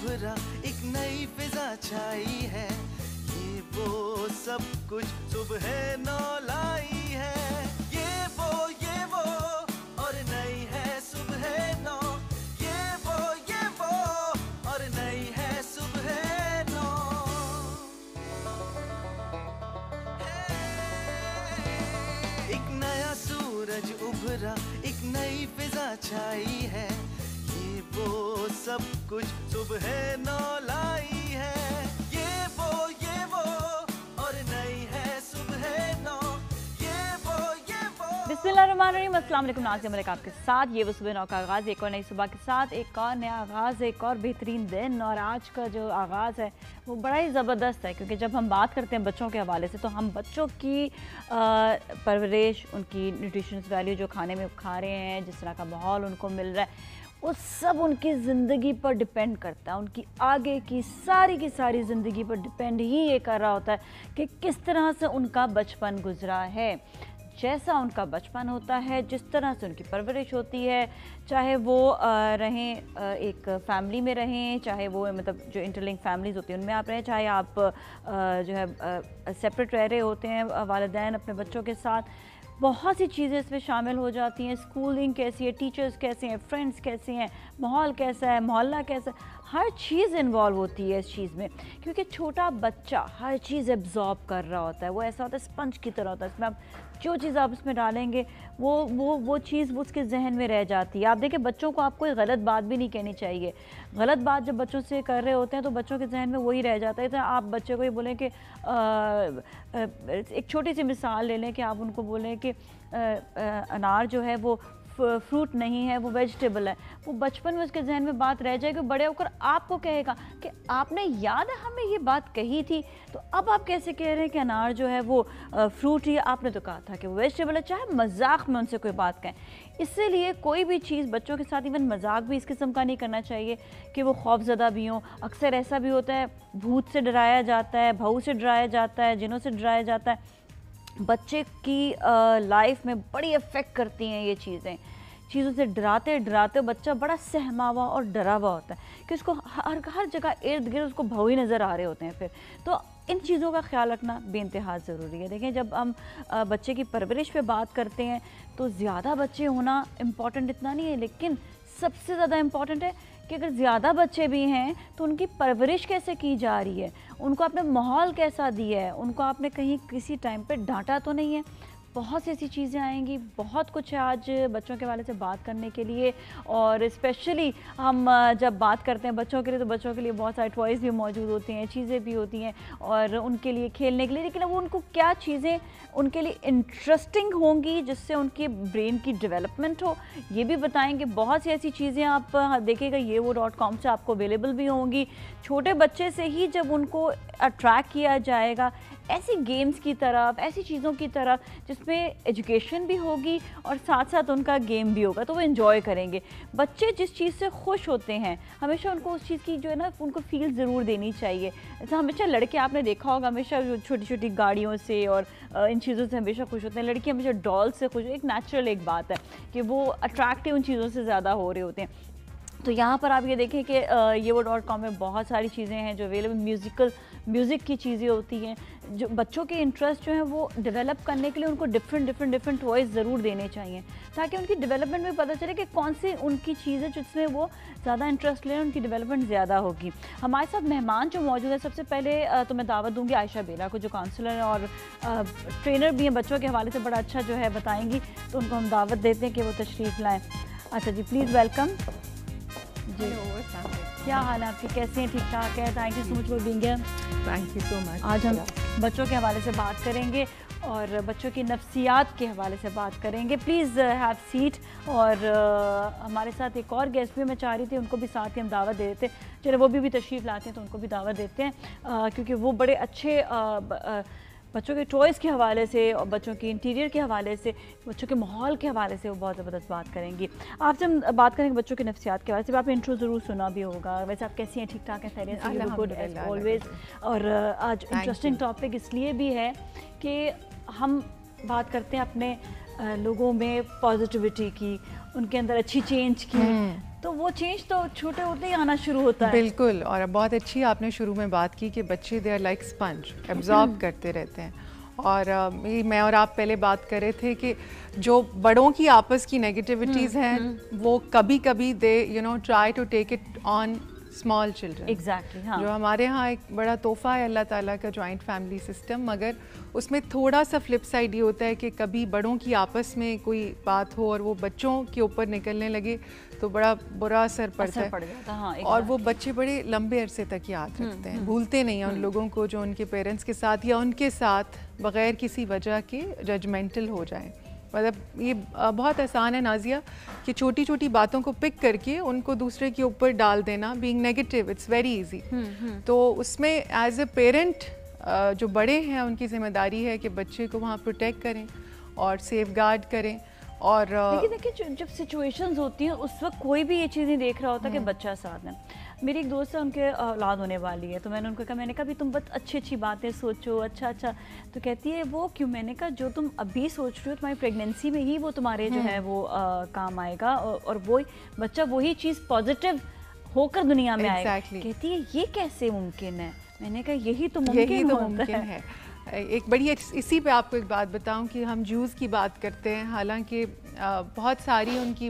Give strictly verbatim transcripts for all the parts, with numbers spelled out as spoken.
उभरा, एक नई फिजा छाई है, ये वो सब कुछ सुबह नौ लाई है। ये वो ये वो और नई है सुबह नौ, ये वो ये वो और नई है सुबह नौ। एक नया सूरज उभरा, एक नई फिजा छाई है, ये वो सब कुछ सुबह नौ लाई है। ये वो ये वो और नई है सुबह नौ, ये वो ये वो। बिस्मिल्लाहिर्रहमानिर्रहीम, अस्सलाम वालेकुम नाज़रीन, मैं आपके साथ ये वो सुबह नौ का आगाज़, एक और नई सुबह के साथ एक और नया आगाज़, एक और बेहतरीन दिन। और आज का जो आगाज़ है वो बड़ा ही ज़बरदस्त है, क्योंकि जब हम बात करते हैं बच्चों के हवाले से तो हम बच्चों की परवरिश, उनकी न्यूट्रिशंस वैल्यू, जो खाने में खा रहे हैं, जिस तरह का माहौल उनको मिल रहा है, वो सब उनकी ज़िंदगी पर डिपेंड करता है। उनकी आगे की सारी की सारी ज़िंदगी पर डिपेंड ही ये कर रहा होता है कि किस तरह से उनका बचपन गुजरा है। जैसा उनका बचपन होता है, जिस तरह से उनकी परवरिश होती है, चाहे वो रहें एक फैमिली में रहें, चाहे वो मतलब जो इंटरलिंक फैमिलीज़ होती हैं उनमें आप रहें, चाहे आप जो है सेपरेट रह रहे होते हैं वालिदैन अपने बच्चों के साथ, बहुत सी चीज़ें इसमें शामिल हो जाती हैं। स्कूलिंग कैसी है, टीचर्स कैसे हैं, फ्रेंड्स कैसे हैं, माहौल कैसा है, मोहल्ला कैसा है, हर चीज़ इन्वॉल्व होती है इस चीज़ में, क्योंकि छोटा बच्चा हर चीज़ एब्जॉर्ब कर रहा होता है। वो ऐसा होता है स्पंज की तरह होता है, इसमें आप जो चीज़ आप इसमें डालेंगे वो वो वो चीज़ वो उसके जहन में रह जाती है। आप देखिए बच्चों को आप कोई गलत बात भी नहीं कहनी चाहिए। गलत बात जब बच्चों से कर रहे होते हैं तो बच्चों के जहन में वही रह जाता है। तो आप बच्चे को ये बोलें कि एक छोटी सी मिसाल ले लें कि आप उनको बोलें कि अनार जो है वो फ्रूट नहीं है, वो वेजिटेबल है, वो बचपन में उसके जहन में बात रह जाएगी। बड़े होकर आपको कहेगा कि आपने याद है हमें ये बात कही थी, तो अब आप कैसे कह रहे हैं कि अनार जो है वो फ्रूट ही, आपने तो कहा था कि वो वेजिटेबल है। चाहे मजाक में उनसे कोई बात कहें, इसीलिए कोई भी चीज़ बच्चों के साथ, इवन मजाक भी इस किस्म का नहीं करना चाहिए कि वो खौफज़दा भी हों। अक्सर ऐसा भी होता है, भूत से डराया जाता है, भाऊ से डराया जाता है, जिनों से डराया जाता है। बच्चे की लाइफ में बड़ी अफेक्ट करती हैं ये चीज़ें। चीज़ों से डराते डराते बच्चा बड़ा सहमा हुआ और डरा हुआ होता है कि उसको हर हर जगह इर्द गिर्द उसको भाव ही नज़र आ रहे होते हैं। फिर तो इन चीज़ों का ख्याल रखना बेइंतहा ज़रूरी है। देखें, जब हम बच्चे की परवरिश पे बात करते हैं तो ज़्यादा बच्चे होना इम्पॉर्टेंट इतना नहीं है, लेकिन सबसे ज़्यादा इम्पॉर्टेंट है कि अगर ज़्यादा बच्चे भी हैं तो उनकी परवरिश कैसे की जा रही है, उनको आपने माहौल कैसा दिया है, उनको आपने कहीं किसी टाइम पे डांटा तो नहीं है। बहुत सी ऐसी चीज़ें आएंगी, बहुत कुछ है आज बच्चों के वाले से बात करने के लिए। और स्पेशली हम जब बात करते हैं बच्चों के लिए तो बच्चों के लिए बहुत सारे टॉयज़ भी मौजूद होती हैं, चीज़ें भी होती हैं और उनके लिए खेलने के लिए, लेकिन वो उनको क्या चीज़ें उनके लिए इंटरेस्टिंग होंगी जिससे उनके ब्रेन की डेवलपमेंट हो, ये भी बताएंगे। बहुत सी ऐसी चीज़ें आप देखिएगा ये वो डॉट कॉम से आपको अवेलेबल भी होंगी। छोटे बच्चे से ही जब उनको अट्रैक्ट किया जाएगा ऐसी गेम्स की तरफ, ऐसी चीज़ों की तरफ जिसमें एजुकेशन भी होगी और साथ साथ उनका गेम भी होगा, तो वो एंजॉय करेंगे। बच्चे जिस चीज़ से खुश होते हैं हमेशा उनको उस चीज़ की जो है ना उनको फील ज़रूर देनी चाहिए। ऐसा हमेशा लड़के आपने देखा होगा हमेशा छोटी छोटी गाड़ियों से और इन चीज़ों से हमेशा खुश होते हैं, लड़की हमेशा डॉल से खुश। एक नेचुरल एक बात है कि वो अट्रैक्टिव उन चीज़ों से ज़्यादा हो रहे होते हैं। तो यहाँ पर आप ये देखें कि ये वो डॉट कॉम में बहुत सारी चीज़ें हैं जो अवेलेबल, म्यूज़िकल म्यूज़िक की चीज़ें होती हैं जो बच्चों के इंटरेस्ट जो है वो डेवलप करने के लिए उनको डिफरेंट डिफरेंट डिफरेंट टॉयज़ ज़रूर देने चाहिए, ताकि उनकी डेवलपमेंट में पता चले कि कौन सी उनकी चीज़ है जिसमें वो ज़्यादा इंटरेस्ट लें, उनकी डेवलपमेंट ज़्यादा होगी। हमारे साथ मेहमान जो मौजूद है, सबसे पहले तो मैं दावत दूँगी आयशा बेला को, जो काउंसलर और ट्रेनर भी हैं, बच्चों के हवाले से बड़ा अच्छा जो है बताएँगी, तो उनको हम दावत देते हैं कि वो तशरीफ़ लाएँ। अच्छा जी, प्लीज़ वेलकम जी। क्या हाल है आपके, कैसे हैं? ठीक ठाक है। Thank you so much for being here. Thank you so much. आज हम बच्चों के हवाले से बात करेंगे और बच्चों की नफ्सियात के हवाले से बात करेंगे। Please have seat. और uh, हमारे साथ एक और गेस्ट भी मैं चाह रही थी, उनको भी साथ ही हम दावत दे देते। चलो वो भी, भी तशरीफ़ लाते हैं तो उनको भी दावत देते हैं, uh, क्योंकि वो बड़े अच्छे uh, uh, बच्चों के टॉयज़ के हवाले से और बच्चों के इंटीरियर के हवाले से, बच्चों के माहौल के हवाले से वो बहुत ज़बरदस्त बात करेंगी। आपसे हम बात करेंगे बच्चों के नफ्सियात के हवाले से। आपने इंट्रो ज़रूर सुना भी होगा। वैसे आप कैसी हैं? ठीक ठाक हैं? खैरियत से? Good as always. और आज इंटरेस्टिंग टॉपिक इसलिए भी है कि हम बात करते हैं अपने लोगों में पॉजिटिविटी की, उनके अंदर अच्छी चेंज की, तो वो चेंज तो छोटे होते ही आना शुरू होता है। बिल्कुल, और बहुत अच्छी आपने शुरू में बात की कि बच्चे they are like sponge, absorb करते रहते हैं। और uh, मैं और आप पहले बात कर रहे थे कि जो बड़ों की आपस की नेगेटिविटीज़ हैं वो कभी कभी they you know try to take it on small children. Exactly, हाँ। जो हमारे यहाँ एक बड़ा तोहफा है अल्लाह ताला का जॉइंट फैमिली सिस्टम, मगर उसमें थोड़ा सा फ्लिप साइड ये होता है कि कभी बड़ों की आपस में कोई बात हो और वो बच्चों के ऊपर निकलने लगे तो बड़ा बुरा असर पड़ता है पड़ जाता, हाँ, और वो बच्चे बड़े लंबे अरसे तक याद रखते हैं, भूलते नहीं हैं उन लोगों को जो उनके पेरेंट्स के साथ या उनके साथ बग़ैर किसी वजह के जजमेंटल हो जाएं। मतलब ये बहुत आसान है नाजिया कि छोटी छोटी बातों को पिक करके उनको दूसरे के ऊपर डाल देना, being negative, it's very easy. तो उसमें एज ए पेरेंट जो बड़े हैं उनकी जिम्मेदारी है कि बच्चे को वहाँ प्रोटेक्ट करें और सेफ गार्ड करें। और देखिए देखिए जब सिचुएशंस होती हैं उस वक्त कोई भी ये चीज़ नहीं देख रहा होता कि बच्चा साथ है। मेरी एक दोस्त है, उनके औलाद होने वाली है, तो मैंने उनको कहा, मैंने कहा भी तुम बहुत अच्छी अच्छी बातें सोचो, अच्छा अच्छा। तो कहती है वो क्यों? मैंने कहा जो तुम अभी सोच रहे हो तुम्हारी प्रेगनेंसी में ही वो तुम्हारे जो है वो आ, काम आएगा और, और वो बच्चा वही चीज़ पॉजिटिव होकर दुनिया में आएगा। कहती है ये कैसे मुमकिन है? मैंने कहा यही तो मुमकिन तो मुमकिन है, है। एक बड़ी इसी पे आपको एक बात बताऊं कि हम जूस की बात करते हैं, हालांकि बहुत सारी उनकी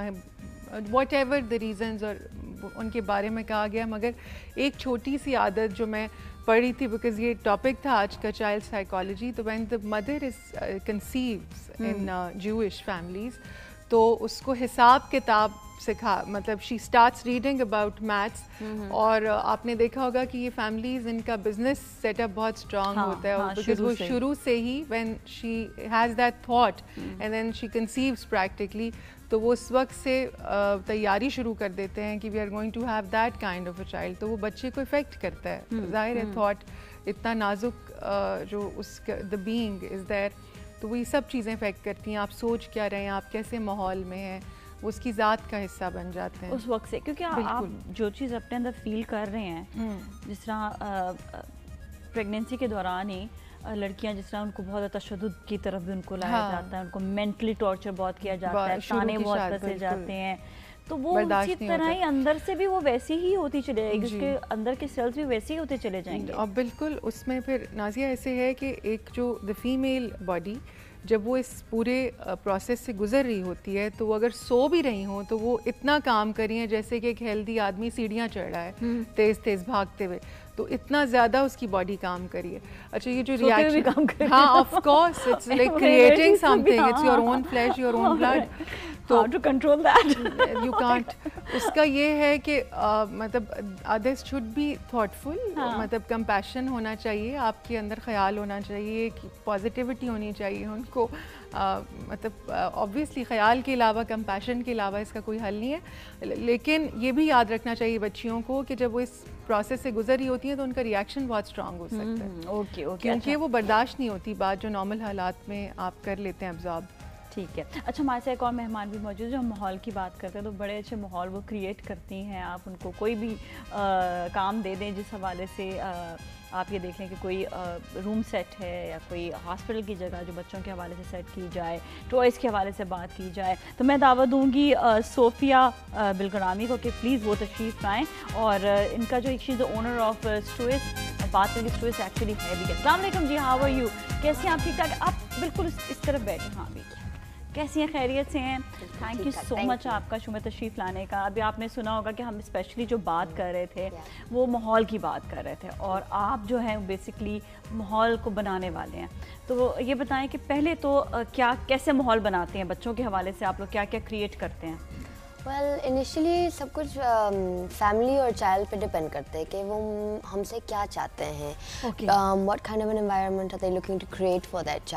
वॉट एवर द रीजंस और उनके बारे में कहा गया, मगर एक छोटी सी आदत जो मैं पढ़ रही थी, बिकॉज ये टॉपिक था आज का चाइल्ड साइकोलॉजी, तो when the mother is conceives in Jewish families तो उसको हिसाब किताब सिखा, मतलब she starts reading about maths. और आपने देखा होगा कि ये फैमिलीज इनका बिजनेस सेटअप बहुत स्ट्रांग हाँ, होता है, हाँ, बिकॉज वो शुरू से ही when she has that thought and then she conceives practically, तो वो उस वक्त से तैयारी शुरू कर देते हैं कि we are going to have that kind of a child. तो वो बच्चे को इफेक्ट करता है, जाहिर है थॉट इतना नाजुक जो उसका द बीइंग इज़ देयर, तो वो ये सब चीज़ें इफेक्ट करती हैं। आप सोच क्या रहे हैं, आप कैसे माहौल में हैं, वो उसकी ज़ात का हिस्सा बन जाते हैं उस वक्त से। क्योंकि आप जो चीज़ अपने अंदर फील कर रहे हैं, जिस तरह प्रेगनेंसी के दौरान ही लड़कियां जिस तरह उनको बहुत तशद्दुद की तरफ भी उनको लाया हाँ। जाता है, उनको मेंटली टॉर्चर बहुत किया जाता है, ताने बहुत कसे जाते हैं, तो वो उसी तरह ही अंदर से भी वो वैसी ही होती चले जाएगी, उसके अंदर के सेल्स भी वैसे ही होते चले जाएंगे। और बिल्कुल उसमें फिर नाजिया ऐसे है कि एक जो द फीमेल बॉडी जब वो इस पूरे प्रोसेस से गुजर रही होती है, तो वो अगर सो भी रही हो तो वो इतना काम कर रही है जैसे कि एक हेल्दी आदमी सीढ़ियाँ चढ़ रहा है तेज तेज भागते हुए, तो इतना ज़्यादा उसकी बॉडी काम करी है। अच्छा, ये जो रिएक्शन, हाँ of course it's like creating something, it's your own flesh, your own blood, तो to control that you can't. उसका ये है कि uh, मतलब अदर्स शुड बी थॉटफुल, मतलब कंपैशन होना चाहिए, आपके अंदर ख्याल होना चाहिए, कि पॉजिटिविटी होनी चाहिए उनको। uh, मतलब ऑब्वियसली uh, ख्याल के अलावा, कंपैशन के अलावा इसका कोई हल नहीं है, लेकिन ये भी याद रखना चाहिए बच्चियों को कि जब वो इस प्रोसेस से गुजर रही होती है तो उनका रिएक्शन बहुत स्ट्रांग हो सकता है। ओके ओके, क्योंकि वो बर्दाश्त नहीं होती बात जो नॉर्मल हालात में आप कर लेते हैं एब्जॉर्ब। ठीक है। अच्छा, हमारे साथ एक और मेहमान भी मौजूद है। जो हम माहौल की बात करते हैं तो बड़े अच्छे माहौल वो क्रिएट करती हैं। आप उनको कोई भी आ, काम दे दें जिस हवाले से आ, आप ये देख लें कि कोई आ, रूम सेट है या कोई हॉस्पिटल की जगह जो बच्चों के हवाले से सेट की जाए, टॉयज़ के हवाले से बात की जाए, तो मैं दावत दूंगी सोफिया बिलग्रामी को कि प्लीज़ वो तशरीफ़ लाएँ। और आ, इनका जो she is the owner of Stoys, बात करेंगे स्टोइस एक्चुअली है भी। अस्सलाम वालेकुम जी, हाउ आर यू? कैसे हैं आप? ठीक ठाक? आप बिल्कुल इस, इस तरफ बैठे। हाँ भी, कैसी हैं? खैरियत से हैं? थैंक यू सो मच आपका शो में तशरीफ़ लाने का। अभी आपने सुना होगा कि हम स्पेशली जो बात कर रहे थे वो माहौल की बात कर रहे थे, और आप जो हैं बेसिकली माहौल को बनाने वाले हैं। तो ये बताएं कि पहले तो क्या कैसे माहौल बनाते हैं बच्चों के हवाले से, आप लोग क्या क्या क्रिएट करते हैं? वेल well, इनिशियली सब कुछ फैमिली um, और चाइल्ड पे डिपेंड करते हैं कि वो हमसे क्या चाहते हैं, what kind of an environment are they looking to create for that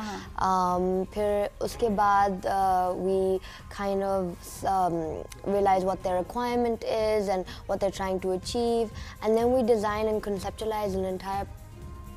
child. फिर उसके बाद we kind of realise what their requirement is and what they are trying to achieve, and then we design and conceptualise an entire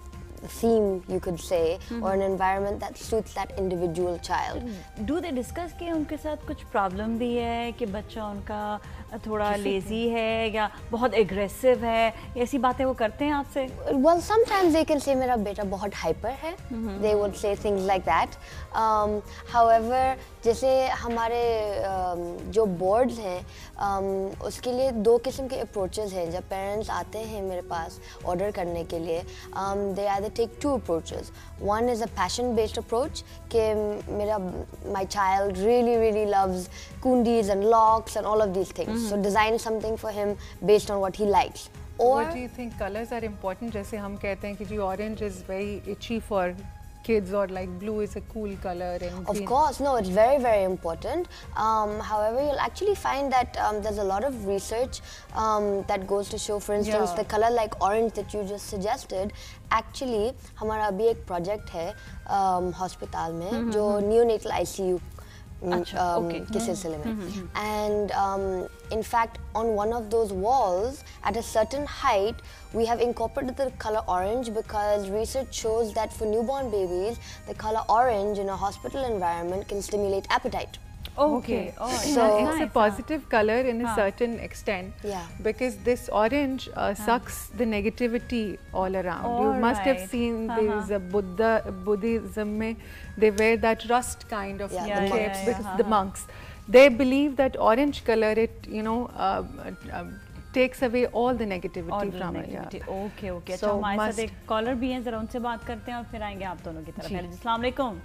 theme, you could say, mm-hmm. or an environment that suits that individual child. Do they discuss कि उनके साथ कुछ problem भी है कि बच्चा उनका थोड़ा lazy है या बहुत aggressive है, ऐसी बातें वो करते हैं आपसे? Well, sometimes they can say मेरा बेटा बहुत hyper है. Mm-hmm. They would say things like that. Um, however, जैसे हमारे um, जो boards हैं, um, उसके लिए दो किस्म के approaches हैं. जब parents आते हैं मेरे पास order करने के लिए, um, they either take two approaches. One is a passion-based approach कि मेरा my child really really loves kundis and locks and all of these things. Mm-hmm. So design something for him based on what he likes. Or what do you think colors are important? जैसे हम कहते हैं कि जी orange is very itchy for kids, or like blue is a cool color and of course, no, it's very very important. Um, however, you'll actually find that um, there's a lot of research um, that goes to show, for instance, yeah. the color like orange that you just suggested. Actually, हमारा अभी एक project है um, hospital में mm-hmm. जो neonatal I C U अच्छा, um, okay. के सिलसिले में, and um, in fact on one of those walls at a certain height we have incorporated the color orange because research shows that for newborn babies the color orange in a hospital environment can stimulate appetite. Okay, oh, so it's nice. A positive huh? color in a huh. certain extent, yeah. because this orange uh, huh. sucks the negativity all around. All you must right. have seen uh-huh. there is a Buddha Buddhism mein, they wear that rust kind of yeah, yeah, the capes monks. because uh-huh. the monks, they believe that orange color, it you know uh, uh, takes away all the negativity all from it. Yeah. Okay, okay. अच्छा so हमारे साथ एक collar भी हैं, जरा उनसे बात करते हैं और फिर आएंगे आप दोनों की तरफ. अस्सलाम वालेकुम.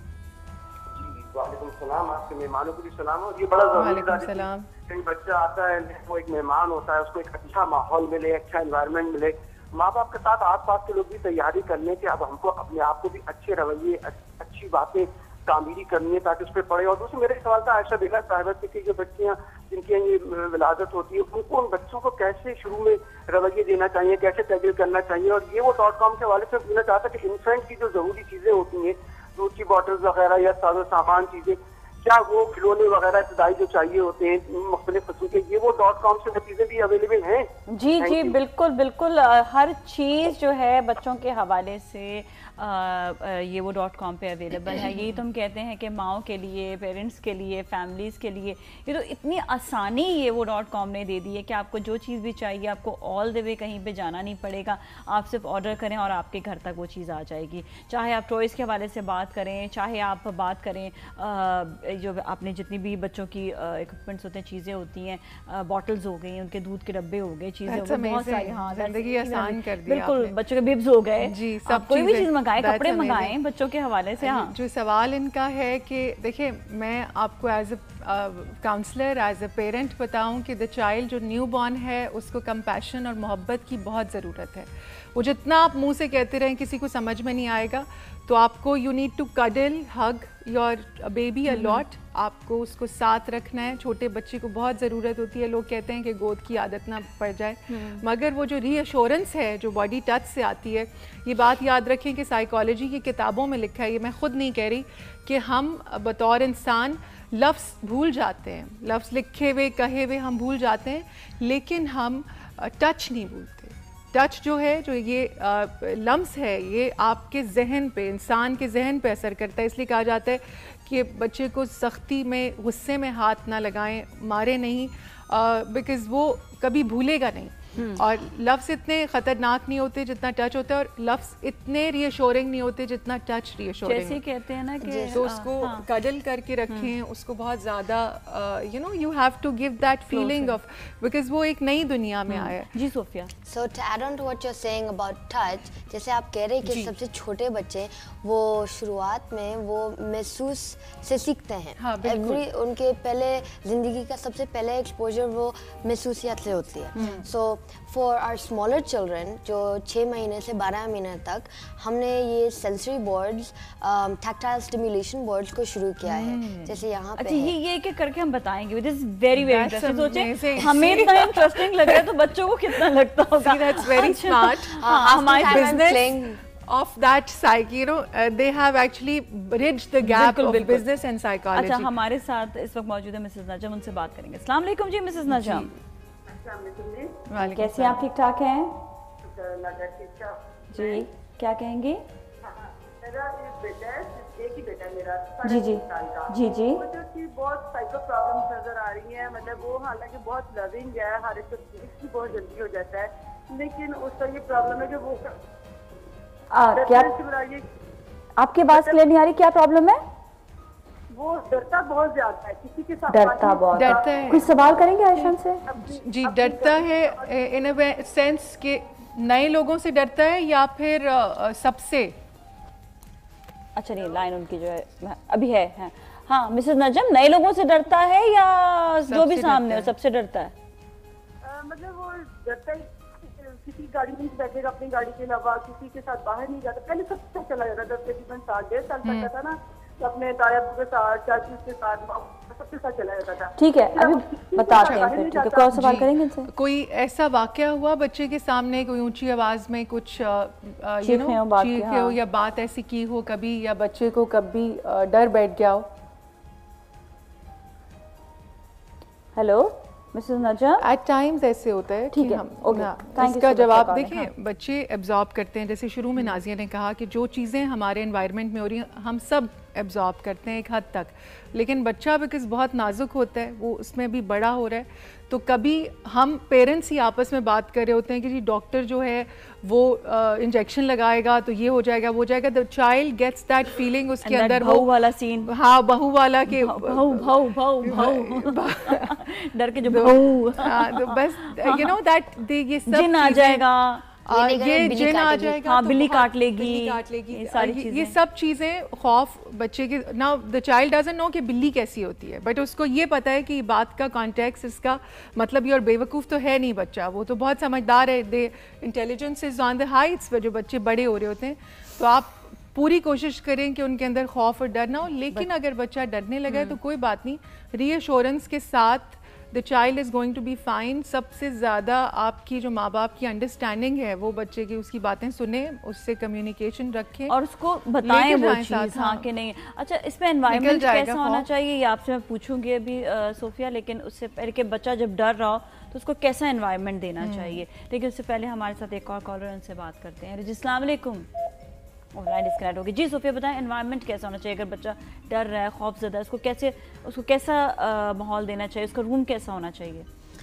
वालेकुम सलाम. आपके मेहमानों को भी सलाम. और ये बड़ा जरूरी है, कहीं बच्चा आता है वो एक मेहमान होता है, उसको एक अच्छा माहौल मिले, अच्छा एनवायरनमेंट मिले. माँ बाप के साथ आसपास के लोग भी तैयारी कर लें कि अब हमको अपने आप को भी अच्छे रवैये, अच्छी बातें तामीरी करनी है ताकि उस पर पड़े. और दूसरे मेरे सवाल था आयशा बेगम साहिबा की, जो बच्चियाँ जिनकी ये विलादत होती है उनको उन बच्चों को कैसे शुरू में रवैये देना चाहिए, कैसे तैयार करना चाहिए. और ये वो डॉट कॉम के हवाले से पूछना चाहता कि इन्फेंट की जो जरूरी चीजें होती हैं, दूध की बॉटल्स वगैरह या साजो सामान चीजें, क्या वो खिलौने वगैरह इब्तदाई जो चाहिए होते हैं मुख्तलिफ किस्म के, ये वो डॉट कॉम से वो चीजें भी अवेलेबल हैं? जी जी बिल्कुल बिल्कुल. हर चीज़ जो है बच्चों के हवाले से आ, आ, ये वो डॉट कॉम पे अवेलेबल है. यही तो हम कहते हैं कि माओ के लिए, पेरेंट्स के लिए, फैमिलीज़ के लिए ये तो इतनी आसानी ये वो डॉट कॉम ने दे दी है कि आपको जो चीज़ भी चाहिए आपको ऑल द वे कहीं पे जाना नहीं पड़ेगा. आप सिर्फ ऑर्डर करें और आपके घर तक वो चीज़ आ जाएगी. चाहे आप टॉयज़ के हवाले से बात करें, चाहे आप बात करें आ, जो आपने जितनी भी बच्चों की इक्विपमेंट्स होते हैं, चीज़ें होती हैं, बॉटल्स हो गई, उनके दूध के डब्बे हो गए, चीज़ें बहुत सारी. हाँ, ज़िंदगी आसान कर दी बिल्कुल. बच्चों के बिब्स हो गए जी, सब कोई भी चीज़ मंगाएं, कपड़े मंगाएं बच्चों के हवाले से. हाँ, जो सवाल इनका है कि देखिए मैं आपको as a counsellor, as a parent बताऊं कि द चाइल्ड जो न्यू बॉर्न है उसको कंपैशन और मोहब्बत की बहुत ज़रूरत है. वो जितना आप मुंह से कहते रहें किसी को समझ में नहीं आएगा. तो आपको you need to cuddle, hug your baby a lot. आपको उसको साथ रखना है. छोटे बच्चे को बहुत ज़रूरत होती है. लोग कहते हैं कि गोद की आदत ना पड़ जाए, मगर वो जो रीअश्योरेंस है जो बॉडी टच से आती है, ये बात याद रखें कि साइकोलॉजी की किताबों में लिखा है, ये मैं ख़ुद नहीं कह रही, कि हम बतौर इंसान लफ्ज़ भूल जाते हैं, लफ्ज़ लिखे हुए कहे हुए हम भूल जाते हैं, लेकिन हम टच नहीं भूलते. टच जो है, जो ये लम्स है, ये आपके जहन पे, इंसान के जहन पे असर करता है. इसलिए कहा जाता है कि बच्चे को सख्ती में, गुस्से में हाथ ना लगाएं, मारे नहीं, बिकॉज़ वो कभी भूलेगा नहीं. और लफ्ज़ इतने ख़तरनाक नहीं होते जितना टच होता है, और लफ्ज़ इतने रीअश्योरिंग नहीं होते जितना टच रीअश्योरिंग. जैसे कहते हैं ना कि तो उसको हाँ. कडल करके रखें, उसको बहुत ज़्यादा you know you have to give that feeling of, because वो एक नई दुनिया में आया है. जी Sophia. So to add on to what you are saying about touch, जैसे आप कह रहे हैं कि सबसे छोटे बच्चे वो शुरुआत में वो महसूस से सीखते हैं. हाँ, एवरी उनके पहले ज़िंदगी का सबसे पहले एक्सपोजर वो महसूसियत से होती है. So for our smaller children जो छः महीने से बारह महीने तक, हमने ये sensory boards, tactile stimulation boards को शुरू किया है. जैसे यहाँ पे अच्छा, ये ये एक करके हम बताएंगे. This is very very interesting. सोचे हमें इतना इंटरेस्टिंग लग रहा है तो बच्चों को कितना लगता होगा. That's very smart. हमारे business of that psych, you know, uh, they have actually bridged the gap of business and psychology. अच्छा, हमारे साथ इस वक्त मौजूद है मिसेस नजम, उनसे बात करेंगे. अस्सलाम वालेकुम जी मिसेस नजम. कैसी आप? ठीक ठाक हैं जी? क्या कहेंगे? मेरा एक बेटा है, एक ही बेटा है मेरा, जी जी साल का। जी जी। मुझे उसकी बहुत साइको प्रॉब्लम्स नजर आ रही हैं, मतलब वो हालांकि बहुत लविंग है, हर एक भी बहुत जल्दी हो जाता है, लेकिन उसका ये प्रॉब्लम है कि वो आ, क्या आपकी बात क्लियर नहीं आ रही, क्या प्रॉब्लम है? वो डरता बहुत ज्यादा है, किसी के साथ डरता बहुत डरता है। कुछ सवाल करेंगे आयशा से? जी, डरता है इन अ सेंस के नए लोगों से डरता है या फिर uh, सबसे? अच्छा नहीं, लाइन उनकी जो है अभी है, है। हाँ मिसेस नजम, नए लोगों से डरता है या जो भी सामने हो सबसे डरता है? आ, मतलब वो डरता है, किसी गाड़ी में बैठेगा अपनी गाड़ी के अलावा, किसी के साथ बाहर नहीं जाता। पहले सबसे चला जाता था, तकरीबन सात डेढ़ साल तक था ना, अपने ताया के साथ, चाचू के साथ, सबके साथ चला जाता था। ठीक है, अभी बताते हैं फिर, ठीक है, कोई सवाल करेंगे इनसे? कोई ऐसा वाकया हुआ बच्चे के सामने, कोई ऊंची आवाज में कुछ यू नो चीखे हो या बात ऐसी की हो कभी, या बच्चे को कभी डर बैठ गया हो? Hello Mrs Najam, at times ऐसे होता है। ठीक है, ओके, इसका जवाब देखें, बच्चे एब्जॉर्ब करते हैं। जैसे शुरू में नाजिया ने कहा कि जो चीज़ें हमारे एनवायरनमेंट में हो रही हैं हम सब एब्जॉर्ब करते हैं एक हद तक, लेकिन बच्चा बिकॉज बहुत नाजुक होता है, वो उसमें भी बड़ा हो रहा है, तो कभी हम पेरेंट्स ही आपस में बात कर रहे होते हैं कि जी डॉक्टर जो है वो इंजेक्शन uh, लगाएगा तो ये हो जाएगा वो हो जाएगा, the child gets that feeling, उसके अंदर बहू वाला सीन, हाँ बहू वाला के बहू बहू बहू बहू डर के जो बहू, तो बस यू नो दैट ये सब जिन आ जाएगा, आ, ये जिन आ जाएगा, हाँ, तो बिल्ली काट लेगी, बिल्ली काट लेगी, ये सारी ये, चीजें, ये सब चीजें खौफ बच्चे के। Now the child doesn't know कि बिल्ली कैसी होती है, बट उसको ये पता है कि बात का कॉन्टेक्स्ट, इसका मतलब ये, और बेवकूफ़ तो है नहीं बच्चा, वो तो बहुत समझदार है, their intelligence is on the heights. जो बच्चे बड़े हो रहे होते हैं तो आप पूरी कोशिश करें कि उनके अंदर खौफ और डर ना हो, लेकिन अगर बच्चा डरने लगा है तो कोई बात नहीं, रीअश्योरेंस के साथ the child is going to be fine. सबसे ज़्यादा आपकी जो माँ बाप की अंडरस्टैंडिंग है वो बच्चे की, उसकी बातें सुने, उससे कम्युनिकेशन रखें और उसको बताएं वो चीज़, हाँ कि नहीं। अच्छा, इसमें एनवायरनमेंट कैसा होना चाहिए ये आपसे मैं पूछूंगी अभी सोफिया, लेकिन उससे पहले कि बच्चा जब डर रहा हो तो उसको कैसा एनवायरनमेंट देना चाहिए, लेकिन उससे पहले हमारे साथ एक और कॉलर, उनसे बात करते हैं। जी अस्सलाम वालेकुम, ऑनलाइन डिस्कनेक्ट होगी। जी सोफिया बताएं, एनवायरनमेंट कैसा होना चाहिए अगर बच्चा डर रहा है, खौफजदा है, उसको कैसे, उसको कैसा माहौल देना चाहिए, उसका रूम कैसा होना चाहिए?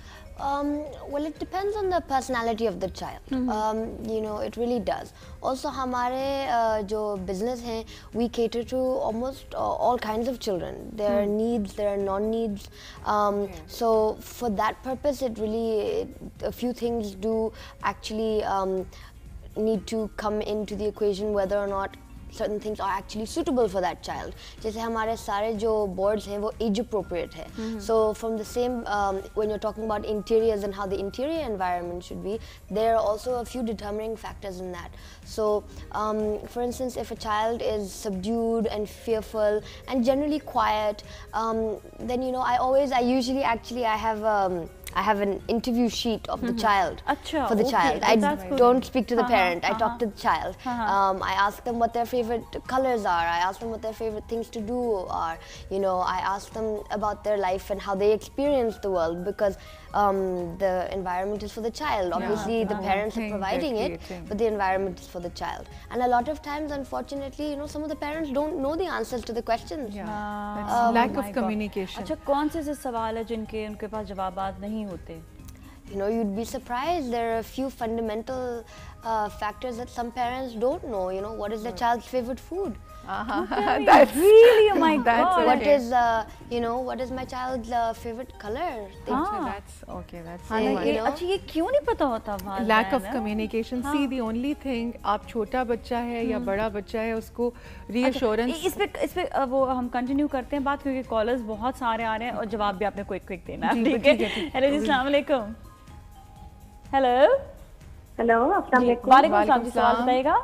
Um, well, it depends on the personality of the child. Mm-hmm. um, you know, it really does. Also, हमारे uh, जो business हैं, we cater to almost uh, all kinds of children. There are mm. needs, there are non-needs. Um, yeah. So, for that purpose, it really, a few things do actually um, need to come into the equation, whether or not certain things are actually suitable for that child. जैसे हमारे सारे जो boards हैं वो age appropriate है. Mm-hmm. So from the same, um, when you're talking about interiors and how the interior environment should be, there are also a few determining factors in that. So um, for instance, if a child is subdued and fearful and generally quiet, um, then you know I always, I usually actually I have um, I have an interview sheet of the mm-hmm. child Achha, for the okay, child. I don't good. speak to the uh-huh, parent. Uh-huh. I talk to the child. Uh-huh. Um, I ask them what their favorite colors are. I ask them what their favorite things to do are. You know, I ask them about their life and how they experience the world, because um, the environment is for the child. Obviously, yeah, the uh-huh. parents are providing it, but the environment is for the child. And a lot of times, unfortunately, you know, some of the parents don't know the answers to the questions. Yeah, uh, um, lack of communication. अच्छा, कौन से ऐसे सवाल है जिनके उनके पास जवाबात नहीं होते? You know, you'd be surprised. There are a few fundamental uh, factors that some parents don't know. You know, what is their child's favorite food? Uh-huh. That's really, oh my God. What okay. is, uh, you know, what is my child's uh, favorite color? Ah. That's okay. That's हाँ, you know? अच्छा, ये क्यों नहीं पता होता? Lack of communication. हाँ. See, the only thing, आप छोटा बच्चा है या बड़ा बच्चा है, उसको reassurance. अच्छा, इस पे इस पे वो हम कंटिन्यू करते हैं बात, क्योंकि कॉलर्स बहुत सारे आ रहे हैं और जवाब भी आपने क्विक क्विक देना है, ठीक है? हेलो जी, अस्सलाम वालेकुम। हेलो हेलो, अस्सलाम वालेकुम। वालेकुम सलाम जी, सवाल बताइएगा।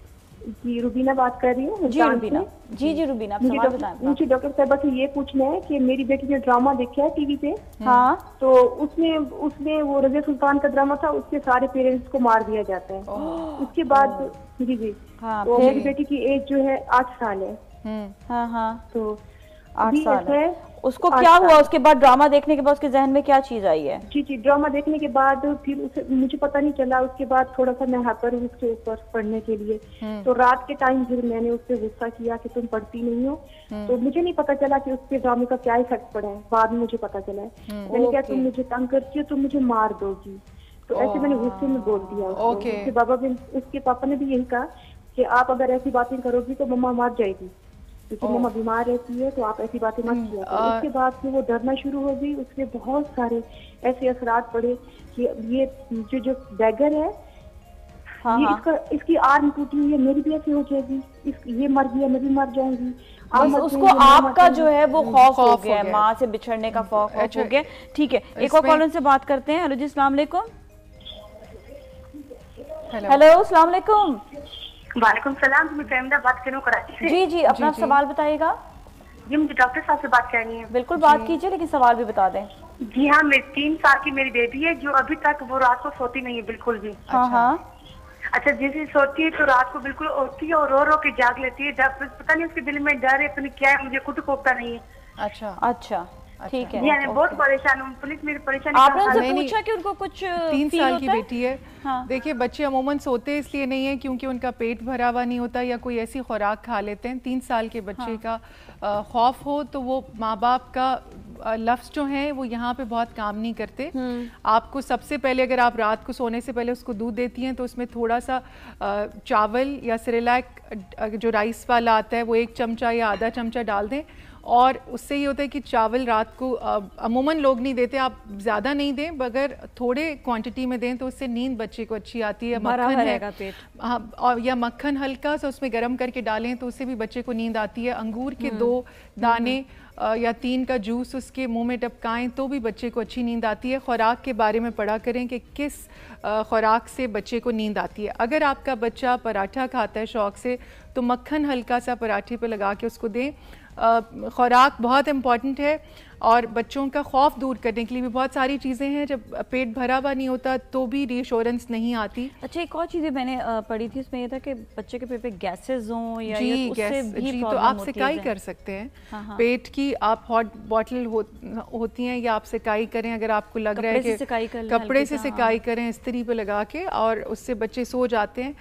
जी रुबीना बात कर रही हूँ। जी रुबीना, जी जी रुबीना, आप सवाल बताएं। मुझे डॉक्टर साहब बस ये पूछना है कि मेरी बेटी ने ड्रामा देखा है टीवी पे, हाँ, तो उसमें उसमें वो रज़िया सुल्तान का ड्रामा था, उसके सारे पेरेंट्स को मार दिया जाता है। उसके बाद जी जी तो मेरी बेटी की एज जो है आठ साल है। हाँ हाँ, तो आठ साल है उसको क्या हुआ उसके बाद, ड्रामा देखने के बाद उसके जहन में क्या चीज आई है? जी जी, ड्रामा देखने के बाद फिर उसे मुझे पता नहीं चला, उसके बाद थोड़ा सा मैं हाइपर हुई उसके ऊपर पढ़ने के लिए। तो रात के टाइम फिर मैंने उससे गुस्सा किया कि तुम पढ़ती नहीं हो। तो मुझे नहीं पता चला कि उसके ड्रामे का क्या इफेक्ट पड़ा है, बाद में मुझे पता चला है। मैंने कहा तुम मुझे तंग करती हो, तुम मुझे मार दोगी। तो ऐसे मैंने गुस्से में बोल दिया उसको। उसके बाबा भी, उसके पापा ने भी यही कहा कि आप अगर ऐसी बातें करोगी तो मम्मा मर जाएगी, क्योंकि मम्मा बीमार रहती है, तो आप ऐसी बातें मत किया। तो उसके बाद से वो डरना शुरू हो गई। उसके बहुत सारे ऐसे असरात पड़े कि ये जो जो बैगर है, हाँ, ये हाँ. इसका इसकी आर्म टूटी हुई है, मेरी भी ऐसी हो जाएगी, इस ये मर गया मैं भी मर जाऊंगी। उसको आपका जो है वो खौफ हो गया है, माँ से बिछड़ने का खौफ हो गया। ठीक है, एक और कॉलर से बात करते हैं। हेलो जी, अस्सलाम वालेकुम। हेलो, अस्सलाम वालेकुम। वालेकुम सलाम, मैं फहमिदा बात करूं कराची से। जी जी, अपना सवाल बताइएगा। जी, मुझे डॉक्टर साहब से बात करनी है। बिल्कुल बात कीजिए, लेकिन सवाल भी बता दें। जी हाँ, मेरी तीन साल की मेरी बेबी है जो अभी तक वो रात को सोती नहीं है बिल्कुल भी। हाँ हाँ। अच्छा, जैसे सोती है तो रात को बिल्कुल उठती है और रो रो के जाग लेती है। जब पता नहीं उसके दिल में डर है, पता क्या है, मुझे कुछ कोपता नहीं है। अच्छा अच्छा, ठीक है। यानी बहुत परेशान हूँ, पुलिस मेरी परेशानी। आपने उनसे पूछा कि उनको कुछ तीन साल की बेटी है? हाँ। देखिए, बच्चे अमूमन सोते इसलिए नहीं है क्योंकि उनका पेट भरा हुआ नहीं होता या कोई ऐसी खुराक खा लेते हैं। तीन साल के बच्चे हाँ। का खौफ हो तो वो माँ बाप का लफ्ज़ जो हैं वो यहाँ पे बहुत काम नहीं करते। आपको सबसे पहले, अगर आप रात को सोने से पहले उसको दूध देती हैं तो उसमें थोड़ा सा चावल या सेरेलैक जो राइस वाला आता है वो एक चमचा या आधा चमचा डाल दें। और उससे ये होता है कि चावल रात को अमूमन लोग नहीं देते, आप ज़्यादा नहीं दें मगर थोड़े क्वांटिटी में दें तो उससे नींद बच्चे को अच्छी आती है। मक्खन है पेट। हाँ, और या मक्खन हल्का सा उसमें गर्म करके डालें तो उससे भी बच्चे को नींद आती है। अंगूर के दो दाने या तीन का जूस उसके मुंह में टपकाएं तो भी बच्चे को अच्छी नींद आती है। खुराक के बारे में पढ़ा करें कि किस खुराक से बच्चे को नींद आती है। अगर आपका बच्चा पराठा खाता है शौक़ से तो मक्खन हल्का सा पराठे पे लगा के उसको दें। खुराक बहुत इम्पॉर्टेंट है और बच्चों का खौफ दूर करने के लिए भी बहुत सारी चीज़ें हैं। जब पेट भरा हुआ नहीं होता तो भी रीअश्योरेंस नहीं आती। अच्छा, एक और चीज़ें मैंने पढ़ी थी, उसमें ये था कि बच्चे के पेट पे गैसेज हों या जी, उससे गैस, भी जी, तो आप सिकाई कर सकते हैं। हाँ हाँ। पेट की आप हॉट बॉटल हो, होती हैं या आप सिकाई करें अगर आपको लग रहा है कि कपड़े से सिकाई करें इस्त्री पे लगा के, और उससे बच्चे सो जाते हैं।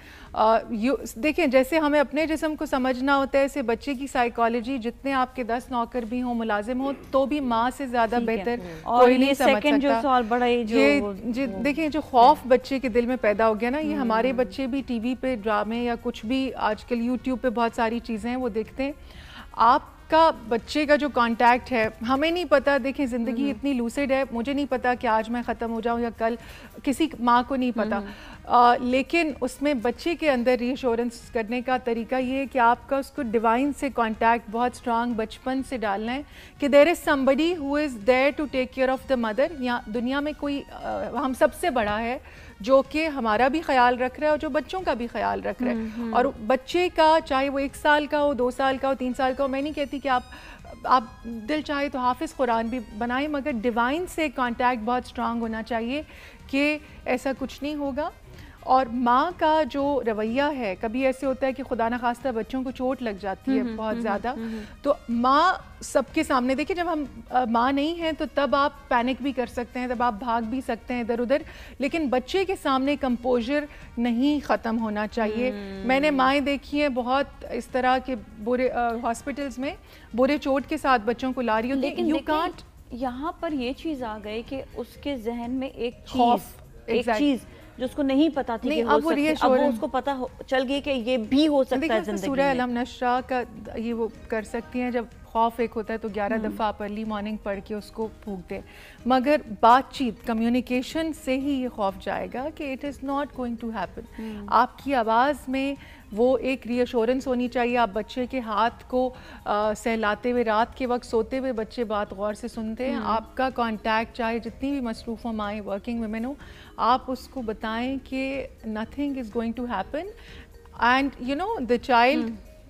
देखें, जैसे हमें अपने जिस्म को समझना होता है, ऐसे बच्चे की साइकोलॉजी, जितने आपके दस नौकर भी हों, मुलाजिम हो, तो भी माँ से ज्यादा बेहतर कोई नहीं समझ सकता। जो सवाल बड़ा ही जो ये देखें, जो खौफ बच्चे के दिल में पैदा हो गया ना, ये हमारे बच्चे भी टीवी पे ड्रामे या कुछ भी, आजकल यूट्यूब पे बहुत सारी चीज़ें हैं वो देखते हैं। आप का बच्चे का जो कांटेक्ट है, हमें नहीं पता। देखें, ज़िंदगी इतनी लूसिड है, मुझे नहीं पता कि आज मैं ख़त्म हो जाऊं या कल, किसी माँ को नहीं पता। आ, लेकिन उसमें बच्चे के अंदर रीअश्योरेंस करने का तरीका ये है कि आपका उसको डिवाइन से कांटेक्ट बहुत स्ट्रांग बचपन से डालना है कि there is somebody who is there to take care of the mother. या दुनिया में कोई आ, हम सबसे बड़ा है जो कि हमारा भी ख्याल रख रहा है और जो बच्चों का भी ख्याल रख रहा है। और बच्चे का, चाहे वो एक साल का हो, दो साल का हो, तीन साल का हो, मैं नहीं कहती कि आप आप दिल चाहे तो हाफिज़ कुरान भी बनाएं, मगर डिवाइन से कांटेक्ट बहुत स्ट्रांग होना चाहिए कि ऐसा कुछ नहीं होगा। और माँ का जो रवैया है, कभी ऐसे होता है कि खुदा न खास्ता बच्चों को चोट लग जाती है बहुत ज़्यादा, तो माँ सबके सामने, देखिए जब हम माँ नहीं हैं तो तब आप पैनिक भी कर सकते हैं, तब आप भाग भी सकते हैं इधर उधर, लेकिन बच्चे के सामने कंपोजर नहीं ख़त्म होना चाहिए। मैंने माएँ देखी हैं बहुत इस तरह के बुरे हॉस्पिटल्स में बुरे चोट के साथ बच्चों को ला रही होती है। यू कांट, यहाँ पर ये चीज़ आ गई कि उसके जहन में एक चीज़ एक चीज़ जो उसको नहीं पता थी कि हो सकती है, अब वो उसको पता हो, चल गई कि ये भी हो सकता है ज़िंदगी में। सूरह अलम नशरा का ये वो कर सकती हैं, जब खौफ एक होता है तो ग्यारह दफ़ा आप अर्ली मॉर्निंग पढ़ के उसको फूंक दें, मगर बातचीत, कम्युनिकेशन से ही ये खौफ जाएगा कि it is not going to happen. आपकी आवाज़ में वो एक रीअश्योरेंस होनी चाहिए। आप बच्चे के हाथ को आ, सहलाते हुए, रात के वक्त सोते हुए बच्चे बात गौर से सुनते हैं। आपका कांटेक्ट, चाहे जितनी भी मसरूफ़ हो माएँ, वर्किंग वुमेन हो, आप उसको बताएं कि nothing is going to happen and you know the child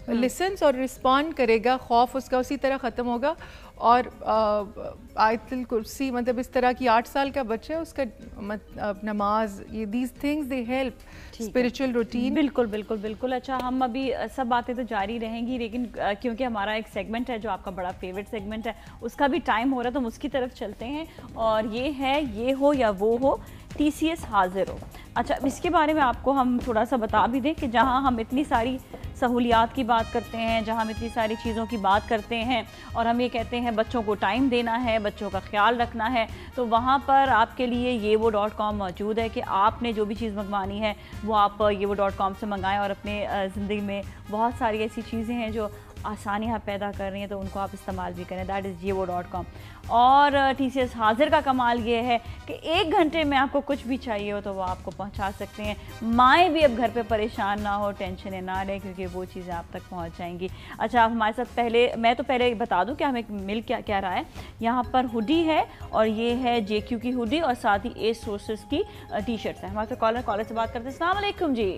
listens और रिस्पॉन्ड करेगा, खौफ उसका उसी तरह ख़त्म होगा। और आयतुल कुर्सी मतलब इस तरह की आठ साल का बच्चा है उसका नमाज, ये these things they help spiritual routine. बिल्कुल बिल्कुल बिल्कुल। अच्छा, हम अभी सब बातें तो जारी रहेंगी, लेकिन क्योंकि हमारा एक सेगमेंट है जो आपका बड़ा फेवरेट सेगमेंट है, उसका भी टाइम हो रहा है, तो हम उसकी तरफ चलते हैं। और ये है ये हो या वो हो, टी सी एस हाजिर हो। अच्छा, इसके बारे में आपको हम थोड़ा सा बता भी दें कि जहां हम इतनी सारी सहूलियात की बात करते हैं, जहां हम इतनी सारी चीज़ों की बात करते हैं और हम ये कहते हैं बच्चों को टाइम देना है, बच्चों का ख्याल रखना है, तो वहाँ पर आपके लिए ये वो डॉट कॉम मौजूद है कि आपने जो भी चीज़ मंगवानी है वो आप ये वो डॉट कॉम से मंगाएं और अपने ज़िंदगी में बहुत सारी ऐसी चीज़ें हैं जो आसानियाँ पैदा कर रही हैं, तो उनको आप इस्तेमाल भी करें। That is Yayvo dot com. और टी सी एस हाजिर का कमाल ये है कि एक घंटे में आपको कुछ भी चाहिए हो तो वो आपको पहुंचा सकते हैं। माएँ भी अब घर पे परेशान ना हो, टेंशन ना रहे, क्योंकि वो चीज़ें आप तक पहुंच जाएंगी। अच्छा, आप हमारे साथ पहले मैं तो पहले बता दूं कि हमें मिल क्या क्या रहा है। यहाँ पर हुडी है और ये है जे क्यू की हुडी और साथ ही ए सोर्सेस की टी शर्ट्स है। हमारे साथ कॉलर कॉलर से बात करते हैं। अस्सलाम वालेकुम जी।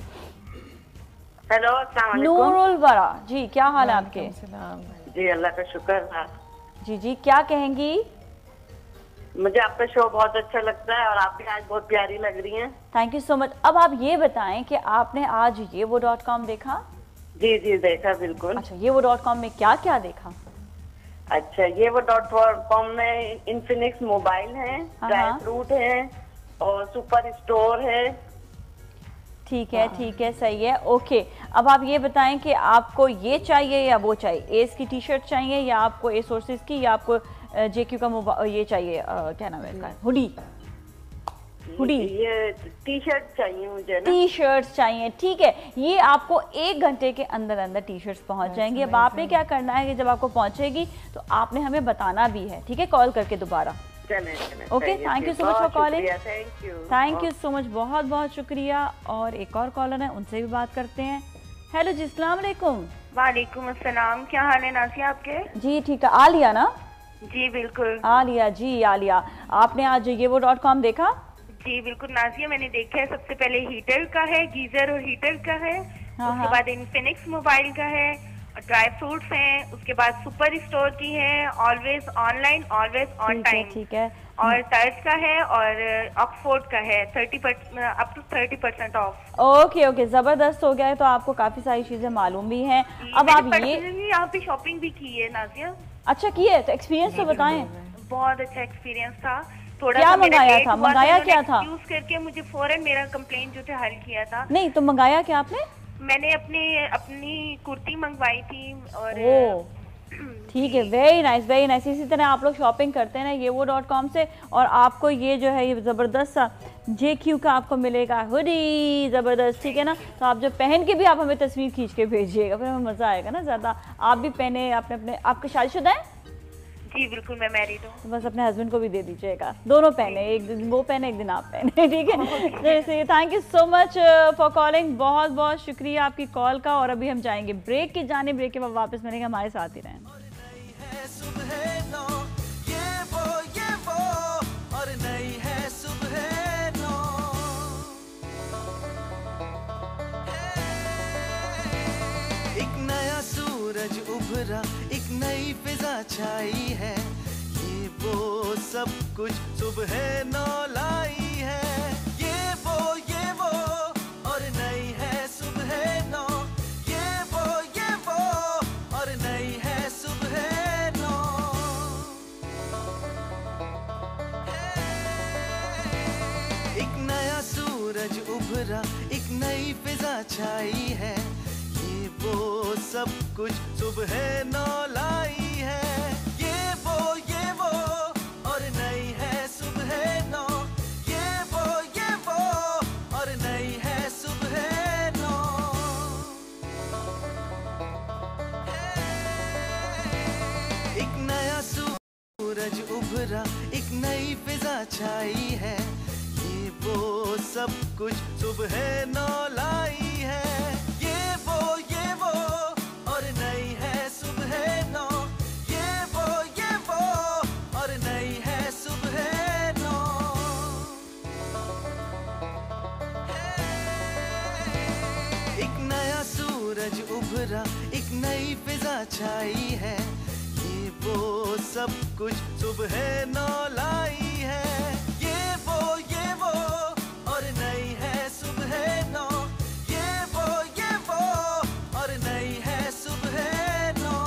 हेलो, अस्सलाम वालेकुम। नूरुल वरा जी, क्या हाल है आपके? जी अल्लाह का शुक्र। जी जी, क्या कहेंगी? मुझे आपका शो बहुत अच्छा लगता है और आप भी आज बहुत प्यारी लग रही हैं। Thank you so much. अब आप ये बताएं कि आपने आज ये वो डॉट कॉम देखा? जी जी देखा, बिल्कुल। अच्छा, ये वो डॉट कॉम में क्या क्या देखा? अच्छा, ये वो डॉट कॉम में इन्फिनिक्स मोबाइल है, ड्राई फ्रूट है और सुपर स्टोर है। ठीक है ठीक है, सही है, ओके। अब आप ये बताएं कि आपको ये चाहिए या वो चाहिए, एस की टी शर्ट चाहिए या आपको ए सोर्सेज की, या आपको जे क्यू का मोबाइल ये चाहिए, आ, क्या नाम है इसका, हुडी? हुडी ये टी शर्ट चाहिए मुझे ना। टी शर्ट्स चाहिए, ठीक है। ये आपको एक घंटे के अंदर अंदर टी शर्ट्स पहुंच जाएंगी। अब आपने क्या करना है कि जब आपको पहुंचेगी तो आपने हमें बताना भी है, ठीक है, कॉल करके दोबारा। Okay, thank you so much for calling. Thank you so much, बहुत बहुत शुक्रिया। और एक और कॉलर है, उनसे भी बात करते हैं। हेलो जी, अस्सलाम वालेकुम। वालेकुम अस्सलाम, क्या हाल है नासिया आपके? जी ठीक है। आलिया ना? जी बिल्कुल। आलिया जी, आलिया, आपने आज ये वो डॉट कॉम देखा? जी बिल्कुल नासिया, मैंने देखा है। सबसे पहले हीटर का है, गीजर और हीटर का है। हाँ, उसके हाँ। बाद इन्फिनिक्स मोबाइल का है, ड्राई फ्रूट्स हैं, उसके बाद सुपर स्टोर की है, always online always on time, ठीक है, और टर्च का है और ऑक्सफोर्ड का है, thirty up to thirty percent off. Okay okay, जबरदस्त हो गया है, तो आपको काफी सारी चीजें मालूम भी हैं। अब आप ये यहाँ पे शॉपिंग भी की है नाजिया? अच्छा की है, तो एक्सपीरियंस तो बताएं। बहुत अच्छा एक्सपीरियंस था। थोड़ा क्या मंगाया था? मंगाया क्या था? यूज करके मुझे फौरन मेरा कंप्लेंट जो थे हल किया था। नहीं तो मंगाया क्या आपने? मैंने अपने अपनी कुर्ती मंगवाई थी और ठीक है, वेरी नाइस वेरी नाइस। इसी तरह आप लोग शॉपिंग करते हैं ना ये वो डॉट कॉम से, और आपको ये जो है ये ज़बरदस्त सा जे क्यू का आपको मिलेगा हुडी, ज़बरदस्त, ठीक है ना। तो आप जब पहन के भी आप हमें तस्वीर खींच के भेजिएगा, फिर हमें मज़ा आएगा ना ज़्यादा। आप भी पहने अपने अपने, आपके शादीशुदा है? जी बिल्कुल, मैं मैरिड हूँ। तो बस अपने हस्बैंड को भी दे दीजिएगा, दोनों पहने, एक दिन वो पहने एक दिन आप पहने, ठीक है। जैसे thank you so much for calling, बहुत बहुत शुक्रिया आपकी कॉल का। और अभी हम जाएंगे ब्रेक की जाने, ब्रेक के बाद वापस मिलेंगे, हमारे साथ ही रहें। एक नया सूरज उभरा, एक नई फिजा छाई है, ये वो सब कुछ सुबह नौ लाई है। ये वो ये वो और नई है सुबह नौ, ये वो ये वो और नई है सुबह नौ। एक नया सूरज उभरा, एक नई फिजा छाई है, ये वो सब कुछ सुबह नौ लाई है। ये वो ये वो और नई है सुबह नौ, ये वो ये वो और नई है सुबह नौ। एक नया सूरज उभरा, एक नई फिजा छाई है, ये वो सब कुछ सुबह नौ लाई है। ये वो ये वो और नई है सुबह नौ, ये वो ये वो और नई है सुबह नौ। एक नया सूरज उभरा, नई फिजा छाई है, ये वो सब कुछ सुबह नौ लाई है। ये वो ये वो और नई है सुबह नौ, ये वो ये वो और नई है सुबह नौ।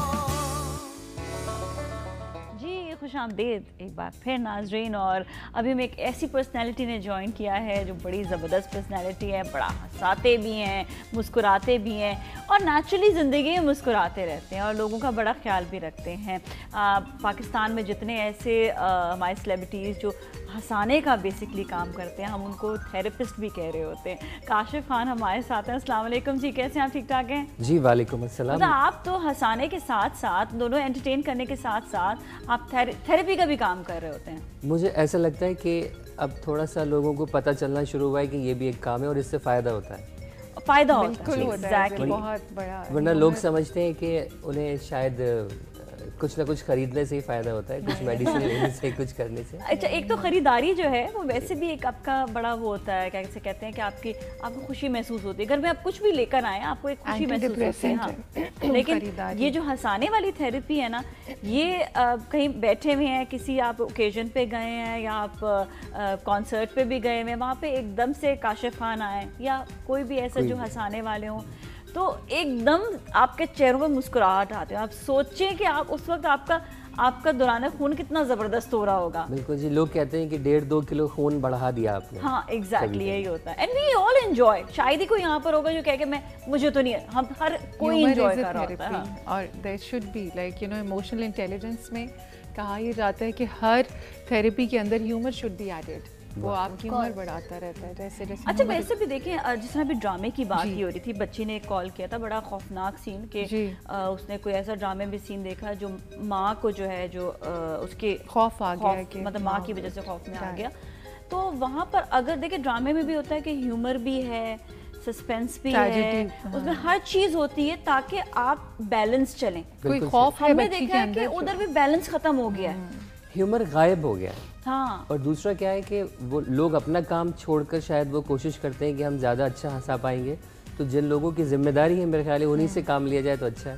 जी खुशामदीद एक बार फिर नाजरीन, और अभी में एक ऐसी पर्सनैलिटी ने ज्वाइन किया है जो बड़ी ज़बरदस्त पर्सनैलिटी है, बड़ा हंसाते भी हैं, मुस्कुराते भी हैं और नेचुरली ज़िंदगी में मुस्कुराते रहते हैं और लोगों का बड़ा ख्याल भी रखते हैं। आ, पाकिस्तान में जितने ऐसे हमारे सेलिब्रिटीज़ जो हंसाने का बेसिकली काम करते हैं, हम उनको थेरेपिस्ट भी कह रहे होते हैं। काशिफ खान हमारे साथ हैं। अस्सलाम वालेकुम जी, कैसे हैं आप? ठीक ठाक हैं जी? वालेकुम अस्सलाम। मतलब आप तो हंसाने के साथ साथ, दोनों एंटरटेन करने के साथ साथ आप थेरेपी का भी काम कर रहे होते हैं। मुझे ऐसा लगता है कि अब थोड़ा सा लोगों को पता चलना शुरू हुआ है कि ये भी एक काम है और इससे फ़ायदा होता है। फ़ायदा होता बिल्कुल होता है, exactly. बहुत बड़ा। वरना लोग समझते हैं कि उन्हें शायद कुछ ना कुछ खरीदने से ही फ़ायदा होता है, कुछ मेडिसिन लेने से, कुछ करने से। अच्छा, एक तो ख़रीदारी जो है वो वैसे भी एक आपका बड़ा वो होता है, कैसे कहते हैं कि आपकी आपको खुशी महसूस होती है। घर में आप कुछ भी लेकर आए आपको एक खुशी महसूस होती है। हाँ। लेकिन ये जो हंसाने वाली थेरेपी है ना, ये आ, कहीं बैठे हुए हैं, किसी आप ओकेजन पे गए हैं या आप कॉन्सर्ट पे भी गए हुए हैं, वहाँ पे एकदम से काशिफ खान आए या कोई भी ऐसा जो हंसाने वाले हों, तो एकदम आपके चेहरों पे मुस्कुराहट आती है। आप सोचें कि आप उस वक्त आपका आपका दौरान खून कितना ज़बरदस्त हो रहा होगा। बिल्कुल जी, लोग कहते हैं कि डेढ़ दो किलो खून बढ़ा दिया आपने। हाँ एग्जैक्टली, यही होता है। And we all enjoy. शायद ही कोई यहाँ पर होगा जो कहे कि मैं मुझे तो नहीं है, हम हर कोई एंजॉय कर रहा होता है। हाँ। और there should be like you know emotional intelligence में कहा यह जाता है कि हर थेरेपी के अंदर ह्यूमर शुड बी एडेड, वो आपकी उम्र बढ़ाता रहता है। जैसे जैसे अच्छा, वैसे भी देखें, जिस तरह भी ड्रामे की बात ही हो रही थी, बच्ची ने कॉल किया था, बड़ा खौफनाक सीन के आ, उसने कोई ऐसा ड्रामे में सीन देखा जो माँ को जो है जो आ, उसके खौफ आ गया कि मतलब माँ की वजह से खौफ में आ गया। तो वहाँ पर अगर देखें ड्रामे में भी होता है कि ह्यूमर भी है, सस्पेंस भी है, उसमें हर चीज होती है ताकि आप बैलेंस चलें। कोई खौफ है, हमने देखा है कि उधर भी बैलेंस खत्म हो गया है, ह्यूमर गायब हो गया। हाँ। और दूसरा क्या है कि वो लोग अपना काम छोड़कर शायद वो कोशिश करते हैं कि हम ज़्यादा अच्छा हंसा पाएंगे, तो जिन लोगों की जिम्मेदारी है मेरे ख्याल है उन्हीं से काम लिया जाए तो अच्छा है।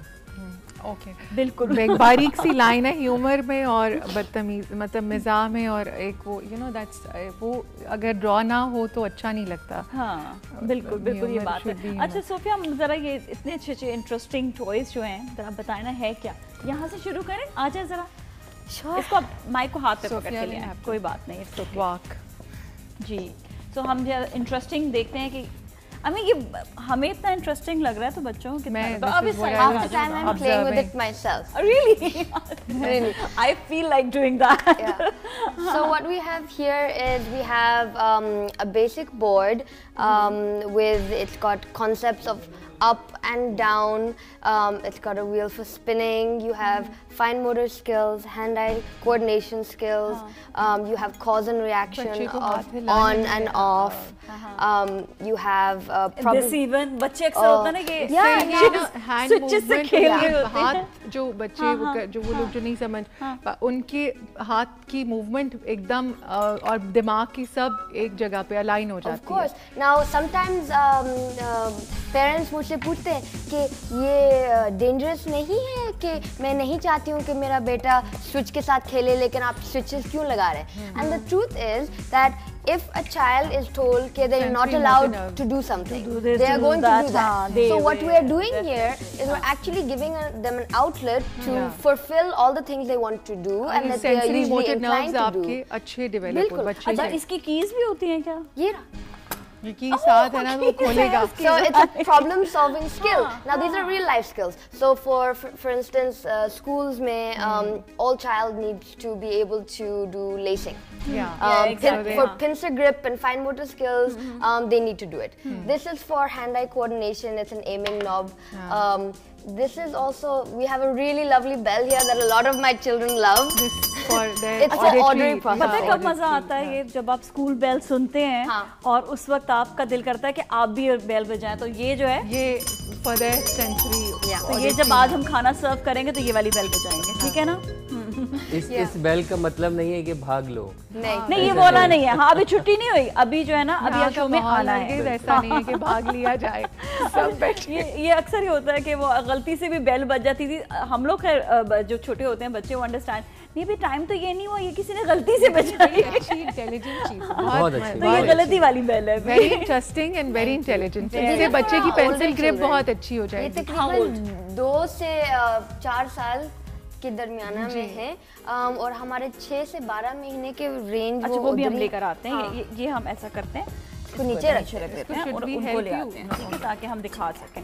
Okay okay. बिल्कुल। एक बारीक सी लाइन है ह्यूमर में और बदतमीज मतलब मिजाह में, और एक वो यू नो दैट्स वो अगर ड्रॉ ना हो तो अच्छा नहीं लगता। हाँ बिल्कुल बिल्कुल, ये बात है। अच्छा सोफिया, ज़रा ये इतने अच्छे अच्छे इंटरेस्टिंग टॉयज जो हैं ज़रा बताए ना, है क्या? यहाँ से शुरू करें, आ जाए ज़रा। Sure. इसको आप माइक को हाथ पे पकड़ के लें, कोई बात नहीं, इट्स ओके। वॉक जी। सो so, हम इंटरेस्टिंग देखते हैं कि आई मीन ये हमें इतना इंटरेस्टिंग लग रहा है तो बच्चों को कितना। तो अब इस half the time I'm playing with it myself. Really? Really? I feel like doing that. Yeah. So what we have here is we have um, a basic board um, with, it's got concepts of up and down, um, it's got a wheel for spinning, you have fine motor skills, hand-eye coordination skills, um, you have cause and reaction of on and off, um, you have uh, probably this even बच्चे अक्सर होता है ना कि yeah, hand switches से खेल रहे होते हैं। हाथ जो बच्चे वो जो वो लोग जो नहीं समझ उनके हाथ की मूवमेंट एकदम और दिमाग की सब एक जगह पे अलाइन हो जाती है। Of course. Now sometimes um, uh, parents मुझसे पूछते हैं कि ये डेंजरस नहीं है कि मैं नहीं चाहती हूँ कि मेरा बेटा स्विच के साथ खेले, लेकिन आप स्विचेस क्यों लगा रहे हैं? And the truth is that if a child is told that they are not allowed to do something, to do this, they are to going that, to do that. haan, they, so what they, we are doing they, here is we're actually giving a, them an outlet to yeah. fulfill all the things they want to do and, and that they are usually inclined to do. आपके अच्छे develop हो बच्चे। अच्छा, इसकी keys भी होती हैं क्या? ये ये की साथ है ना वो खोलेगा। So it's a problem solving skill. Now these are real life skills. So for for, for instance uh, schools में um, all child needs to be able to do lacing. Yeah. Um, yeah exactly. pin, for yeah. pincer grip and fine motor skills, mm-hmm. um, they need to do it. Mm-hmm. This is for hand-eye coordination. It's an aiming knob. Yeah. Um, this is also, we have a really lovely bell here that a lot of my children love. This for it's for auditory process. पता है कब मजा आता है ये जब आप school bell सुनते हैं हाँ. और उस वक्त आपका दिल करता है कि आप भी बेल बजाएं, तो ये जो है ये for their sensory तो ये जब आज हम खाना सर्व करेंगे तो ये वाली बेल बजाएंगे, ठीक है ना? इस इस बेल का मतलब नहीं है कि भाग लो, नहीं नहीं ये बोला नहीं है। हाँ अभी छुट्टी नहीं हुई, अभी जो है ना अभी शो में आना है, ऐसा नहीं है कि भाग लिया जाए सब बैठे। ये ये अक्सर ही होता है कि वो गलती से भी बेल बज जाती थी। हम लोग खैर जो छोटे होते हैं बच्चे वो अंडरस्टैंड नहीं भी टाइम तो ये नहीं हुआ, ये किसी ने गलती से बजाई। अच्छी इंटेलिजेंट चीज, बहुत अच्छी, तो ये गलती वाली बेल है। Very interesting and very intelligent. इससे बच्चे की पेंसिल ग्रिप बहुत अच्छी हो जाएगी। ये तकरीबन दो से चार साल के दरमियाना में है और हमारे छह से बारह महीने के रेंज अच्छा वो भी हम लेकर आते हैं। ये ये हम ऐसा करते हैं, इसको नीचे रख देते हैं और उनको ले आते हैं, ठीक है, ताकि हम दिखा सकें।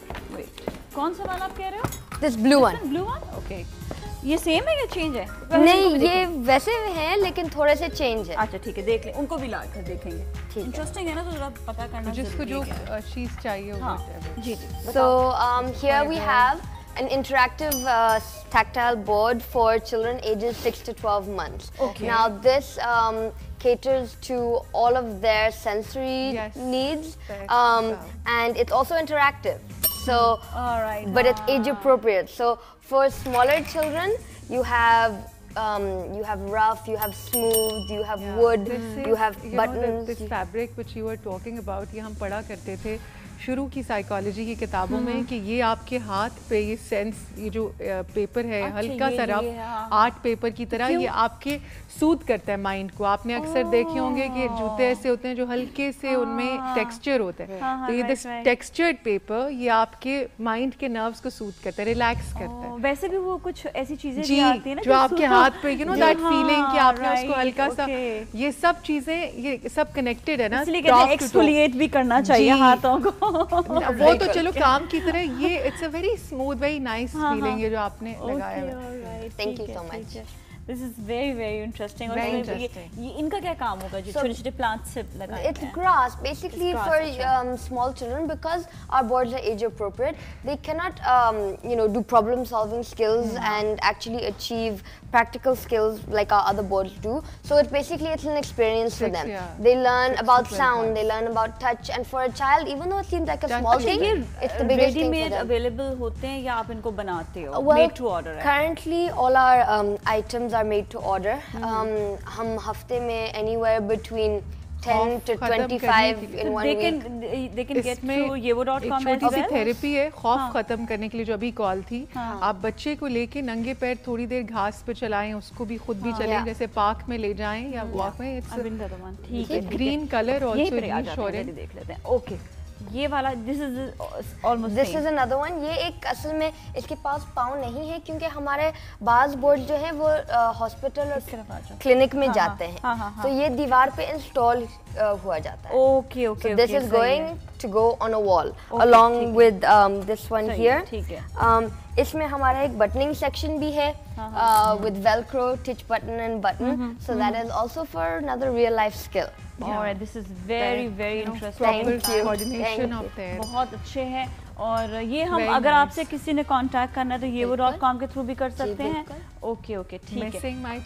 कौन सा वाला आप कह रहे हो? This blue one. Blue one, okay. ये सेम है या चेंज है? नहीं ये वैसे हैं लेकिन थोड़े से चेंज है। अच्छा ठीक है, देख लें, उनको भी ला कर देखेंगे। ठीक, इंटरेस्टिंग है ना, तो जरा पता करना जिसको जो चीज चाहिए वो। जी जी। So um, here we have an interactive uh, tactile board for children ages six to twelve months. Okay. Now this um, caters to all of their sensory yes. needs, um, and it's also interactive. So, all right. but it's age appropriate. So for smaller children, you have um, you have rough, you have smooth, you have yeah. wood, is, you have you buttons. Know, this fabric which you were talking about, ये हम पढ़ा करते थे शुरू की psychology की किताबों में कि ये आपके हाथ पे ये सेंस, ये जो पेपर है अच्छा, हल्का सा रफ आर्ट पेपर की तरह, ये आपके सूद करता है माइंड को। आपने अक्सर देखे होंगे कि जूते ऐसे होते हैं जो हल्के से उनमें टेक्सचर होता है, तो ये दिस टेक्सचर्ड पेपर ये आपके माइंड के नर्व्स को सूद करता है, रिलैक्स करता है। वैसे भी वो कुछ ऐसी चीजें जी आती है ना जो आपके हाथ पे, यू नो दैट फीलिंग कि आपने right, उसको हल्का सा, ये सब चीजें ये सब कनेक्टेड है ना, इसलिए कहते हैं एक्सफोलिएट भी करना चाहिए हाथों को। वो तो चलो काम की तरह, ये it's a very smooth very nice feeling है जो आपने लगाया है। Thank you so much. This is very very interesting. Very और interesting. ये, ये इनका क्या काम होगा जो छोटे छोटे plants से लगाए? It's grass basically It's grass, for अच्छा. um, small children because our boards are age appropriate. They cannot um, you know do problem solving skills mm. and actually achieve practical skills like our other boards do. So it's basically it's an experience for them. Yeah. They learn Six about sound, they learn about touch, and for a child, even though it seems like a Touch. small अच्छा, thing, it's the biggest thing for them. available होते हैं या आप इनको बनाते हो? Well, made to order है? Currently, all our um, items are made to order. Mm-hmm. um, हम हफ्ते में anywhere between ten to twenty-five in one they week. Can, they can get through yayvo dot com एक छोटी सी well? Therapy है खौफ खत्म करने के लिए जो अभी कॉल थी। हाँ. आप बच्चे को लेके नंगे पैर थोड़ी देर घास पे चलाएं, उसको भी खुद भी चलें, जैसे पार्क में ले जाएं या वॉक में। इट्स ठीक है, ग्रीन कलर आल्सो रीअश्योरेंस। देख लेते हैं। ओके, ये वाला this is almost this is another one. ये एक असल में इसके पास पाँव नहीं है क्योंकि हमारे बाज बोर्ड जो है वो हॉस्पिटल और क्लिनिक में जाते हैं, तो ये दीवार पे इंस्टॉल हुआ जाता है। Okay okay, this is going to go on a wall along with this one here. ठीक है, इसमें हमारा एक बटनिंग सेक्शन भी है विद वेलक्रो, टिच button and button, so that is also for another real life skill. Alright, this is very very interesting. Thank you. Coordination of that. बहुत अच्छे हैं और ये हम अगर आपसे किसी ने कांटेक्ट करना है तो yayvo dot com के थ्रू भी कर सकते हैं। ओके ओके, ठीक है। Missing my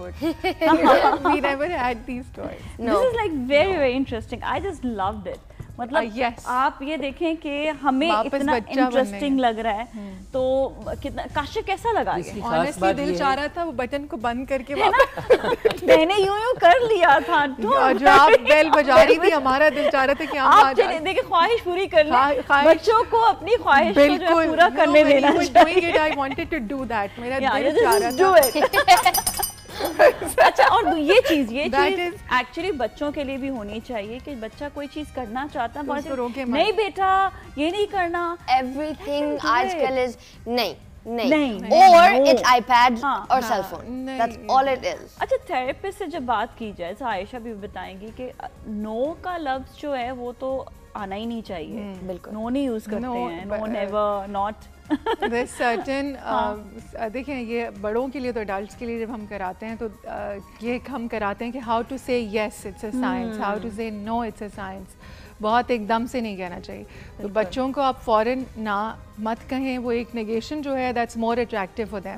childhood. We never had these toys. No. This is like very very interesting. I just loved it. मतलब uh, yes. आप ये देखें कि हमें इतना इंटरेस्टिंग लग रहा है, तो कितना काशिफ कैसा लगा? ऑनेस्टली दिल चाह रहा था वो बटन को बंद करके मैंने यूं यूं कर लिया था, जो आप बेल बजा रही थी हमारा दिल चाह रहा था कि हम आप चलिए देखिए ख्वाहिश पूरी कर लें, बच्चों को अपनी ख्वाहिश को जो है पूरा करने देना चाहिए। I wanted to do that. मेरा दिल चाह रहा था। अच्छा, और ये चीज ये चीज एक्चुअली बच्चों के लिए भी होनी चाहिए कि बच्चा कोई चीज करना चाहता है तो नहीं बेटा ये नहीं करना, एवरीथिंग आजकल इज नहीं नहीं, नहीं और इट्स आईपैड और cell phone, that's all it is. अच्छा, थेरेपिस्ट से जब बात की जाए तो आयशा भी बताएंगी कि नो का लफ्ज जो है वो तो आना ही नहीं चाहिए, बिल्कुल नो नहीं यूज करते हैं, no never, not There's certain uh, देखें ये बड़ों के लिए तो अडल्ट्स के लिए जब हम कराते हैं तो uh, ये हम कराते हैं कि how to say yes it's a science, how to say no it's a science. बहुत एकदम से नहीं कहना चाहिए, तो बच्चों को आप फॉरन ना मत कहें, वो एक नेगेशन जो है that's more attractive for them.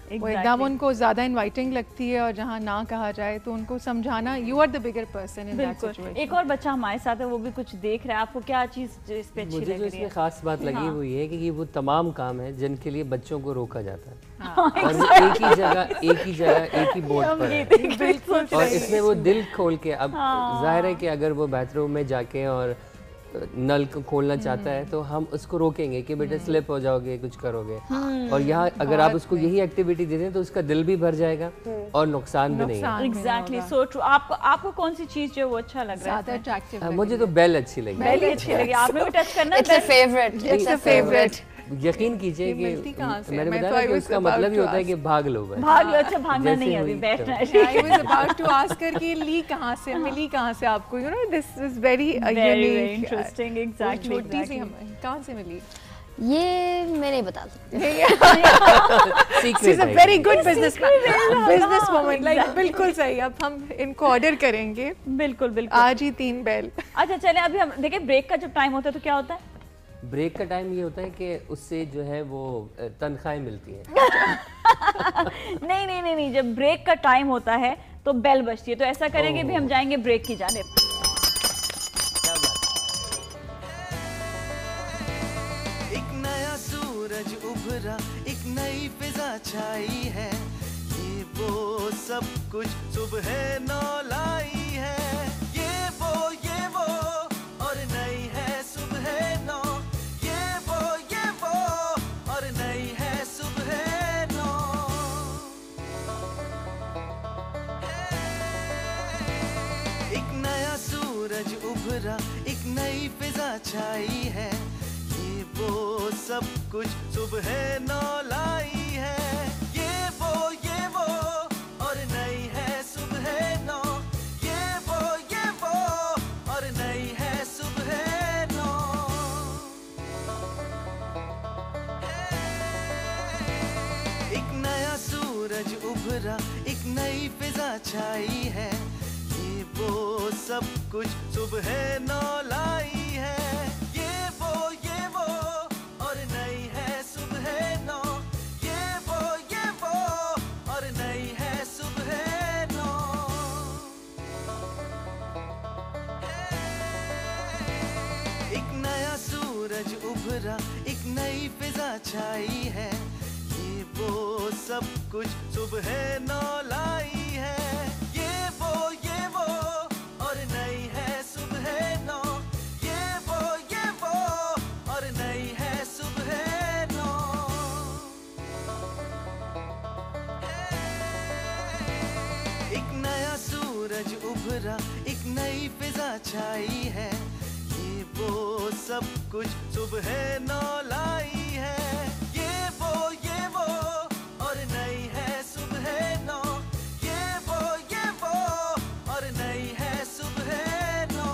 वो एकदम उनको ज़्यादा इनवाइटिंग लगती है और जहाँ ना कहा जाए तो उनको समझाना you are the bigger person in that situation. एक और बच्चा हमारे साथ है, वो भी कुछ देख रहा है, आपको क्या चीज़ इस पे अच्छी लग रही है? मुझे जो खास बात लगी वो ये है कि वो तमाम काम है जिनके लिए बच्चों को रोका जाता है और एक ही जगह एक ही जगह एक ही बोर्ड पर है और इसमें वो दिल खोल के, अब जाहिर है कि अगर वो बाथरूम में जाके और नल को खोलना चाहता है तो हम उसको रोकेंगे कि बेटा स्लिप हो जाओगे, कुछ करोगे। और यहाँ अगर आप उसको यही एक्टिविटी दे दें तो उसका दिल भी भर जाएगा और नुकसान भी नहीं है। Exactly, so true. आपको आपको कौन सी चीज जो वो अच्छा लग रहा है? अट्रैक्टिव मुझे तो बेल अच्छी लगी। बेल अच्छी लगी, आपने भी टच करना? It's a favourite, it's a favourite. यकीन कीजिए कि मैंने बताया कि उसका मतलब ही होता है कि भाग लो, बस भाग लो। अच्छा, भागना नहीं है अभी, बैठना है। I was about to ask her कि ली कहाँ से, मिली कहाँ से आपको? You know, this is very unique, interesting, exactly. छोटी सी हम कहाँ से मिली? ये मैं नहीं बता सकती। She's a very good businessman, businesswoman, like बिल्कुल सही। अब हम इनको ऑर्डर करेंगे। बिल्कुल बिल्कुल, आज ही तीन बेल। अच्छा चले, अभी हम देखिए ब्रेक का जब टाइम होता है तो क्या होता है? ब्रेक का टाइम ये होता है कि उससे जो है वो तनख्वाहें मिलती हैं। नहीं नहीं नहीं नहीं, जब ब्रेक का टाइम होता है तो बेल बजती है, तो ऐसा करेंगे भी हम जाएंगे ब्रेक की जानिब। एक नया सूरज उभरा, एक नई फिजा छाई है, ये वो सब कुछ सुबह नौ लाई है। ये वो ये वो और नई है सुबह नौ, ये वो ये वो और नई है सुबह नौ। एक नया सूरज उभरा, एक नई फिजा छाई है, ये वो सब कुछ सुबह नौ लाई है। ये वो ये वो और नई है सुबह नौ, ये वो ये वो और नई है सुबह नौ। एक नया सूरज उभरा, एक नई फिजा छाई है, ये वो सब कुछ सुबह नौ लाई है। ये वो ये वो और नई है सुबह नौ, ये वो ये वो और नई है सुबह नौ। एक नया सूरज उभरा, एक नई फिजा छाई है, ये वो सब कुछ सुबह नौ लाई है। ये वो ये वो और नई है सुबह नौ, ये वो ये वो और नई है सुबह नौ। एक नया सूरज उभरा, एक नई फिजा छाई है, ये वो सब कुछ सुबह नौ लाई है। ये वो ये वो और नई है सुबह नौ, ये वो ये वो और नई है सुबह नौ।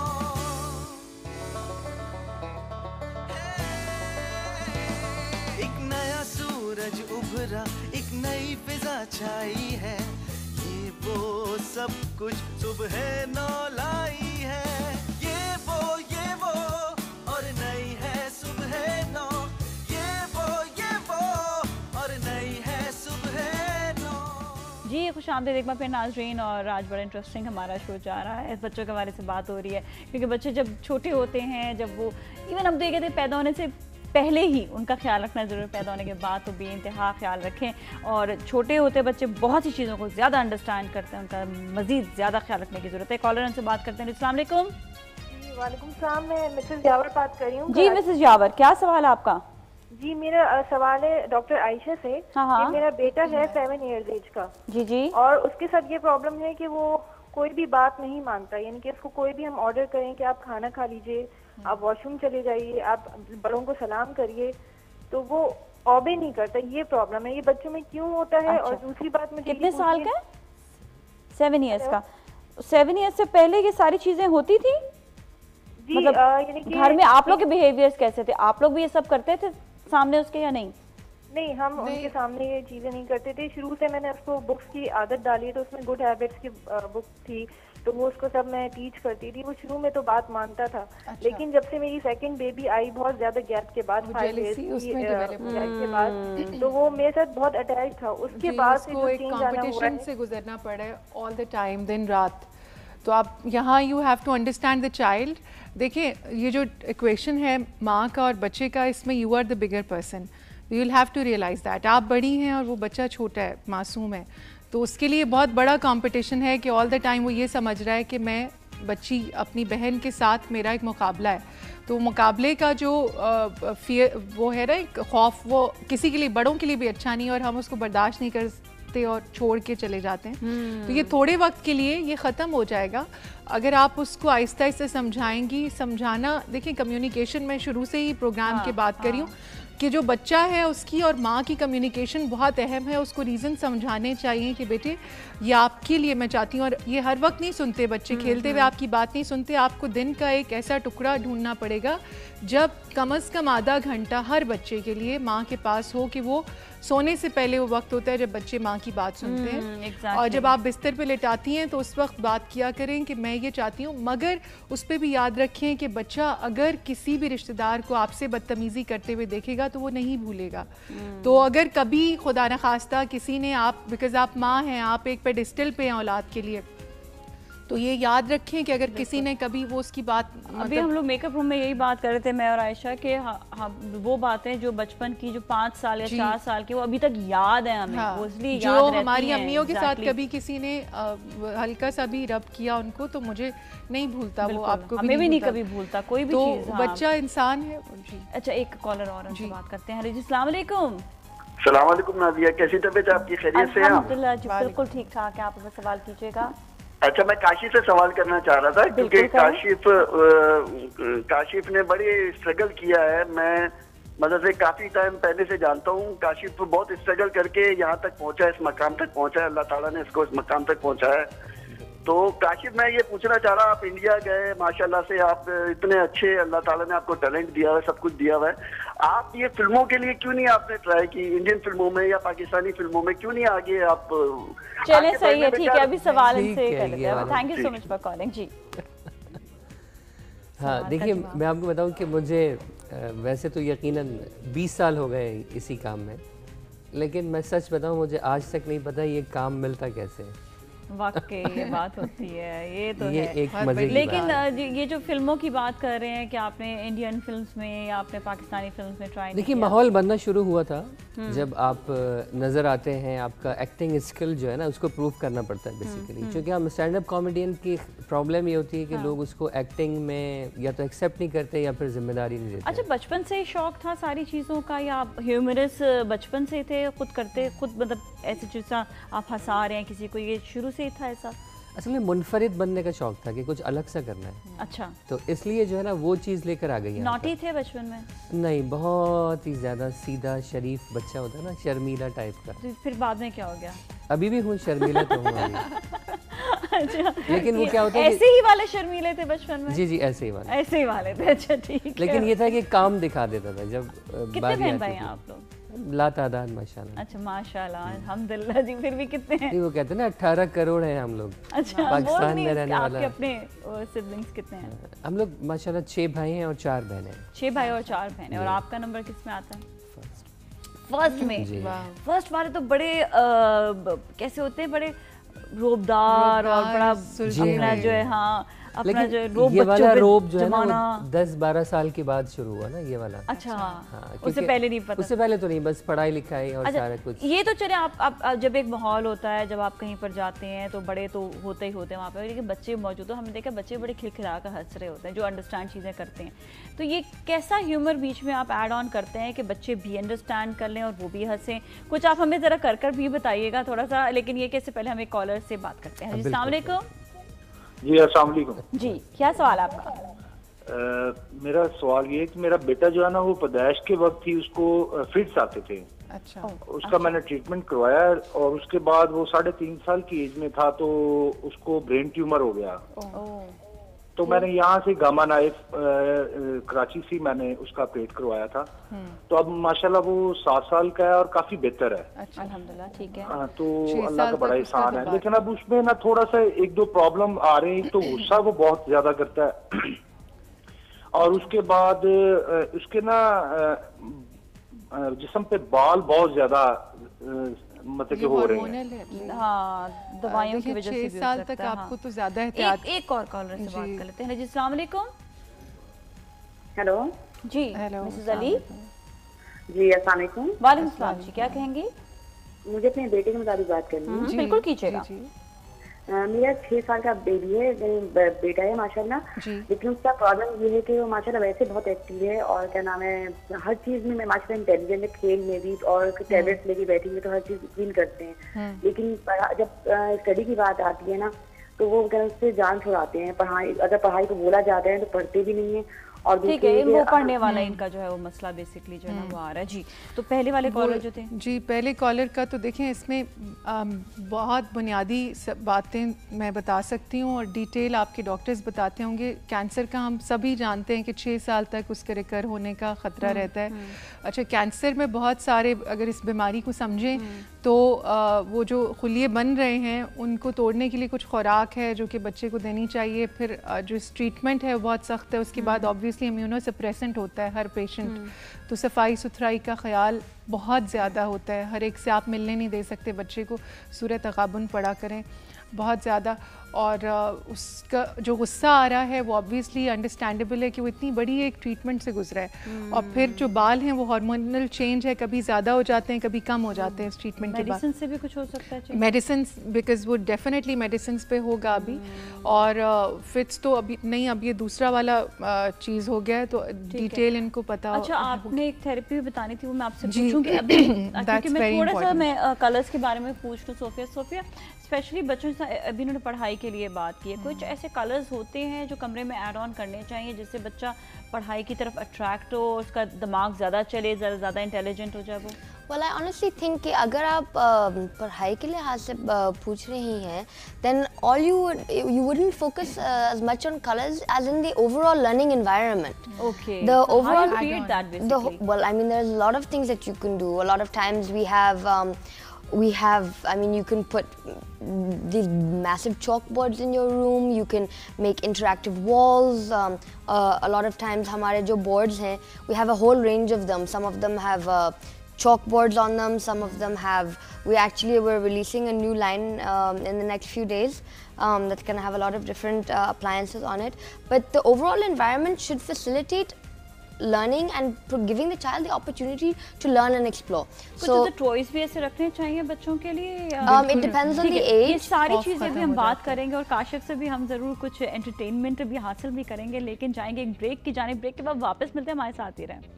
एक नया सूरज उभरा, एक नई फिजा छाई है, ये वो सब कुछ सुबह नौ लाई है। ये वो ये वो और नई है सुबह नौ, ये वो ये वो और नई है सुबह नौ। जी खुशामदीद एक बार फिर नाज़रीन, और आज बड़ा इंटरेस्टिंग हमारा शो जा रहा है। बच्चों के बारे से बात हो रही है क्योंकि बच्चे जब छोटे होते हैं, जब वो इवन हम तो ये कहते हैं पैदा होने से पहले ही उनका ख्याल रखना ज़रूर, पैदा होने के बाद तो बेइंतहा ख्याल रखें। और छोटे होते बच्चे बहुत सी चीज़ों को ज़्यादा अंडरस्टैंड करते हैं, उनका मज़ीद ज़्यादा ख्याल रखने की ज़रूरत है। कॉलर उनसे बात करते हैं। अस्सलाम वालेकुम। वालेकुम सलाम, मैं मिसेस यावर बात कर रही हूँ। जी मिसेस यावर, क्या सवाल है आपका? जी मेरा uh, सवाल है डॉक्टर आयशा से। हाँ हाँ। मेरा बेटा है सेवन इयर्स एज का। जी जी। और उसके साथ ये प्रॉब्लम है कि वो कोई भी बात नहीं मानता, यानी कि उसको कोई भी हम ऑर्डर करें कि आप खाना खा लीजिए, आप वॉशरूम चले जाइए, आप बड़ों को सलाम करिए, तो वो ऑबे नहीं करता। ये प्रॉब्लम है, ये बच्चों में क्यों होता है? अच्छा। और दूसरी बात मुझे कितने साल का? सेवन इयर्स का। सेवन इयर्स से पहले ये सारी चीजें होती थी? मतलब घर में आप लोग के बिहेवियर्स कैसे थे? आप लोग भी ये सब करते थे सामने उसके या नहीं? नहीं, हम नहीं। उनके सामने ये चीजें नहीं करते थे। शुरू से मैंने उसको बुक्स की आदत डाली है, तो उसमें गुड हैबिट्स की बुक थी, तो वो उसको सब मैं टीच करती थी। वो शुरू में तो बात मानता था। अच्छा। लेकिन जब से मेरी सेकंड बेबी आई बहुत ज्यादा गैप के बाद, फाइव इयर्स के बाद, तो वो मेरे साथ बहुत अटैच था। उसके बाद से जो चेंज आना हुआ है, से गुजरना पड़ा है ऑल द टाइम, दिन रात। तो आप यहाँ you have to understand the child. देखिए, ये जो इक्वेशन है माँ का और बच्चे का, इसमें you are the bigger person, you will have to realise that. आप बड़ी हैं और वो बच्चा छोटा है, मासूम है, तो उसके लिए बहुत बड़ा कंपटीशन है कि ऑल द टाइम वो ये समझ रहा है कि मैं बच्ची अपनी बहन के साथ मेरा एक मुकाबला है। तो मुकाबले का जो फियर वो है ना, एक खौफ, वो किसी के लिए, बड़ों के लिए भी अच्छा नहीं है, और हम उसको बर्दाश्त नहीं करते और छोड़ के चले जाते हैं। तो ये थोड़े वक्त के लिए ये ख़त्म हो जाएगा अगर आप उसको आहिस्ता आहिस्ता समझाएंगी। समझाना, देखिए कम्युनिकेशन में शुरू से ही प्रोग्राम हाँ, के बात करी हूँ कि जो बच्चा है उसकी और माँ की कम्युनिकेशन बहुत अहम है। उसको रीज़न समझाने चाहिए कि बेटे ये आपके लिए मैं चाहती हूँ, और ये हर वक्त नहीं सुनते बच्चे, खेलते हुए आपकी बात नहीं सुनते। आपको दिन का एक ऐसा टुकड़ा ढूंढना पड़ेगा जब कम अज़ कम आधा घंटा हर बच्चे के लिए माँ के पास हो, कि वो सोने से पहले वो वक्त होता है जब बच्चे माँ की बात सुनते हैं। exactly. और जब आप बिस्तर पे लेटाती हैं तो उस वक्त बात किया करें कि मैं ये चाहती हूँ, मगर उस पर भी याद रखें कि बच्चा अगर किसी भी रिश्तेदार को आपसे बदतमीज़ी करते हुए देखेगा तो वो नहीं भूलेगा। तो अगर कभी खुदा न खास्ता किसी ने, आप बिकॉज आप माँ हैं, आप एक पेडिस्टल पे हैं औलाद के लिए, तो ये याद रखें कि अगर किसी ने कभी वो उसकी बात, अभी हम लोग मेकअप रूम में यही बात कर रहे थे मैं और आयशा के, हम वो बातें जो बचपन की, जो पाँच साल या चार साल की, वो अभी तक याद है हमें। हाँ, वो इसलिए जो याद हमारी अम्मियों के साथ कभी किसी ने हल्का सा भी रब किया उनको, तो मुझे नहीं भूलता, वो आपको हमें भी नहीं कभी भूलता कोई भी चीज। तो बच्चा इंसान है। अच्छा, एक कॉलर और हमसे बात करते हैं। जी, अस्सलाम वालेकुम। अस्सलाम वालेकुम नादिया, कैसी तबीयत है आपकी? खैरियत से हैं? अल्हम्दुलिल्लाह जी, बिल्कुल ठीक ठाक है। आप अपना सवाल कीजिएगा। अच्छा, मैं काशिफ से सवाल करना चाह रहा था, क्योंकि काशिफ काशिफ ने बड़ी स्ट्रगल किया है। मैं मतलब से काफी टाइम पहले से जानता हूँ। काशिफ बहुत स्ट्रगल करके यहाँ तक पहुँचा है, इस मकाम तक पहुँचा है। अल्लाह ताला ने इसको इस मकाम तक पहुँचाया है। तो काशिफ, मैं ये पूछना चाह रहा, आप इंडिया गए, माशाल्लाह से आप इतने अच्छे, अल्लाह ताला ने आपको टैलेंट दिया हुआ है, सब कुछ दिया हुआ है। आप ये फिल्मों के लिए क्यों नहीं आपने ट्राई की, इंडियन फिल्मों में या पाकिस्तानी फिल्मों में क्यों नहीं आगे आप? चले, सही है, ठीक है, अभी सवाल इनसे कर लेते हैं। Thank you so much for calling जी। हाँ, देखिए, मैं आपको बताऊं कि मुझे वैसे तो यकीनन बीस साल हो गए इसी काम में, लेकिन मैं सच बताऊं, मुझे आज तक नहीं पता ये काम मिलता कैसे है। वाकई ये बात होती है, ये तो ये है। एक मजे की लेकिन बात। ये जो फिल्मों की बात कर रहे हैं कि आपने इंडियन फिल्म्स में या आपने पाकिस्तानी फिल्म्स में ट्राई, देखिए माहौल बनना शुरू हुआ था जब आप नज़र आते हैं। आपका एक्टिंग स्किल जो है ना, उसको प्रूव करना पड़ता है बेसिकली, क्योंकि हम स्टैंड अप कॉमेडियन की प्रॉब्लम ये होती है कि हाँ। लोग उसको एक्टिंग में या तो एक्सेप्ट नहीं करते या फिर जिम्मेदारी नहीं देते। अच्छा, बचपन से ही शौक था सारी चीज़ों का, या आप ह्यूमरस बचपन से थे, खुद करते खुद, मतलब ऐसी चीज़ आप हंसा रहे हैं किसी को, ये शुरू से ही था ऐसा? असल में मुनफरिद बनने का शौक था कि कुछ अलग सा करना है। अच्छा, तो इसलिए जो है ना वो चीज़ लेकर आ गई। नॉटी थे बचपन में? नहीं, बहुत ही ज़्यादा सीधा शरीफ बच्चा होता है ना, शर्मीला टाइप का। तो फिर बाद में क्या हो गया? अभी भी हूँ शर्मीला तो हूँ अभी। अच्छा, लेकिन वो क्या होता है, ऐसे ही वाले शर्मीले थे बचपन में? जी जी, ऐसे ही वाले ऐसे ही वाले थे। अच्छा, ठीक। लेकिन ये था कि काम दिखा देता था जब कितने बहन भाई हैं आप लोग? लातादाद माशाल्लाह। अच्छा, माशाल्लाह, अल्हम्दुलिल्लाह जी। फिर भी कितने हैं? वो कहते हैं ना अठारह करोड़ हैं हम लोग। अच्छा, पाकिस्तान में रहने वाला। आपके अपने सिबलिंग्स कितने हैं? हम लोग माशाल्लाह छह भाई हैं और चार बहनें। छह भाई और चार बहनें। और आपका नंबर किस में आता है? फर्स्ट में। फर्स्ट वाले तो बड़े कैसे होते हैं, बड़े रोबदार और बड़ा अपना जो है, हाँ, अपना जो रोब, ये वाला रोब जो है ना वो दस बारह साल के बाद शुरू हुआ ना, ये वाला। अच्छा, हाँ, उससे पहले नहीं पता? उससे पहले तो नहीं, बस पढ़ाई लिखाई और अच्छा, सारा कुछ। ये तो चले, आप, आप, आप जब एक माहौल होता है, जब आप कहीं पर जाते हैं तो बड़े तो होते ही होते हैं वहाँ पे, लेकिन बच्चे मौजूद हो, हमने देखा बच्चे बड़े खिलखिला कर हंस रहे होते हैं, जो अंडरस्टैंड चीज़ें करते हैं। तो ये कैसा ह्यूमर बीच में आप ऐड ऑन करते हैं कि बच्चे भी अंडरस्टैंड कर लें और वो भी हंसें? कुछ आप हमें ज़रा कर कर भी बताइएगा थोड़ा सा। लेकिन ये कैसे, पहले हम एक कॉलर से बात करते हैं। अस्सलाम वालेकुम। जी, अस्सलाम वालेकुम जी, क्या सवाल आपका? uh, मेरा सवाल ये है कि मेरा बेटा जो है ना, वो पैदाइश के वक्त ही उसको फिट्स आते थे। अच्छा। उसका अच्छा। मैंने ट्रीटमेंट करवाया और उसके बाद वो साढ़े तीन साल की एज में था तो उसको ब्रेन ट्यूमर हो गया। तो मैंने यहाँ से गामा नाइफ कराची से मैंने उसका ऑपरेट करवाया था। तो अब माशाल्लाह वो सात साल का है और काफी बेहतर है। अच्छा, अल्हम्दुलिल्लाह, ठीक है। हाँ, तो अल्लाह का बड़ा एहसान है। लेकिन अब उसमें ना थोड़ा सा एक दो प्रॉब्लम आ रहे हैं। एक तो गुस्सा वो बहुत ज्यादा करता है और उसके बाद उसके ना जिस्म पे बाल बहुत ज्यादा मतलब कि हो रहे हैं। हाँ, दवाइयों की वजह से भी साल तक आपको तो ज्यादा एहतियात। एक और कॉलर से बात कर लेते हैं। जी, अस्सलाम वालेकुम। हेलो जी, मिसेस अली। जी, अस्सलाम वालेकुम। वालेकुम सलाम जी, क्या कहेंगी? मुझे अपने बेटे के मुताबिक बात करनी है। बिल्कुल कीजिएगा। मेरा छह साल का बेबी है, बेटा है माशाल्लाह। लेकिन उसका प्रॉब्लम ये है कि वो माशाल्लाह वैसे बहुत एक्टिव है और क्या नाम है, हर चीज में मैं माशाल्लाह इंटेलिजेंट है, खेल में भी, और टैबलेट्स लेके बैठी हुई तो हर चीज क्लीन करते हैं। लेकिन जब स्टडी की बात आती है ना तो वो उससे जान छुड़ाते हैं। पढ़ाई अगर पढ़ाई को बोला जाता है तो पढ़ते भी नहीं है। और ठीक है, वो पढ़ने वाला इनका जो है वो मसला बेसिकली जो है ना वो आ रहा है। जी, तो पहले वाले कॉलर जो थे। जी, पहले कॉलर का तो देखें, इसमें आ, बहुत बुनियादी बातें मैं बता सकती हूँ और डिटेल आपके डॉक्टर्स बताते होंगे। कैंसर का हम सभी जानते हैं कि छः साल तक उसके रिकर होने का ख़तरा रहता है। अच्छा, कैंसर में बहुत सारे, अगर इस बीमारी को समझें तो आ, वो जो खुलिये बन रहे हैं उनको तोड़ने के लिए कुछ खुराक है जो कि बच्चे को देनी चाहिए। फिर आ, जो ट्रीटमेंट है वो बहुत सख्त है। उसके बाद ऑब्वियसली इम्यूनो सप्रेसेंट होता है हर पेशेंट, तो सफाई सुथराई का ख्याल बहुत ज़्यादा होता है। हर एक से आप मिलने नहीं दे सकते बच्चे को, सूरत तगाबुन पड़ा करें बहुत ज़्यादा। और उसका जो गुस्सा आ रहा है वो ऑब्वियसली अंडरस्टैंडेबल है कि वो इतनी बड़ी एक ट्रीटमेंट से गुजरा है। और फिर जो बाल हैं वो हार्मोनल चेंज है, कभी ज़्यादा हो जाते हैं कभी कम हो जाते हैं इस ट्रीटमेंट के बाद। मेडिसिन से भी कुछ हो सकता है? मेडिसिन, बिकॉज वो डेफिनेटली मेडिसिन पे होगा अभी। और फिट्स तो अभी नहीं, अब ये दूसरा वाला चीज़ हो गया है तो डिटेल इनको पता। अच्छा, आपने एक थेरेपी भी बतानी थी, वो मैं आपसे पूछूंगी अभी, क्योंकि मैं थोड़ा सा मैं कलर्स के बारे में पूछ लूँ। सोफिया सोफिया स्पेशली बच्चों से अभी उन्होंने पढ़ाई के लिए बात की है, कुछ ऐसे कलर्स होते हैं जो कमरे में ऐड ऑन करने चाहिए जिससे बच्चा पढ़ाई की तरफ अट्रैक्ट हो, उसका दिमाग ज़्यादा चले, ज़्यादा ज़्यादा इंटेलिजेंट हो जाए वो? Well, I honestly think कि अगर आप uh, पढ़ाई के लिहाज से uh, पूछ रही हैं, then all you would you wouldn't focus uh, as much on colors as in the overall learning environment. Okay. The so overall, how do you create that basically? The, well, I mean, there's a lot of things that you can do. A lot of times we have. Um, We have, I mean, you can put these massive chalkboards in your room, you can make interactive walls. Um, uh, a lot of times, हमारे जो boards हैं, we have a whole range of them. Some of them have uh, chalkboards on them, some of them have, we actually were releasing a new line um, in the next few days um, that's going to have a lot of different uh, appliances on it. But the overall environment should facilitate learning and giving the child the opportunity to learn and explore. So the toys भी ऐसे रखने चाहिए बच्चों के लिए? Um, it depends on the age. ये सारी चीजें भी हम बात करेंगे और काशिफ से भी हम जरूर कुछ एंटरटेनमेंट भी हासिल भी करेंगे, लेकिन जाएंगे एक ब्रेक की जाने। ब्रेक के बाद वापस मिलते हैं, हमारे साथ ही रहें।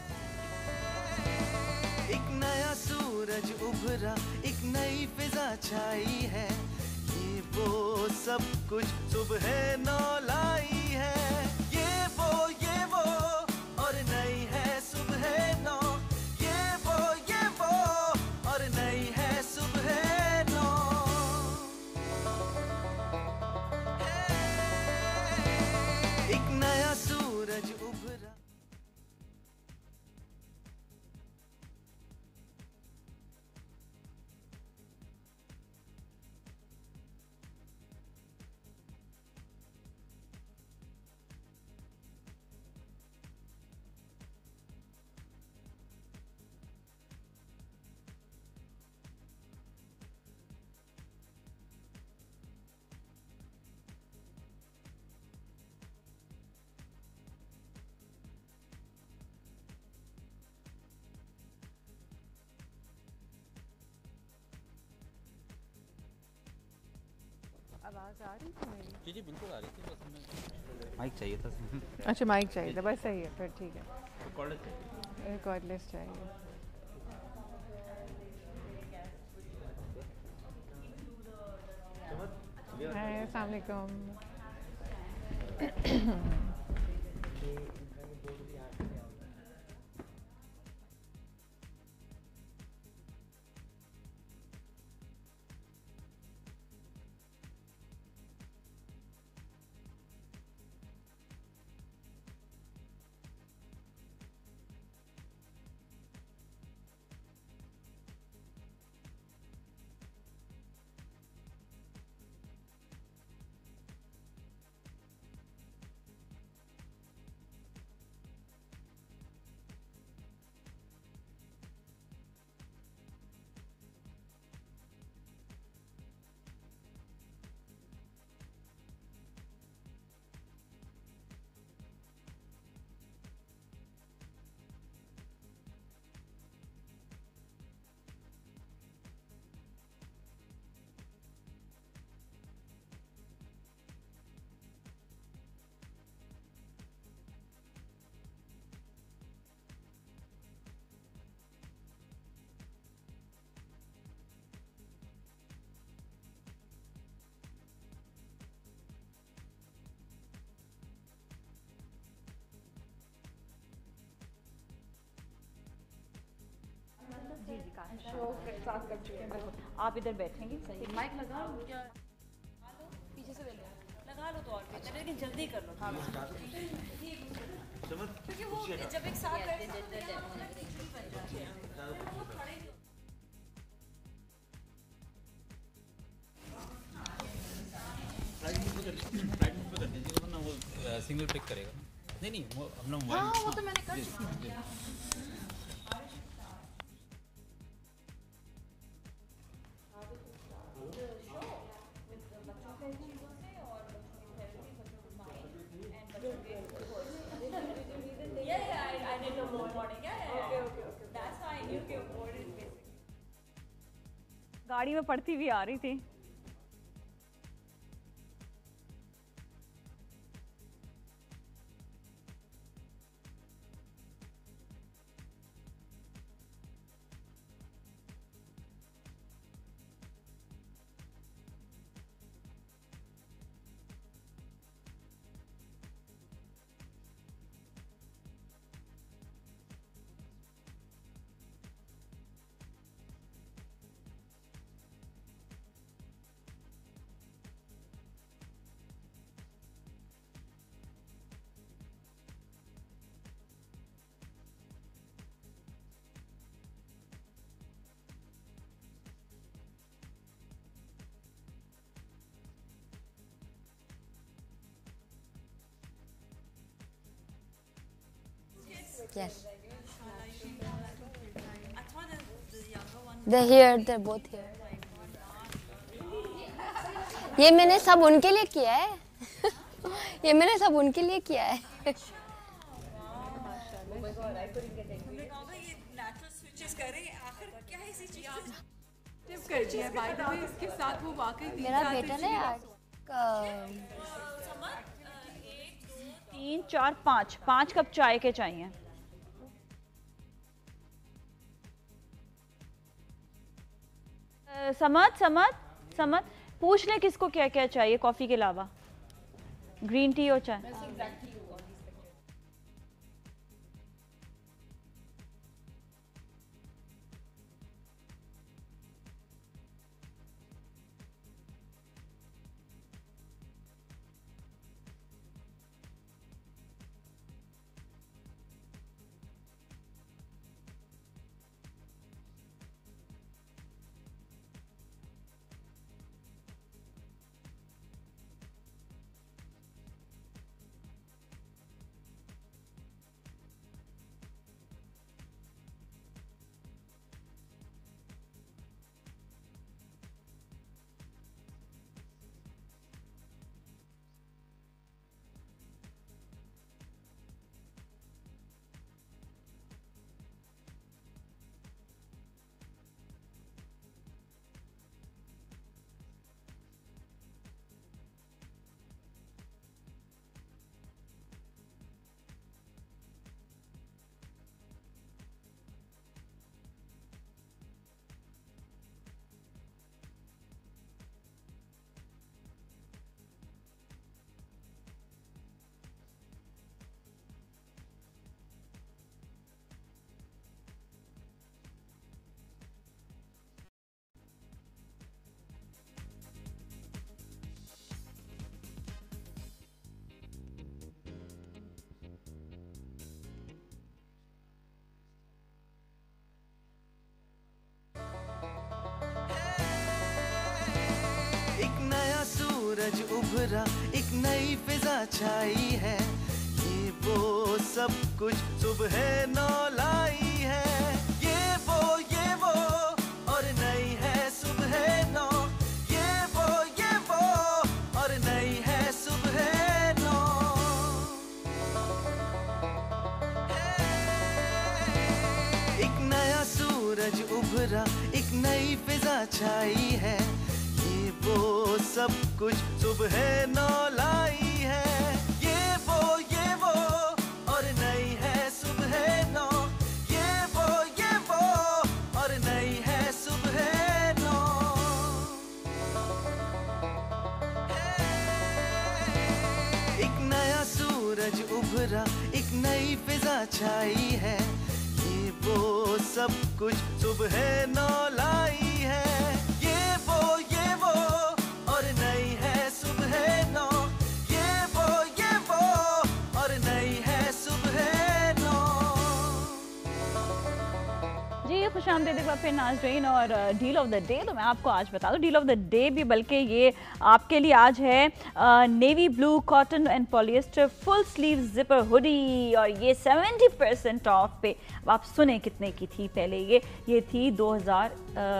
एक नया सूरज उभरा, एक नई फिजा छाई है, ये वो सब कुछ सुबह नौ लाई है। ये वो ये वो और नई है सुबह नौ, ये वो ये वो और नई है सुबह नौ। एक नया सूरज उभरा। आवाज़ आ रही थी मेरी? जी जी बिल्कुल आ रही थी, बस हमें माइक चाहिए था। अच्छा, माइक चाहिए था, बस सही है फिर, ठीक है। कॉर्डलेस चाहिए, कॉर्डलेस चाहिए। अस्सलाम वालेकुम। शो साथ कर चुके हैं। आप इधर बैठेंगे, माइक लगा लो, पीछे से लगा लो तो और बेहतर, लेकिन जल्दी कर लो। हाँ क्योंकि वो जब एक साथ सिंगल पिक करेगा। नहीं नहीं वो अपना मोबाइल, हाँ वो तो मैंने कर चुकी है। गाड़ी में पढ़ती हुई आ रही थी। Yes. They're here. They're both here. ये मैंने सब उनके लिए किया है। ये मैंने सब उनके लिए किया है। मेरा बेटा ना यार तीन चार पाँच पाँच कप चाय के चाहिए। समत समत समत पूछ ले किसको क्या क्या चाहिए कॉफी के अलावा, ग्रीन टी और चाय। सूरज उभरा, एक नई फिजा छाई है, ये वो सब कुछ सुबह नौ लाई है। ये वो ये वो और नई है सुबह नौ, ये वो ये वो और नई है सुबह नौ। एक नया सूरज उभरा, एक नई फिजा छाई है, ये वो सब कुछ सुबह नौ लाई है। ये वो ये वो और नई है सुबह नौ, ये वो ये वो और नई है सुबह नौ। एक नया सूरज उभरा, एक नई फिजा छाई है, ये वो सब कुछ सुबह नौ लाई है। ये वो ये वो और नई है सुबह नौ, ये वो ये वो और नई है सुबह नौ। जी खुशामदीद एक बार फिर नाज़रीन और डील ऑफ द डे। तो मैं आपको आज बता दूं डील ऑफ द डे भी बल्कि ये आपके लिए आज है navy blue cotton and polyester full sleeve zipper hoodie और ये सेवेंटी परसेंट ऑफ पे। अब आप सुने कितने की थी पहले ये ये थी दो हज़ार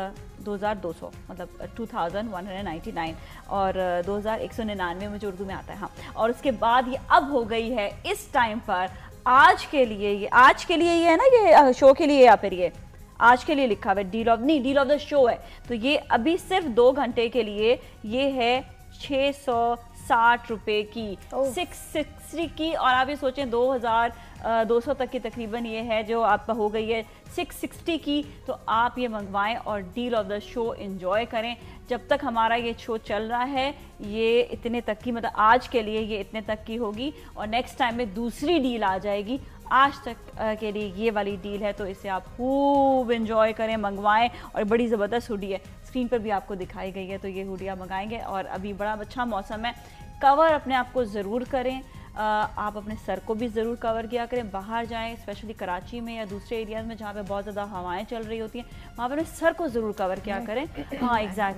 दो हज़ार दो सौ मतलब two thousand one hundred ninety nine और दो हज़ार एक सौ निन्यानवे मुझे उर्दू में आता है हाँ। और उसके बाद ये अब हो गई है इस टाइम पर आज के लिए ये आज के लिए ये है ना ये शो के लिए या फिर ये आज के लिए लिखा हुआ है डील ऑफ नहीं डील ऑफ द शो है। तो ये अभी सिर्फ दो घंटे के लिए ये है छः सौ साठ रुपये की सिक्स सिक्सटी की और आप ये सोचें दो हज़ार दो सौ तक की तकरीबन ये है जो आप हो गई है सिक्स सिक्सटी की। तो आप ये मंगवाएं और deal of the show enjoy करें। जब तक हमारा ये शो चल रहा है ये इतने तक की मतलब आज के लिए ये इतने तक की होगी और नेक्स्ट टाइम में दूसरी डील आ जाएगी। आज तक के लिए ये वाली डील है तो इसे आप खूब एंजॉय करें मंगवाएं और बड़ी ज़बरदस्त हुडी है स्क्रीन पर भी आपको दिखाई गई है। तो ये हुडी आप मंगाएंगे और अभी बड़ा अच्छा मौसम है। कवर अपने आप को ज़रूर करें। आप अपने सर को भी ज़रूर कवर किया करें। बाहर जाएं स्पेशली कराची में या दूसरे एरियाज़ में जहाँ पे बहुत ज़्यादा हवाएं चल रही होती हैं वहाँ पर अपने सर को ज़रूर कवर किया करें। हाँ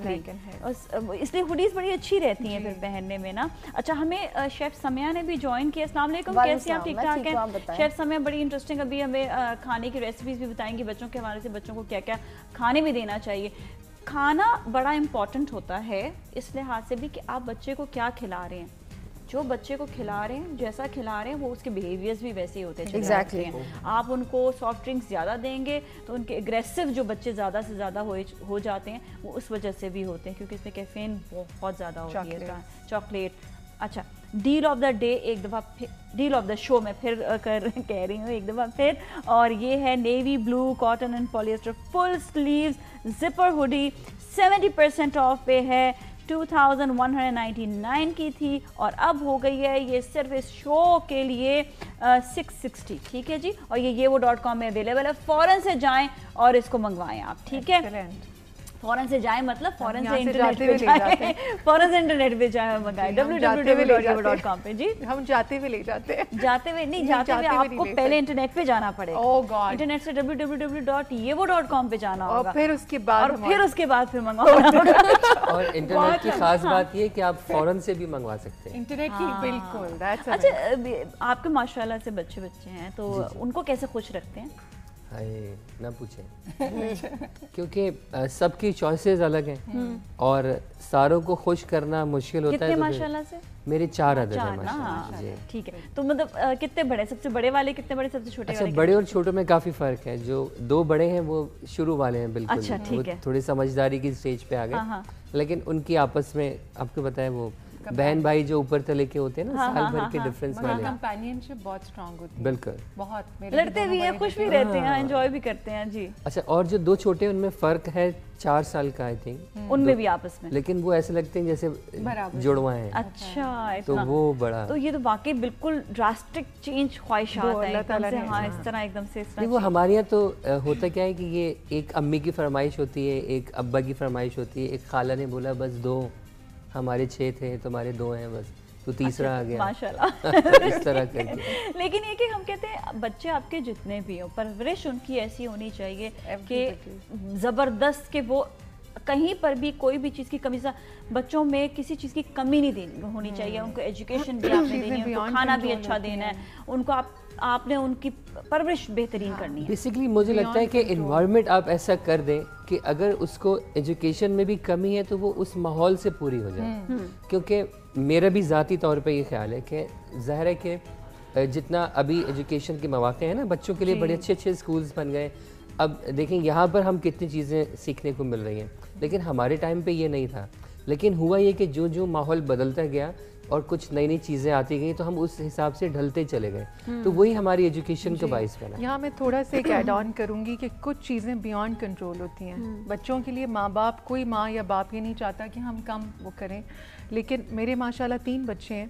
एग्जैक्टली इसलिए हुडीज़ बड़ी अच्छी रहती हैं फिर पहनने में ना। अच्छा हमें शेफ़ सम्या ने भी ज्वाइन किया। अस्सलाम वालेकुम कैसे आप ठीक ठाक हैं? शेफ़ सम्या बड़ी इंटरेस्टिंग अभी हमें खाने की रेसिपीज़ भी बताएंगी बच्चों के हवाले से बच्चों को क्या क्या खाने में देना चाहिए। खाना बड़ा इम्पॉर्टेंट होता है इस लिहाज से भी कि आप बच्चे को क्या खिला रहे हैं। जो बच्चे को खिला रहे हैं जैसा खिला रहे हैं वो उसके बिहेवियर्स भी वैसे ही होते हैं। Exactly exactly. आप उनको सॉफ्ट ड्रिंक्स ज़्यादा देंगे तो उनके एग्रेसिव जो बच्चे ज़्यादा से ज़्यादा हो हो जाते हैं वो उस वजह से भी होते हैं क्योंकि इसमें कैफीन बहुत ज़्यादा होती है चॉकलेट। अच्छा डील ऑफ द डे एक दफ़ा फिर डील ऑफ द शो में फिर कर कह रही हूँ एक दफ़ा फिर और ये है navy blue cotton and polyester full sleeves zipper hoodie seventy percent off पे है two thousand one hundred ninety nine की थी और अब हो गई है ये सिर्फ इस शो के लिए सिक्स सिक्सटी। ठीक है जी और ये ये वो डॉट कॉम में अवेलेबल है। फ़ौरन से जाएं और इसको मंगवाएं आप। ठीक है फ़ौरन से जाएं मतलब फ़ौरन से इंटरनेट पे जाएं फ़ौरन से इंटरनेट पे जाएं मंगाएं W W W dot Yevo dot com पे। जी हम जाते हुए ले जाते हैं जाते हुए नहीं जाते हुए आपको पहले इंटरनेट पे जाना पड़ेगा। ओह गॉड इंटरनेट से W W W dot Yevo dot com पे जाना होगा और फिर उसके बाद और फिर उसके बाद फिर मंगवाना होगा। और इंटरनेट की खास बात ये कि आप फौरन से भी मंगवा सकते हैं इंटरनेट की बिल्कुल। अच्छा आपके माशाल्लाह से बच्चे बच्चे हैं तो उनको कैसे खुश रखते हैं? हाय ना पूछें क्योंकि सबकी चॉइसेस अलग हैं और सारों को खुश करना मुश्किल होता है। कितने माशाल्लाह से? मेरे चार अदद हैं माशाल्लाह जी। ठीक है तो मतलब कितने बड़े सबसे बड़े वाले कितने बड़े सबसे छोटे अच्छा, वाले? बड़े और छोटों में काफ़ी फ़र्क है। जो दो बड़े हैं वो शुरू वाले हैं बिल्कुल। अच्छा, ठीक है। थोड़ी समझदारी की स्टेज पे आ गए लेकिन उनकी आपस में आपको बताया वो बहन भाई जो ऊपर तले के होते हैं ना हाँ, साल भर हाँ, के हाँ, डिफरेंस वाले कंपेनियनशिप बहुत स्ट्रांग होती है बिल्कुल बहुत लड़ते भी हैं खुश भी रहते हैं एंजॉय भी करते हैं जी। अच्छा और जो दो छोटे उनमें फ़र्क है चार साल का आई थिंक उनमें भी आपस में लेकिन वो ऐसे लगते हैं जैसे जुड़वा हैं। अच्छा तो वो बड़ा तो ये तो वाकई बिल्कुल ड्रास्टिक चेंज ख्वाहिशात है एकदम से। हाँ इस तरह एकदम से नहीं वो हमारे यहाँ तो होता क्या है कि ये एक अम्मी की फरमाइश होती है एक अब्बा की फरमाइश होती है। एक खाला ने बोला बस दो हमारे छः थे तुम्हारे दो हैं बस तो तीसरा अच्छा, आ गया माशाल्लाह इस तरह करके। लेकिन ये कि हम कहते हैं बच्चे आपके जितने भी हो परवरिश उनकी ऐसी होनी चाहिए कि ज़बरदस्त के वो कहीं पर भी कोई भी चीज़ की कमी सा बच्चों में किसी चीज़ की कमी नहीं देनी होनी चाहिए। उनको एजुकेशन भी आपने देनी है उनको खाना भी अच्छा देना है उनको आप आपने उनकी परवरिश बेहतरीन हाँ। करनी है। बेसिकली मुझे लगता है कि इन्वायरमेंट आप ऐसा कर दें कि अगर उसको एजुकेशन में भी कमी है तो वो उस माहौल से पूरी हो जाए। क्योंकि मेरा भी ज़ाती तौर पे ये ख्याल है कि ज़ाहिर है कि जितना अभी एजुकेशन के मौके हैं ना बच्चों के लिए बड़े अच्छे अच्छे स्कूल्स बन गए। अब देखें यहाँ पर हम कितनी चीज़ें सीखने को मिल रही हैं लेकिन हमारे टाइम पे ये नहीं था। लेकिन हुआ ये कि जो जो माहौल बदलता गया और कुछ नई नई चीज़ें आती गई तो हम उस हिसाब से ढलते चले गए तो वही हमारी एजुकेशन का बाइस बना। यहाँ मैं थोड़ा सा एक ऐड ऑन करूँगी कि कुछ चीज़ें बियॉन्ड कंट्रोल होती हैं बच्चों के लिए। माँ बाप कोई माँ या बाप ये नहीं चाहता कि हम कम वो करें लेकिन मेरे माशाल्लाह तीन बच्चे हैं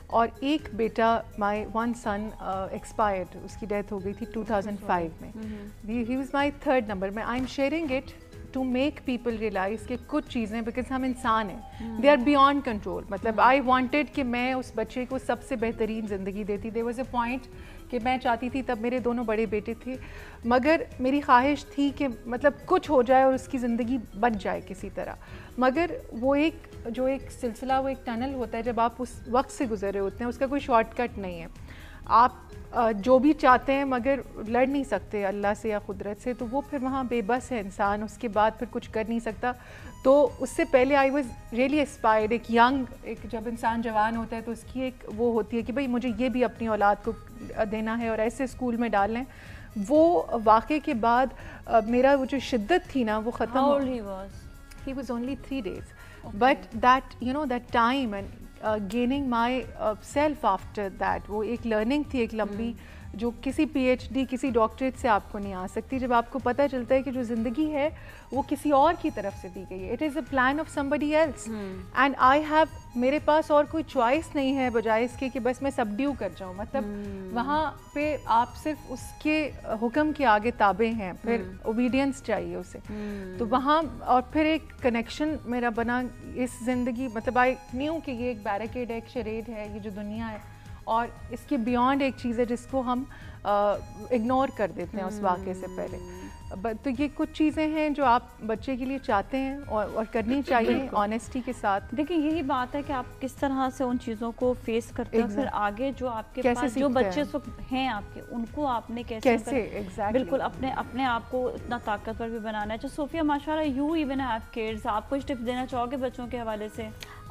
और एक बेटा माय वन सन एक्सपायर्ड, उसकी डेथ हो गई थी टू थाउज़ेंड फाइव में. He was my third number. मैं I am sharing it to make people realise कि कुछ चीज़ें, बिकॉज हम इंसान हैं, दे आर बियॉन्ड कंट्रोल. मतलब आई वांटेड कि मैं उस बच्चे को सबसे बेहतरीन ज़िंदगी देती. देयर वाज अ पॉइंट कि मैं चाहती थी, तब मेरे दोनों बड़े बेटे थे, मगर मेरी ख्वाहिश थी कि मतलब कुछ हो जाए और उसकी ज़िंदगी बच जाए किसी तरह. मगर वो एक जो एक सिलसिला, वो एक टनल होता है जब आप उस वक्त से गुजरे होते हैं, उसका कोई शॉर्टकट नहीं है. आप जो भी चाहते हैं मगर लड़ नहीं सकते अल्लाह से या कुदरत से, तो वो फिर वहाँ बेबस है इंसान, उसके बाद फिर कुछ कर नहीं सकता. तो उससे पहले आई वाज रियली इंस्पायर्ड. एक यंग, एक जब इंसान जवान होता है तो उसकी एक वो होती है कि भाई मुझे ये भी अपनी औलाद को देना है और ऐसे स्कूल में डालना है. वो वाक़े के बाद मेरा वो जो शिद्दत थी ना वो ख़त्म हो. He was only three days, but that you know that time and gaining myself after that, वो एक लर्निंग थी, एक लंबी, जो किसी पीएचडी किसी डॉक्टरेट से आपको नहीं आ सकती. जब आपको पता चलता है कि जो ज़िंदगी है वो किसी और की तरफ से दी गई है, it is a plan of somebody else, and I have, मेरे पास और कोई चॉइस नहीं है बजाय इसके कि बस मैं सबड्यू कर जाऊँ. मतलब hmm. वहाँ पे आप सिर्फ उसके हुक्म के आगे ताबे हैं, फिर ओबीडियंस hmm. चाहिए उसे. hmm. तो वहाँ और फिर एक कनेक्शन मेरा बना इस ज़िंदगी. मतलब आई न्यू कि ये एक बैरिकेड है, एक शरेड है, ये जो दुनिया है, और इसके बियॉन्ड एक चीज़ है जिसको हम इग्नोर कर देते हैं उस वाक़े से पहले. तो ये कुछ चीज़ें हैं जो आप बच्चे के लिए चाहते हैं और, और करनी चाहिए ऑनेस्टी के साथ. देखिए यही बात है कि आप किस तरह से उन चीज़ों को फेस करते हैं, फिर आगे जो आपके पास जो बच्चे हैं आपके, उनको आपने कैसे कैसे exactly. बिल्कुल अपने अपने आप को इतना ताकतवर भी बनाना है. अच्छा सोफिया, माशाल्लाह यू इवन हैव किड्स, आप कुछ टिप्स देना चाहोगे बच्चों के हवाले से?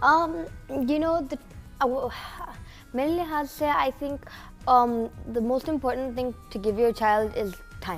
यू नो मेरे लिहाज से I think the most important thing to give your child is time.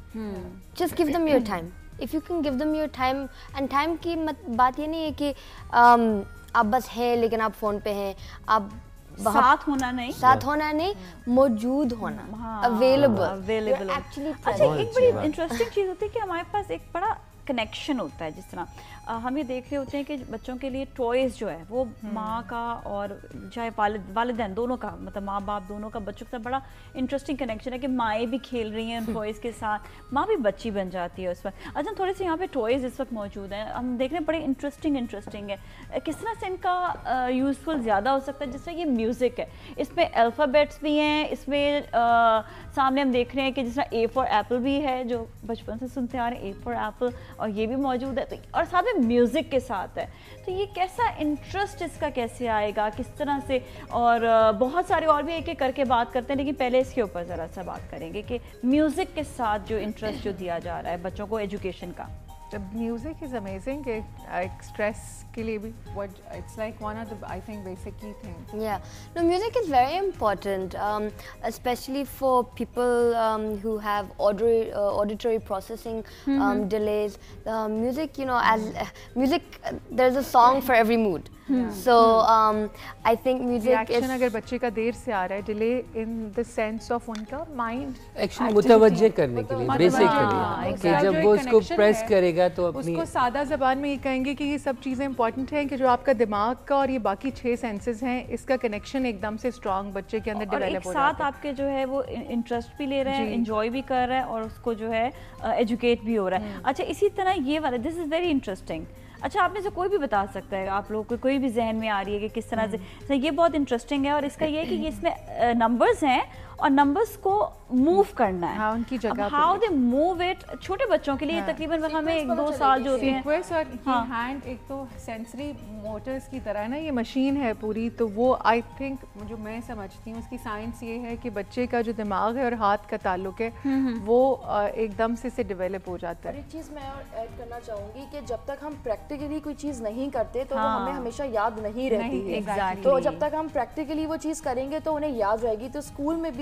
Just give them your time. If you can give them your time, and time की मत, बात ये नहीं है कि um, आप बस हैं लेकिन आप फ़ोन पे हैं, आप साथ होना नहीं, साथ होना नहीं, मौजूद होना, अवेलेबल अवेलेबल. एक्चुअली अच्छा एक बड़ी इंटरेस्टिंग चीज़ होती है कि हमारे पास एक बड़ा कनेक्शन होता है. जिस तरह आ, हम ये देख रहे होते हैं कि बच्चों के लिए टॉयज़ जो है वो माँ का और चाहे वालिद वालिदैन दोनों का, मतलब माँ बाप दोनों का बच्चों के साथ बड़ा इंटरेस्टिंग कनेक्शन है कि माएँ भी खेल रही हैं उन टॉयज़ के साथ, माँ भी बच्ची बन जाती है उस वक्त. अच्छा थोड़े से यहाँ पे टॉयज़ इस वक्त मौजूद हैं, हम देख रहे हैं बड़े इंटरेस्टिंग इंटरेस्टिंग है. किस तरह से इनका यूज़फुल ज़्यादा हो सकता है? जिस तरह ये म्यूज़िक है, इसमें अल्फ़ाबेट्स भी हैं, इसमें आ, सामने हम देख रहे हैं कि जिस तरह ए फॉर एप्पल भी है जो बचपन से सुनते आ रहे हैं, ए फॉर एप्पल, और ये भी मौजूद है. तो और साथ में म्यूज़िक के साथ है, तो ये कैसा इंटरेस्ट इसका कैसे आएगा, किस तरह से? और बहुत सारे और भी एक एक करके बात करते हैं, लेकिन पहले इसके ऊपर ज़रा सा बात करेंगे कि म्यूज़िक के साथ जो इंटरेस्ट जो दिया जा रहा है बच्चों को एजुकेशन का. Music is amazing. एक स्ट्रेस के लिए भी what it's like one of the I think basic key things. Yeah, no, music is very important, um, especially for people um, who have auditory uh, auditory processing um, mm-hmm. delays. Uh, music, you know, as uh, music, uh, there's a song for every mood. Yeah. So um, I think music reaction is. अगर बच्चे का देर से आ रहा है, delay in the sense of उनका mind action मुतवज्जे करने के लिए बेसिकली कि जब वो उसको प्रेस करेगा तो अपनी उसको सादा ज़बान में ये कहेंगे कि ये सब चीज़ें इंपॉर्टेंट हैं कि जो आपका दिमाग का और ये बाकी छह सेंसेस हैं, इसका कनेक्शन एकदम से स्ट्रॉन्ग बच्चे के अंदर डेवलप हो जाता है. साथ आपके जो है वो इंटरेस्ट भी ले रहे हैं, एंजॉय भी कर रहे हैं और उसको जो है एजुकेट भी हो रहा है. अच्छा इसी तरह ये वाला, दिस इज़ वेरी इंटरेस्टिंग. अच्छा आपने से कोई भी बता सकता है, आप लोगों को कोई भी जहन में आ रही है कि किस तरह से, ये बहुत इंटरेस्टिंग है. और इसका ये है कि ये इसमें नंबर्स हैं और नंबर्स को मूव करना है. हाँ, उनकी जगह हाउ दे मूव इट, छोटे बच्चों के लिए हाँ. तकरीबन हमें एक दो साल जो होते हैं. सीक्वेंस और हाँ. हैंड एक तो सेंसरी मोटर्स की तरह है ना, ये मशीन है पूरी. तो वो आई थिंक जो मैं समझती हूँ उसकी साइंस ये है कि बच्चे का जो दिमाग है और हाथ का ताल्लुक है वो एकदम से से डेवलप हो जाता है. एक चीज़ मैं और ऐड करना चाहूँगी कि जब तक हम प्रैक्टिकली कोई चीज़ नहीं करते तो वो हमें हमेशा याद नहीं रहती है. तो जब तक हम प्रैक्टिकली वो चीज़ करेंगे तो उन्हें याद रहेगी. तो स्कूल में भी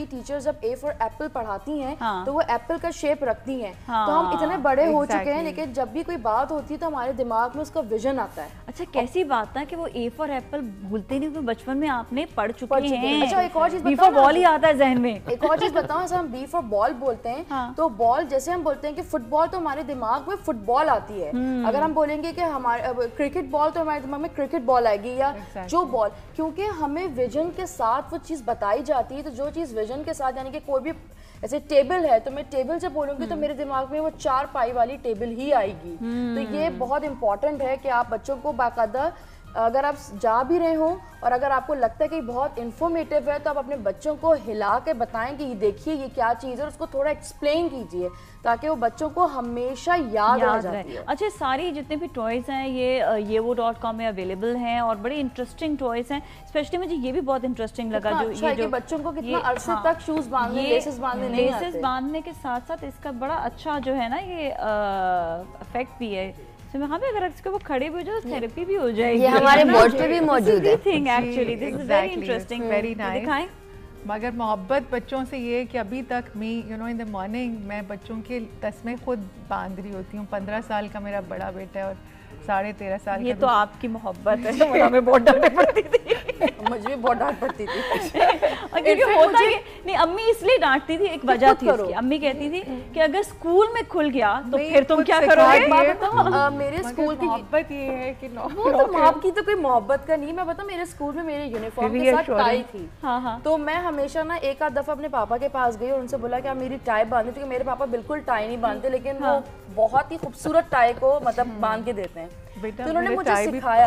हमारी टीचर जब ए फॉर एप्पल पढ़ाती हैं हाँ। तो वो एप्पल का शेप रखती हैं। हाँ। तो हम इतने बड़े हो exactly. चुके हैं, लेकिन जब भी कोई बात होती है तो हमारे दिमाग में उसका विजन आता है। अच्छा, कैसी बात है कि वो ए फॉर एप्पल भूलते नहीं, तो बचपन में आपने पढ़ चुके हैं। अच्छा, एक और चीज बी फॉर बॉल ही आता है जहन में। एक और चीज बताऊं, ऐसा हम बी फॉर बॉल बोलते हैं हाँ। तो बॉल जैसे हम बोलते हैं कि फुटबॉल, तो हमारे दिमाग में फुटबॉल आती है। अगर हम बोलेंगे कि हमारे क्रिकेट बॉल, तो हमारे दिमाग में क्रिकेट बॉल आएगी, या exactly. जो बॉल, क्योंकि हमें विजन के साथ वो चीज बताई जाती है। तो जो चीज विजन के साथ, यानी कि कोई भी ऐसे टेबल है तो मैं टेबल से बोलूंगी तो मेरे दिमाग में वो चार पाई वाली टेबल ही आएगी। तो ये बहुत इंपॉर्टेंट है कि आप बच्चों को बाकायदा, अगर आप जा भी रहे हो और अगर आपको लगता है कि बहुत इन्फॉर्मेटिव है, तो आप अपने बच्चों को हिला के बताएं कि ये देखिए ये क्या चीज़ है, और उसको थोड़ा एक्सप्लेन कीजिए ताकि वो बच्चों को हमेशा याद, याद रह जाती है। अच्छा, सारी जितने भी टॉयज़ हैं ये येवो डॉट कॉम में अवेलेबल हैं और बड़े इंटरेस्टिंग टॉयज़ हैं। स्पेशली मुझे ये भी बहुत इंटरेस्टिंग लगा जो अच्छा ये जो बच्चों को कितना अरसे हाँ, तक शूज़ बांधने, लेसेस बांधने नहीं आते। लेसेस बांधने के साथ साथ इसका बड़ा अच्छा जो है ना ये इफेक्ट भी है। हाँ, अगर इसके वो खड़े भी हो जाए तो थेरेपी भी हो जाएगी। ये हमारे बोर्ड पे भी मौजूद है। Thing actually this is very interesting, very nice. दिखाएं। मगर मोहब्बत बच्चों से ये है कि अभी तक me you know in the morning मैं बच्चों के तस्मे खुद बांध रही होती हूँ। पंद्रह साल का मेरा बड़ा बेटा है और साढ़े तेरह साल ये का तो आपकी मोहब्बत है। हमें बहुत डांट पड़ती थी, मुझे भी बहुत डांट पड़ती थी। क्योंकि होता है नहीं, अम्मी इसलिए डांटती थी, एक वजह थी इसकी। अम्मी कहती थी कि अगर स्कूल में खुल गया तो फिर तुम क्या करोगे। मैं बताऊं, मेरे स्कूल की मोहब्बत ये है कि वो तो माँ की तो कोई मोहब्बत का नहीं। मैं बताऊं, मेरे स्कूल में मेरे यूनिफॉर्म के साथ टाई थी। हाँ हाँ। तो मैं हमेशा ना एक आध दफा अपने पापा के पास गई और उनसे बोला कि आप मेरी टाई बांधे, क्योंकि मेरे पापा बिल्कुल टाई नहीं बांधते, लेकिन वो बहुत ही खूबसूरत टाई को मतलब बांध के देते हैं। तो उन्होंने मुझे सिखाया।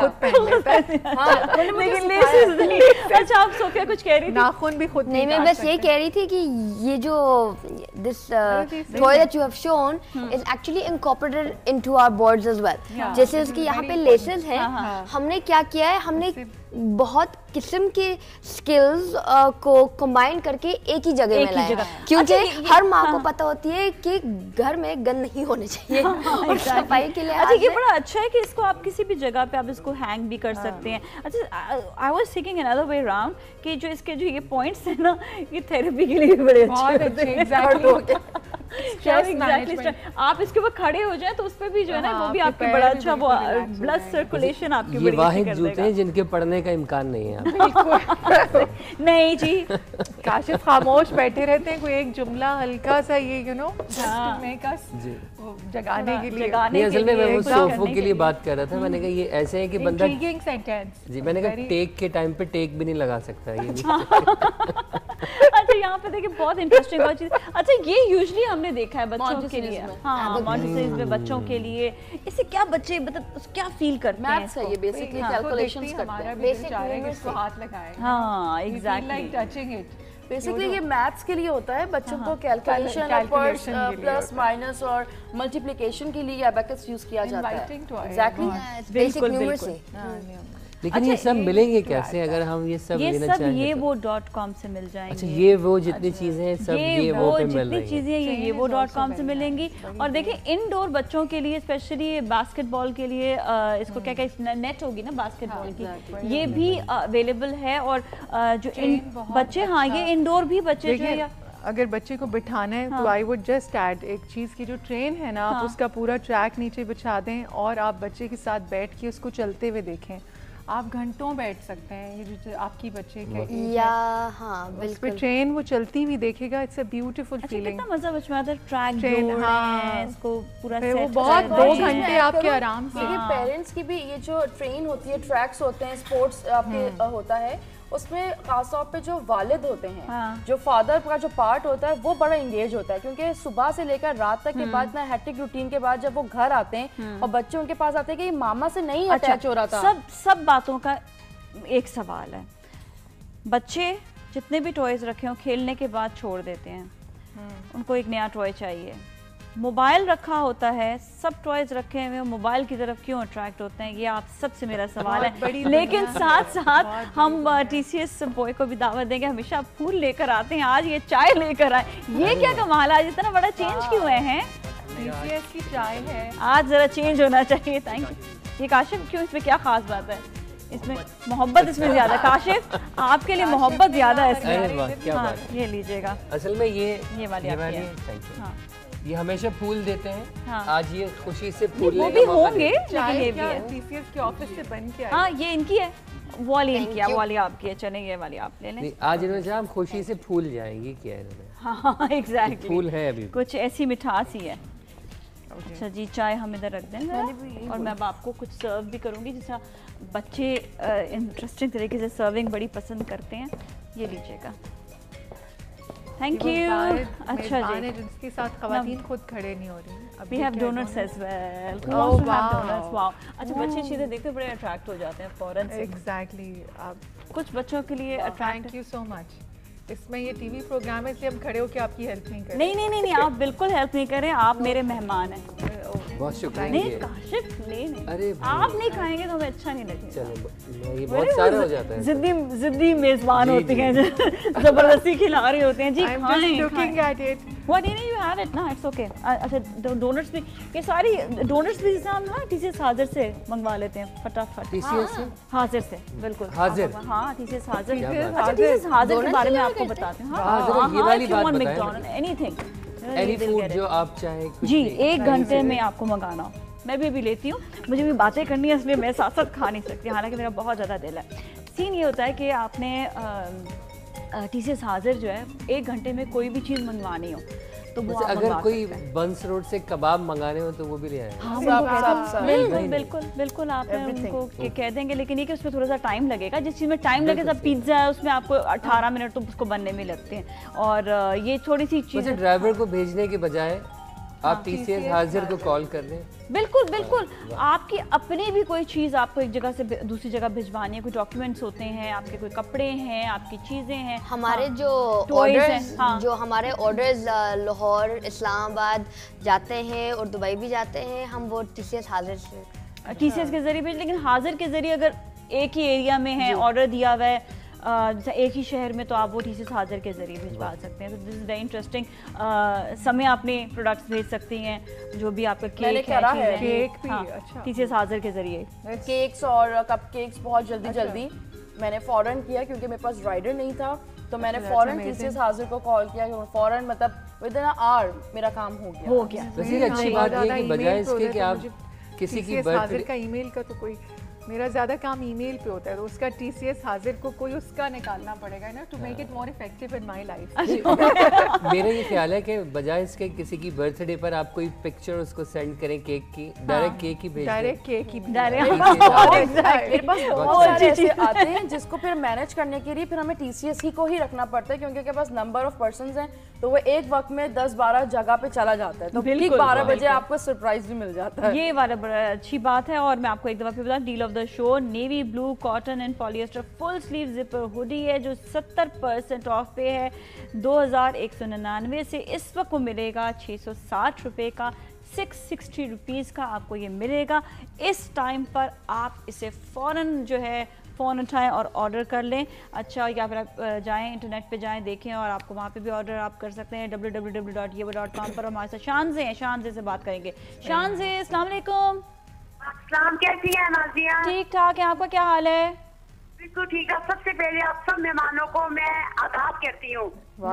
अच्छा, आप सोफिया कुछ कह रही थी? नाखून भी खुद नहीं, मैं बस ये कह रही थी कि ये जो this toy that you have shown is actually incorporated into our boards as well. जैसे उसकी यहाँ पे लेसेस हैं, हमने क्या किया है, हमने बहुत किस्म के स्किल्स uh, को कंबाइन करके एक ही जगह में लाया, क्योंकि अच्छा, हर माँ हाँ, को पता होती है कि घर में गंद नहीं होने चाहिए। हाँ, और सफाई के लिए अच्छा, ये बड़ा अच्छा है कि इसको आप किसी भी जगह पे आप इसको हैंग भी कर हाँ, सकते हैं। अच्छा, I was thinking another way around कि जो इसके जो ये पॉइंट्स हैं ना, ये थेरेपी के लिए बड़े अच्छे होते हैं। एग्जैक्टली, आप इसके ऊपर खड़े हो जाए तो उस पर भी जो है ना वो भी आपके बड़ा अच्छा वो ब्लड सर्कुलेशन आपकी बड़ी वाहिद जूते हैं जिनके पढ़ने का इम्कान नहीं है। नहीं जी, काशिफ खामोश बैठे रहते हैं, कोई एक जुमला हल्का सा ये यू नो जगाने के लिए। नहीं, असल में मैं वो सोफो के लिए बात कर रहा था। मैंने कहा ये ऐसे है कि बंदा जी, मैंने कहा टेक के टाइम पे टेक भी नहीं लगा सकता ये भी। अच्छा, यहाँ पे देखिए बहुत इंटरेस्टिंग बात चीज। अच्छा, ये यूजुअली हमने देखा है बच्चों के लिए, हाँ मॉन्टेसरीज में बच्चों के लिए। इससे क्या बच्चे मतलब क्या फील करते हैं? मैथ्स है ये, बेसिकली कैलकुलेशंस करते हैं, बेसिक इसको हाथ लगाए। हाँ एग्जैक्टली, टचिंग इट। बेसिकली ये मैथ्स के लिए होता है बच्चों को, कैलकुलेशन, प्लस माइनस और मल्टीप्लिकेशन के लिए अबैकस यूज किया जाता है। Exactly, basic numeracy. लेकिन अच्छा, ये सब मिलेंगे कैसे अगर हम ये सब ये लेना सब चाहें? ये वो डॉट कॉम से मिल जाएंगे। अच्छा, ये वो जितनी अच्छा, चीजें हैं सब ये, ये वो पे मिल रही हैं। जितनी चीजें ये ये वो डॉट कॉम से मिलेंगी। और देखिए इंडोर बच्चों के लिए स्पेशली बास्केटबॉल के लिए इसको क्या क्या नेट होगी ना बास्केटबॉल की, ये भी अवेलेबल है। और जो बच्चे, हाँ ये इंडोर भी बच्चे जो है, अगर बच्चे को बिठाना है हाँ। तो आई वुड जस्ट ऐड एक चीज़ की, जो ट्रेन है ना, हाँ। आप उसका पूरा ट्रैक नीचे बिछा दें और आप बच्चे के साथ बैठ के उसको चलते हुए देखें। आप घंटों बैठ सकते हैं, ये जो आपकी बच्चे के या हाँ बिल्कुल ट्रेन वो चलती हुई देखेगा। It's a beautiful feeling. कितना मजा बच में आता है, ट्रैक ट्रेन हाँ, इसको पूरा सेट वो बहुत दो घंटे आपके आराम से। ये पेरेंट्स की भी ये जो ट्रेन होती है, ट्रैक्स होते हैं, स्पोर्ट्स आपके होता है, उसमें खासतौर पे जो वालिद होते हैं, हाँ। जो फादर का जो पार्ट होता है वो बड़ा इंगेज होता है, क्योंकि सुबह से लेकर रात तक के बाद ना हैट्रिक रूटीन के बाद जब वो घर आते हैं और बच्चे उनके पास आते हैं कि मामा से नहीं अटैच अच्छा, हो रहा था। सब सब बातों का एक सवाल है, बच्चे जितने भी टॉयज रखे हो खेलने के बाद छोड़ देते हैं, उनको एक नया टॉय चाहिए। मोबाइल रखा होता है, सब टॉयज रखे हुए मोबाइल की तरफ क्यों अट्रैक्ट होते हैं, ये आप सबसे मेरा सवाल है। लेकिन साथ साथ हम टीसीएस बॉय को भी दावत देंगे, हमेशा फूल लेकर आते हैं, आज ये चाय लेकर आए, ये क्या कमाल है, आज इतना बड़ा चेंज क्यों हुए हैं? टीसीएस की चाय है, आज जरा चेंज होना चाहिए। Thank you. ये काशिफ क्यों, इसमें क्या खास बात है? इसमें मोहब्बत इसमें ज्यादा। काशिफ आपके लिए मोहब्बत ज्यादा है इसमें। अरे वाह क्या बात है। ये लीजिएगा। असल में ये ये वाली आपकी है। Thank you. हाँ ये हमेशा फूल देते हैं। हाँ। आज ये खुशी से फूल वो भी होंगे लेकिन ये भी है टीसीएस के ऑफिस से बन के आई। हाँ ये इनकी है, वो वाली इनकी है, वो वाली आपकी है। चले ये वाली आप ले लें। आज इन्होंने कहा हम खुशी से फूल जाएंगी क्या इन्होंने। हाँ एग्जैक्टली फूल है अभी कुछ ऐसी मिठास ही है। अच्छा जी चाय हम इधर रख दें और मैं अब आपको कुछ सर्व भी करूँगी, जैसा बच्चे इंटरेस्टिंग तरीके से सर्विंग बड़ी पसंद करते हैं। ये लीजिएगा। Thank you. अच्छा जी जिसके साथ खवातीन खुद खड़े नहीं हो रही। We have donuts as well. Who wants to have donuts? Wow. अच्छा बच्चे चीज़ें देखते बड़े अट्रैक्ट हो जाते हैं फौरन से। एग्जैक्टली आप कुछ बच्चों के लिए attract. Thank you so much. इसमें ये टीवी प्रोग्राम है इसलिए हम खड़े होकर आपकी हेल्प नहीं करें। नहीं नहीं नहीं नहीं आप बिल्कुल हेल्प नहीं करें, आप मेरे मेहमान हैं। बहुत शुक्रिया। नहीं काशिफ नहीं नहीं अरे आप नहीं खाएंगे तो हमें अच्छा नहीं लगेगा। चलो ये बहुत सारा हो जाता है। जिद्दी जिद्दी मेजबान होती हैं जबरदस्ती खिला रही होते हैं। जी खाएं लुकिंग एट इट। व्हाट नहीं नहीं यू हैव इट ना, इट्स ओके। अच्छा डोनट्स भी ये सारी डोनट्स भी जैसे हम ना टीसीएस हाजिर से मंगवा लेते हैं फटाफट। टीसीएस से हाजिर से बिल्कुल हाजिर। हाँ टीसीएस हाजिर। अच्छा टीसीएस हाजिर के बारे में आपको बताते हैं। हाँ ये वाली बात बताएं। एनीथिंग एनी फूड जो आप चाहें जी एक घंटे में आपको मंगाना हो। मैं भी अभी लेती हूँ, मुझे भी बातें करनी है इसलिए मैं साथ साथ खा नहीं सकती, हालांकि मेरा बहुत ज़्यादा दिल है। सीन ये होता है कि आपने टीसीएस हाजिर जो है एक घंटे में कोई भी चीज़ मंगवानी हो तो वो आप अगर कोई बंस रोड से कबाब मंगाने हो तो वो भी ले आए। हाँ बिल्कुल बिल्कुल बिल्कुल आप उनको कह देंगे, लेकिन ये कि उसमें थोड़ा सा टाइम लगेगा। जिस चीज़ में टाइम लगे सब पिज्ज़ा है उसमें आपको अठारह मिनट तो उसको बनने में लगते हैं। और ये थोड़ी सी चीज़ ड्राइवर को भेजने के बजाय आप टीसीएस हाजिर को कॉल कर दें। बिल्कुल बिल्कुल आपकी अपनी भी कोई चीज़ आपको एक जगह से दूसरी जगह भिजवानी है, कोई डॉक्यूमेंट्स होते हैं, आपके कोई कपड़े हैं, आपकी चीज़ें हैं। हमारे हाँ, जो ऑर्डर्स हाँ। जो हमारे ऑर्डर्स लाहौर इस्लामाबाद जाते हैं और दुबई भी जाते हैं, हम वो टीसीएस हाजिर से टीसीएस के जरिए भेज। लेकिन हाजिर के जरिए अगर एक ही एरिया में है ऑर्डर दिया हुआ है जैसे एक ही शहर में, तो आप वो टीसीएस हाजिर के जरिए भिजवा सकते हैं। तो दिस इज वेरी इंटरेस्टिंग। समय अपने प्रोडक्ट्स भेज सकती हैं, जो भी आपका केक है, है केक भी अच्छा टीसीएस हाजिर के जरिए। केक्स और कपकेक्स बहुत जल्दी अच्छा। जल्दी मैंने फौरन किया क्योंकि मेरे पास राइडर नहीं था, तो मैंने फौरन टीसीएस हाजिर को कॉल किया। फौरन मतलब विद इन आवर मेरा काम हो गया हो गया। वैसे अच्छी बात ये है कि बजाय इसके कि आप किसी की हाजिर का ईमेल का तो कोई मेरा ज़्यादा काम ईमेल पे होता है, तो उसका टीसीएस हाजिर को कोई उसका निकालना पड़ेगा ना to make it more effective in my life. मेरा ये ख्याल है कि बजाय इसके किसी की बर्थडे पर आप कोई पिक्चर उसको सेंड करें केक की, डायरेक्ट केक ही भेज दें। डायरेक्ट केक ही डायरेक्ट। मेरे पास बहुत सारे ऐसे आते हैं जिसको फिर मैनेज करने के लिए फिर हमें टीसीएस ही को ही रखना पड़ता है, क्योंकि उनके पास नंबर ऑफ पर्संस हैं, तो वो एक वक्त में दस बारह जगह पे चला जाता है, तो ठीक बारह बजे आपको सरप्राइज भी मिल जाता है। ये वाला बड़ा अच्छी बात है। और मैं आपको एक दफा फिर बता, deal of the show navy blue cotton and polyester full sleeve zipper hoodie है जो सत्तर परसेंट ऑफ पे है दो हज़ार एक सौ निन्यानवे से। इस वक्त को मिलेगा छः सौ साठ रुपये का, सिक्स सिक्सटी रुपीज़ का आपको ये मिलेगा। इस टाइम पर आप इसे फ़ौरन जो है फ़ोन उठाएं और ऑर्डर कर लें। अच्छा, या फिर आप जाएँ इंटरनेट पे जाएं, देखें, और आपको वहाँ पे भी ऑर्डर आप कर सकते हैं W W W dot Yevo dot com पर। हमारे साथ शानज़े हैं, शानज़े से बात करेंगे। शानज़े, अस्सलाम वालेकुम। अस्सलाम, कैसी हैं नाज़िया? ठीक ठाक है, आपका क्या हाल है? बिल्कुल ठीक है। सबसे पहले आप सब मेहमानों को मैं आदाब कहती हूँ।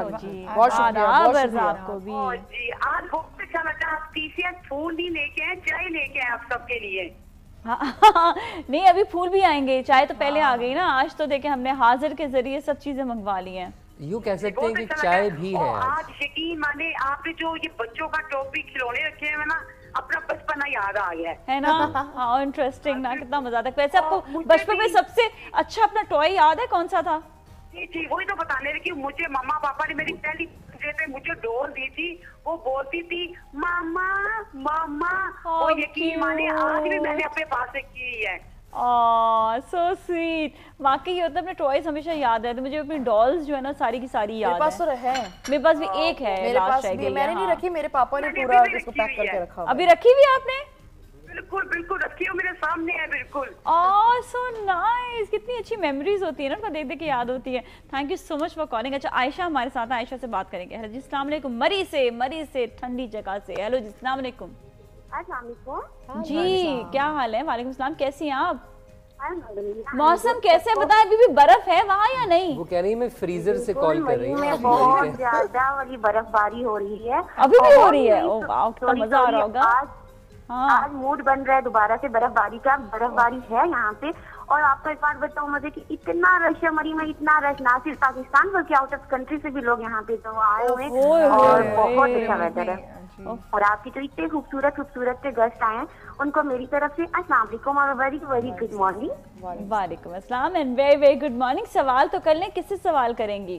आपको भी जी। आज बहुत अच्छा लगा, आप टीसीएस फूल नहीं लेके आए, चाय लेके आए आप सबके लिए। हाँ, नहीं अभी फूल भी आएंगे, चाय तो पहले आ गई ना। आज तो देखें हमने हाजिर के जरिए सब चीजें मंगवा ली हैं। यूँ कह सकते हैं कि चाय भी है आज। यकीन माने आपने जो ये बच्चों का टॉप भी खिलौने रखे हैं ना, अपना बचपना याद आ गया है ना। हाँ इंटरेस्टिंग ना, कितना मजा आता है। वैसे आपको बचपन में सबसे अच्छा अपना टॉय याद है कौन सा था? जी जी, वही तो बताने लगी। मुझे मम्मा पापा ने मेरी पहली पे मुझे डोल दी थी, वो बोलती थी मामा मामा। वो यकीन माने आज भी मैंने अपने पास से की है। Oh so sweet. वाकई ये होता है, अपने टॉयज हमेशा याद है। तो मुझे अपनी डॉल्स जो है ना सारी की सारी याद है। मेरे पास तो है, मेरे पास भी एक है, मेरे पास भी, मैंने नहीं रखी, मेरे पापा ने पूरा इसको पैक करके रखा। अभी रखी हुई है आपने? बिल्कुल बिल्कुल रखी हो, मेरे सामने है बिल्कुल। Oh so nice. कितनी अच्छी मेमोरीज होती है ना, उनको देख देख के याद होती है। Thank you so much for calling. अच्छा, आयशा हमारे साथ है, आयशा से बात करेंगे। हेलो जी, अस्सलाम वालेकुम। मरी से, मरी से, ठंडी जगह से। हेलो जी, अस्सलाम वालेकुम। अस्सलाम वालेकुम जी, क्या हाल है? वालेकुम सलाम, कैसी हैं आप? मौसम कैसे बताए, अभी भी बर्फ है वहाँ या नहीं? वो कह रही है मैं फ्रीजर से कॉल कर रही हूँ। बहुत ज्यादा वाली बर्फबारी हो रही है, अभी भी हो रही है। ओ वाह, कितना मजा आ रहा होगा। आज हाँ। आज मूड बन रहा है दोबारा से बर्फबारी का। बर्फबारी है यहाँ पे। और आपको एक बात बताऊँ मुझे कि इतना रश है मरी में, इतना रश ना सिर्फ पाकिस्तान बल्कि आउट ऑफ कंट्री से भी लोग यहाँ पे तो आए हुए हैं और बहुत अच्छा वेदर है। और आपकी जो इतने खूबसूरत खूबसूरत के गेस्ट आए हैं उनको मेरी तरफ से अस्सलाम वालेकुम और वेरी वेरी गुड मॉर्निंग। वालेकुम अस्सलाम and very very good morning. सवाल तो कर लें, किससे सवाल करेंगी?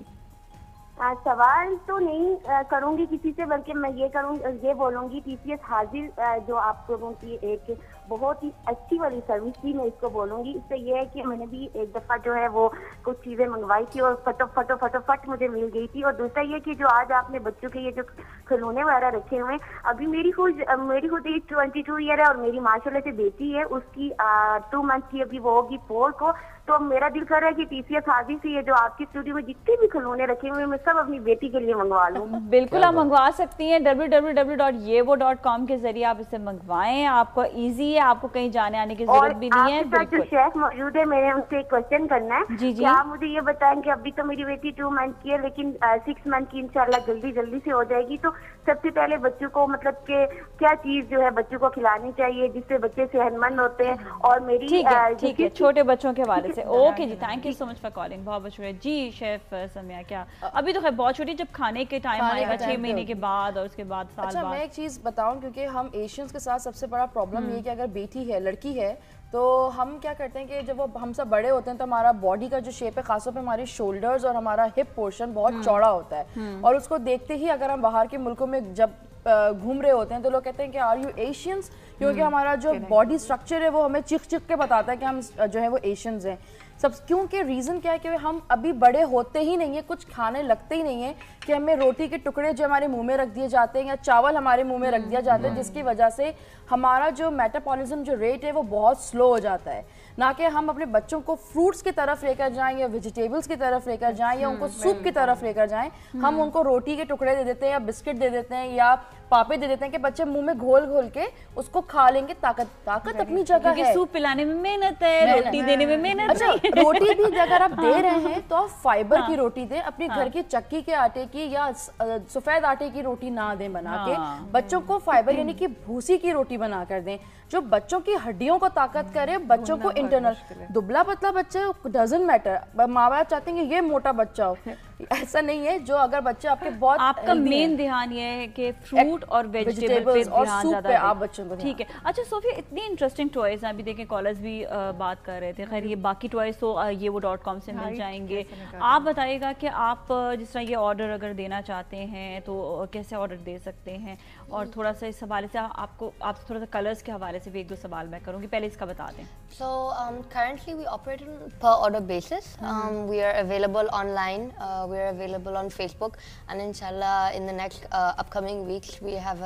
आ, सवाल तो नहीं आ, करूंगी किसी से, बल्कि मैं ये करूंगी, ये बोलूंगी टीसीएस हाजिर आ, जो आप लोगों की एक बहुत ही अच्छी वाली सर्विस थी, मैं इसको बोलूंगी। इससे ये है कि मैंने भी एक दफा जो है वो कुछ चीजें मंगवाई थी और फटो फटो फटोफट मुझे मिल गई थी। और दूसरा ये कि जो आज आपने बच्चों के ये जो खिलौने वगैरह रखे हुए हैं, अभी मेरी खुद मेरी खुद एज ट्वेंटी टू ईयर है और मेरी माशाल्लाह से बेटी है, उसकी टू मंथ की अभी वो होगी फोर को। तो मेरा दिल कर रहा है कि टीसीएस हाजिर से ये जो आपकी स्टूडियो में जितने भी खिलौने रखे हुए मैं सब अपनी बेटी के लिए मंगवा लूँ। बिल्कुल आप मंगवा सकती हैं, W W W dot Yevo dot com के जरिए आप इसे मंगवाएं। आपको इजी है, आपको कहीं जाने आने की जरूरत भी नहीं है। जो शेफ मौजूद है, मैंने उनसे एक क्वेश्चन करना है। जी जी। आप मुझे ये बताएं कि अभी तो मेरी बेटी टू मंथ की है, लेकिन सिक्स मंथ की इंशाल्लाह जल्दी जल्दी से हो जाएगी। तो सबसे पहले बच्चों को मतलब के क्या चीज जो है बच्चों को खिलानी चाहिए जिससे बच्चे सेहतमंद होते हैं? और मेरी ठीक है, ठीक है, छोटे बच्चों के हवाले से। ओके जी, thank you so much for calling, बहुत बहुत शुक्रिया जी। शेफ सम्या, क्या अभी तो खैर बहुत छोटी, जब खाने के टाइम आएगा छह महीने के बाद और उसके बाद साल अच्छा, बाद। मैं एक चीज़ बताऊं, क्योंकि हम एशियंस के साथ सबसे बड़ा प्रॉब्लम ये कि अगर बेटी है, लड़की है, तो हम क्या करते हैं कि जब वो हम सब बड़े होते हैं तो हमारा बॉडी का जो शेप है, खासतौर पे हमारे शोल्डर्स और हमारा हिप पोर्शन बहुत चौड़ा होता है। और उसको देखते ही अगर हम बाहर के मुल्कों में जब घूम रहे होते हैं तो लोग कहते हैं कि आर यू एशियंस, क्योंकि हमारा जो बॉडी स्ट्रक्चर है वो हमें चिक चिक के बताता है कि हम जो है वो एशियंस हैं सब। क्योंकि रीज़न क्या है कि हम अभी बड़े होते ही नहीं है, कुछ खाने लगते ही नहीं है कि हमें रोटी के टुकड़े जो हमारे मुंह में रख दिए जाते हैं या चावल हमारे मुंह में रख दिया जाता है, जिसकी वजह से हमारा जो मेटाबॉलिज्म जो रेट है वो बहुत स्लो हो जाता है। ना कि हम अपने बच्चों को फ्रूट्स की तरफ लेकर जाएं या वेजिटेबल्स की तरफ लेकर जाएं या उनको सूप की तरफ लेकर जाएं, हम उनको रोटी के टुकड़े दे देते हैं या बिस्किट दे देते हैं या पापे दे देते हैं कि बच्चे मुंह में घोल घोल के उसको खा लेंगे। ताकत ताकत अपनी जगह है, सूप पिलाने में मेहनत है, रोटी देने में मेहनत। अच्छा, रोटी भी अगर आप दे रहे हैं तो आप फाइबर की रोटी दें, अपने घर की चक्की के आटे की या सफेद आटे की रोटी ना दें बना के। बच्चों को फाइबर यानी कि भूसी की रोटी बना कर दें जो बच्चों की हड्डियों को ताकत करे, बच्चों को इंटरनल। दुबला पतला बच्चा डजंट मैटर, माँ बाप चाहते हैं कि ये मोटा बच्चा हो, ऐसा नहीं है। जो अगर बच्चे आपके बहुत आपका मेन ध्यान ये है कि फ्रूट और वेजिटेबल पे ध्यान ज्यादा दें आप बच्चों को। ठीक है। अच्छा सोफिया, इतनी इंटरेस्टिंग टॉयज हैं, अभी देखें कॉलर्स भी आ, बात कर रहे थे। खैर ये बाकी टॉयज तो ये वो डॉट कॉम से मिल जाएंगे। आप बताइएगा कि आप जिस तरह ये ऑर्डर अगर देना चाहते हैं तो कैसे ऑर्डर दे सकते हैं, और थोड़ा सा इस हवाले से आपको आप थोड़ा सा कलर्स के हवाले से भी एक दो सवाल मैं करूँगी, पहले इसका बता दें। So um, currently we operate on per order basis. Mm-hmm. um, we are available online. Uh, we are available on Facebook, and inshallah in the next uh, upcoming weeks we have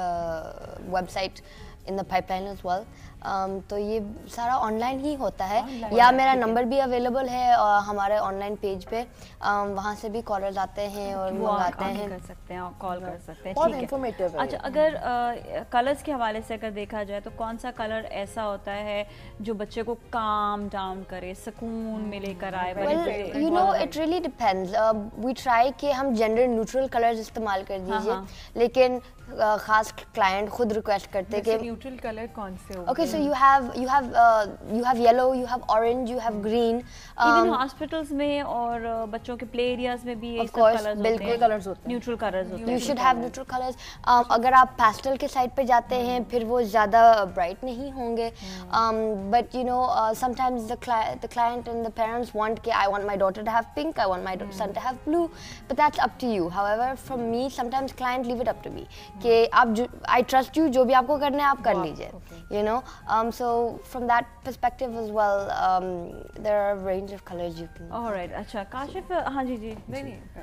a website in the pipeline as well. Um, तो ये सारा online ही होता है, या मेरा number भी available है और हमारे ऑनलाइन पेज पे um, वहाँ से भी कॉलर्स आते हैं और मंगाते हैं, कर सकते हैं और कॉल कर सकते हैं। बहुत इंफॉर्मेटिव है। अच्छा, अगर कलर्स के हवाले से अगर देखा जाए तो कौन सा कलर ऐसा होता है जो बच्चे को काम डाउन करे, सुकून में लेकर आए? well, you know it really depends. uh, we try कि हम जेंडर न्यूट्रल कलर्स इस्तेमाल कर दीजिए, लेकिन uh, खास क्लाइंट खुद रिक्वेस्ट करते हैं कि न्यूट्रल कलर कौन से होंगे? Okay, so you have you have uh, you have yellow, you have orange, you have green. Even um, hospitals में और बच्चों के play areas में भी ये सब कलर्स होते हैं। बिल्कुल कलर्स होते हैं, न्यूट्रल कलर्स होते हैं। You should have neutral colors. um, अगर आप pastel के साइड पे जाते हैं फिर वो ज़्यादा bright नहीं होंगे। um, but you know uh, sometimes the client the client and the parents want कि I want my daughter to have pink, I want my son to have blue, but that's up to you. However, from me sometimes client leave it up to me कि आप I trust you, जो भी आपको करना है आप कर लीजिए, you know. Um, so from that perspective as well, um, there are a range of colors you can. All right. अच्छा काशिफ, हाँ जी जी नहीं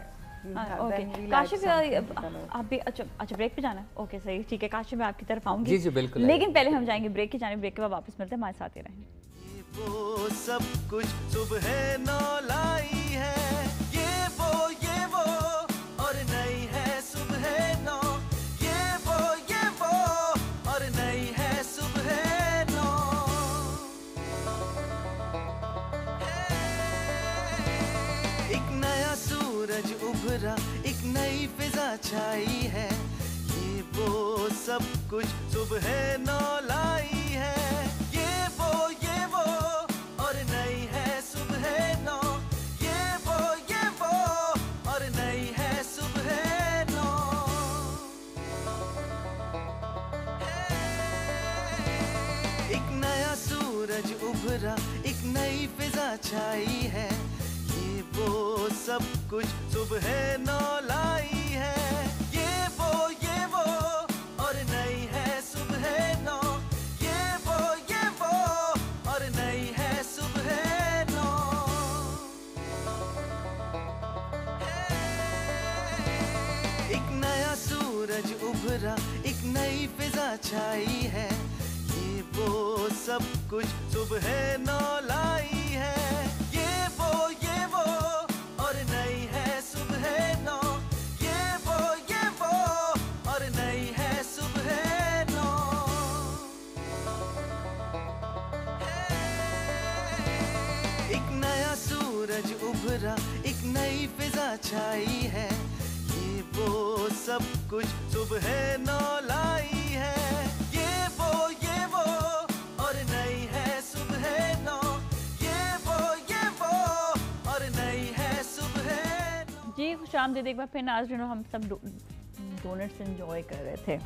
नहीं ओके काशिफ, आप भी अच्छा अच्छा ब्रेक पे जाना है? ओके सही, ठीक है काशिफ, मैं आपकी तरफ आऊंगी। जी जी बिल्कुल, लेकिन पहले हम जाएंगे ब्रेक की जाने, ब्रेक के बाद वापस मिलते हैं, हमारे साथ ही रहेंगे। वो सब कुछ सुबह नौ लाई है, ये वो ये वो और नई है सुबह नौ, ये वो ये वो और नई है सुबह नौ। सब कुछ सुबह नौ लाई है। ये वो ये वो और नई है सुबह नौ, ये वो ये वो और नई है सुबह नौ। एक नया सूरज उभरा, एक नई फिजा छाई है, ये वो सब कुछ सुबह नौ लाई है। ये वो ये वो और नई है सुबह नौ, ये वो ये वो और नई है सुबह नौ। एक नया सूरज उभरा, एक नई फिजा छाई है, ये वो सब कुछ सुबह नौ लाई है। ये वो ये वो और नई है सुबह नौ, ये वो ये वो और नई है सुबह नौ। एक नया सूरज उभरा, एक नई फिजा छाई है, ये वो सब कुछ सुबह नौ लाई है। ये वो ये वो और नई है सुबह नौ, ये वो ये वो और नई है सुबह नौ। जी खुशामदीद एक बार फिर नाज़रीन, हम सब डोनट्स एंजॉय कर रहे थे।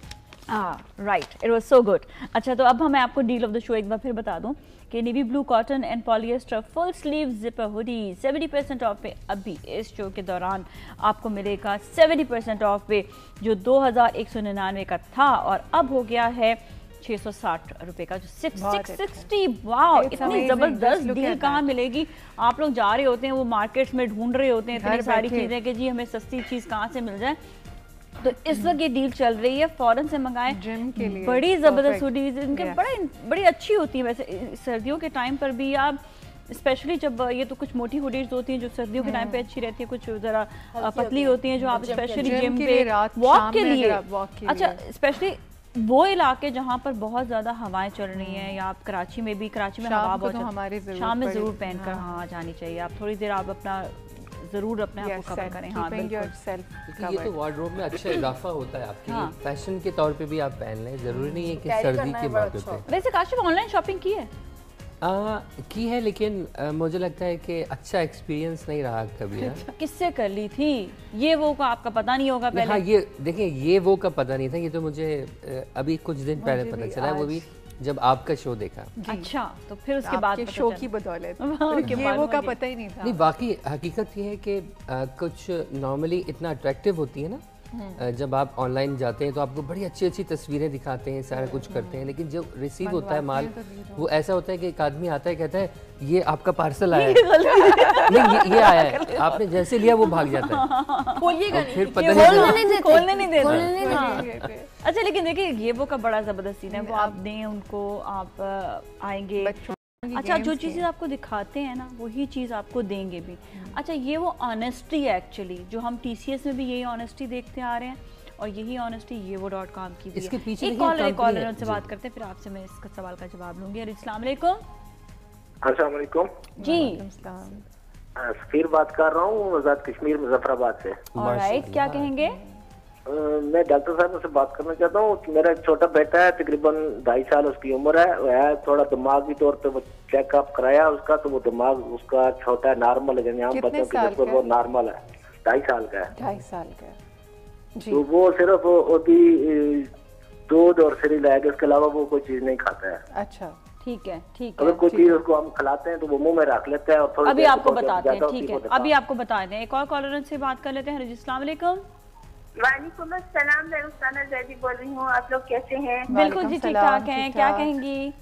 Right, it was so good. अच्छा, तो अब मैं आपको डील ऑफ द शो एक बार फिर बता दूं कि navy blue cotton and polyester full sleeve zipper hoodie seventy percent off पे अभी इस शो के दौरान आपको मिलेगा सेवेंटी परसेंट ऑफ पे, जो दो हज़ार एक सौ निन्यानवे का था और अब हो गया है छः सौ साठ रुपए का, जो सिक्स सिक्स सिक्सटी। वाओ, इतनी जबरदस्त डील कहाँ मिलेगी? आप लोग जा रहे होते हैं वो मार्केट्स में, ढूंढ रहे होते हैं इतनी सारी चीज़ें कि जी हमें सस्ती चीज़ कहाँ से मिल जाए। तो इस वक्त ये डील चल रही है, फौरन से मंगाएं। जिम के लिए बड़ी जबरदस्त हुडीज, इनके बड़े बड़ी अच्छी होती है वैसे सर्दियों के टाइम पर भी। आप स्पेशली जब ये तो कुछ मोटी हुडीज होती हैं जो सर्दियों के टाइम पे अच्छी रहती है, कुछ जरा पतली होती हैं जो आप स्पेशली जिम पे वॉक के लिए। अच्छा, स्पेशली वो इलाके जहाँ पर बहुत ज्यादा हवाएं चल रही हैं, या आप कराची में भी, कराची में हवा बहुत, शाम में जरूर पहनकर हाँ जानी चाहिए। आप थोड़ी देर आप अपना जरूर अपने आप को कवर करें। हाँ, बिल्कुल। ये तो वार्डरोब में अच्छा इजाफा होता है आपके हाँ। फैशन के तौर पे भी आप पहन लें, जरूरी नहीं है कि सर्दी के मौके पे। वैसे काशिफ ऑनलाइन शॉपिंग की है? आ, की है, लेकिन आ, मुझे लगता है कि अच्छा एक्सपीरियंस नहीं रहा कभी। किससे कर ली थी? ये वो का आपका पता नहीं होगा पहले? हाँ, ये देखिए, ये वो का पता नहीं था, ये तो मुझे अभी कुछ दिन पहले पता चला, वो भी जब आपका शो देखा। अच्छा, तो फिर उसके बाद शो की बदौलत ये वो का पता ही नहीं था। नहीं, बाकी हकीकत ये है कि कुछ नॉर्मली इतना अट्रैक्टिव होती है ना, जब आप ऑनलाइन जाते हैं तो आपको बड़ी अच्छी अच्छी तस्वीरें दिखाते हैं, सारा कुछ करते हैं, लेकिन जब रिसीव होता है माल, वो ऐसा होता है कि एक आदमी आता है, कहता है ये आपका पार्सल आया है। नहीं, ये, ये आया है, आपने जैसे लिया वो भाग जाता है, खोलिएगा नहीं, फिर पता नहीं खोलने नहीं देते। अच्छा, लेकिन देखिए ये वो का बड़ा जबरदस्त सीन है, वो आप दें उनको, आप आएंगे। अच्छा, जो चीज़ें आपको दिखाते हैं ना वही चीज़ आपको देंगे भी। अच्छा, ये वो ऑनेस्टी है एक्चुअली, जो हम टीसीएस में भी यही ऑनेस्टी देखते आ रहे हैं, और यही ऑनेस्टी ये वो डॉट कॉम की भी है। एक कॉलर एक कॉलर उनसे बात करते हैं, फिर आपसे मैं इसका सवाल का जवाब लूंगी। अस्सलाम वालेकुम। अस्सलाम वालेकुम जी, सफीर बात कर रहा हूँ, आजाद कश्मीर मुजफ्फराबाद से। ऑलराइट, क्या कहेंगे? Uh, मैं डॉक्टर साहब से बात करना चाहता हूँ। मेरा एक छोटा बेटा है, तकरीबन ढाई साल उसकी उम्र है, वह है थोड़ा दिमागी तौर पे चेकअप कराया उसका, तो वो दिमाग उसका छोटा है, नॉर्मल है, यानी आम बच्चों के लिए वो नॉर्मल है, ढाई साल का है। ढाई साल का जी। तो वो सिर्फ अभी दूध और सेरेलैक, इसके अलावा वो कोई चीज नहीं खाता है। अच्छा, ठीक है, ठीक है। अगर कोई चीज उसको हम खिलाते हैं तो वो मुंह में रख लेता है और थोड़ी अभी आपको बताते हैं, ठीक है, अभी आपको बता दें। एक और कॉलर से बात कर लेते हैं। अस्सलाम वालेकुम। वालेकुम अस्सलाम, मैं रुस्ताना जैदी बोल रही हूँ, आप लोग कैसे हैं? बिल्कुल जी, ठीक ठाक हैं। क्या कहेंगी?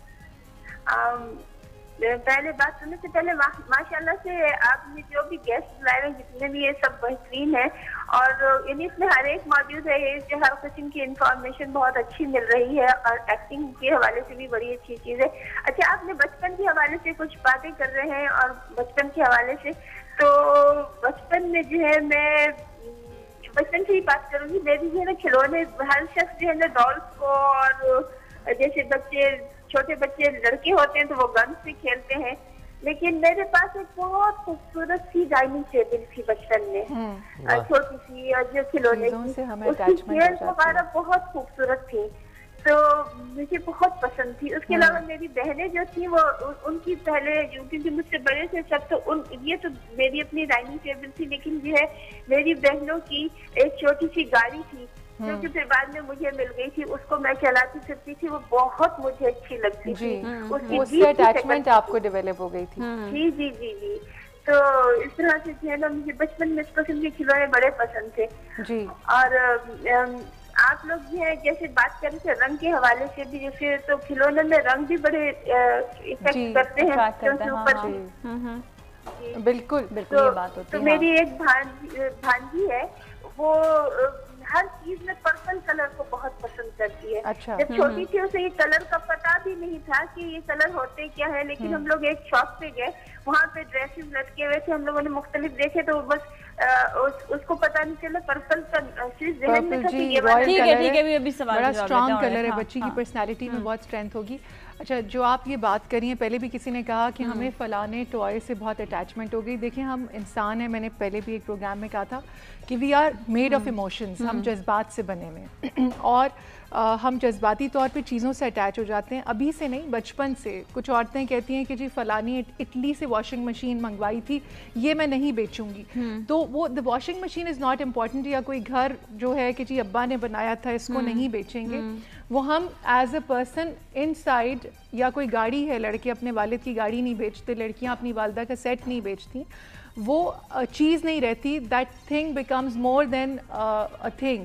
पहले बात करने से पहले माशाल्लाह से आपने जो भी गेस्ट लाए हैं जितने भी ये सब बेहतरीन है, और यानी इसमें हर एक मौजूद है, जो हर किस्म की इंफॉर्मेशन बहुत अच्छी मिल रही है, और एक्टिंग के हवाले से भी बड़ी अच्छी चीज़ है। अच्छा, आपने बचपन के हवाले से कुछ बातें कर रहे हैं, और बचपन के हवाले से तो बचपन में जो है, मैं बचपन से ही बात करूंगी, मैं भी जो है ना खिलौने, हर शख्स जो है ना डॉल्स को, और जैसे बच्चे छोटे बच्चे लड़के होते हैं तो वो गन से खेलते हैं, लेकिन मेरे पास एक बहुत खूबसूरत सी डाइनिंग टेबल थी बचपन में, छोटी सी और जो खिलौने की, उसकी चेयर वगैरह बहुत खूबसूरत थी, तो मुझे बहुत पसंद थी। उसके अलावा मेरी बहनें जो थी वो उ, उनकी पहले क्योंकि मुझसे बड़े थे सब, तो उन ये तो मेरी अपनी डाइनिंग टेबल थी, लेकिन जो है मेरी बहनों की एक छोटी सी गाड़ी थी जो कि फिर बाद में मुझे मिल गई थी, उसको मैं चलाती फिरती थी, वो बहुत मुझे अच्छी लगती थी। उसकी अटैचमेंट आपको डेवलप हो गई थी। जी जी जी जी तो इस तरह से जो है ना, मुझे बचपन में इस किस्म के खिलौने बड़े पसंद थे जी। और आप लोग जो है जैसे बात कर रहे थे रंग के हवाले से भी, जैसे तो खिलौने में रंग भी बड़े इफेक्ट करते हैं क्योंकि ऊपर बिल्कुल बिल्कुल ये बात होती है। तो मेरी एक भांजी है, वो हर चीज में पर्पल कलर को बहुत पसंद करती है। अच्छा। जब छोटी थी उसे ये कलर का पता भी नहीं था कि ये कलर होते क्या है, लेकिन हम लोग एक शॉप पे गए, वहाँ पे ड्रेसेस लटके हुए थे, हम लोगों ने मुख्तलिफ देखे, तो बस आ, उस, उसको पता नहीं चला पर्पल का चीज जहन में था कि ये वाला ठीक है ठीक है अभी सवाल बड़ा स्ट्रॉन्ग कलर है, बच्ची की पर्सनालिटी में बहुत स्ट्रेंथ होगी। अच्छा, जो आप ये बात करिए, पहले भी किसी ने कहा कि हमें फलाने टॉय से बहुत अटैचमेंट हो गई। देखिए हम इंसान हैं, मैंने पहले भी एक प्रोग्राम में कहा था कि we are made of emotions, हम जज्बात से बने हुए और आ, हम जज्बाती तौर पे चीज़ों से अटैच हो जाते हैं, अभी से नहीं बचपन से। कुछ औरतें कहती हैं कि जी फलानी इटली से वॉशिंग मशीन मंगवाई थी, ये मैं नहीं बेचूंगी, तो वो the washing machine is not important, या कोई घर जो है कि जी अब्बा ने बनाया था इसको नहीं बेचेंगे, वो हम एज अ पर्सन इनसाइड, या कोई गाड़ी है, लड़के अपने वालिद की गाड़ी नहीं बेचते, लड़कियां अपनी वालदा का सेट नहीं बेचती, वो चीज़ नहीं रहती, that thing becomes more than a thing,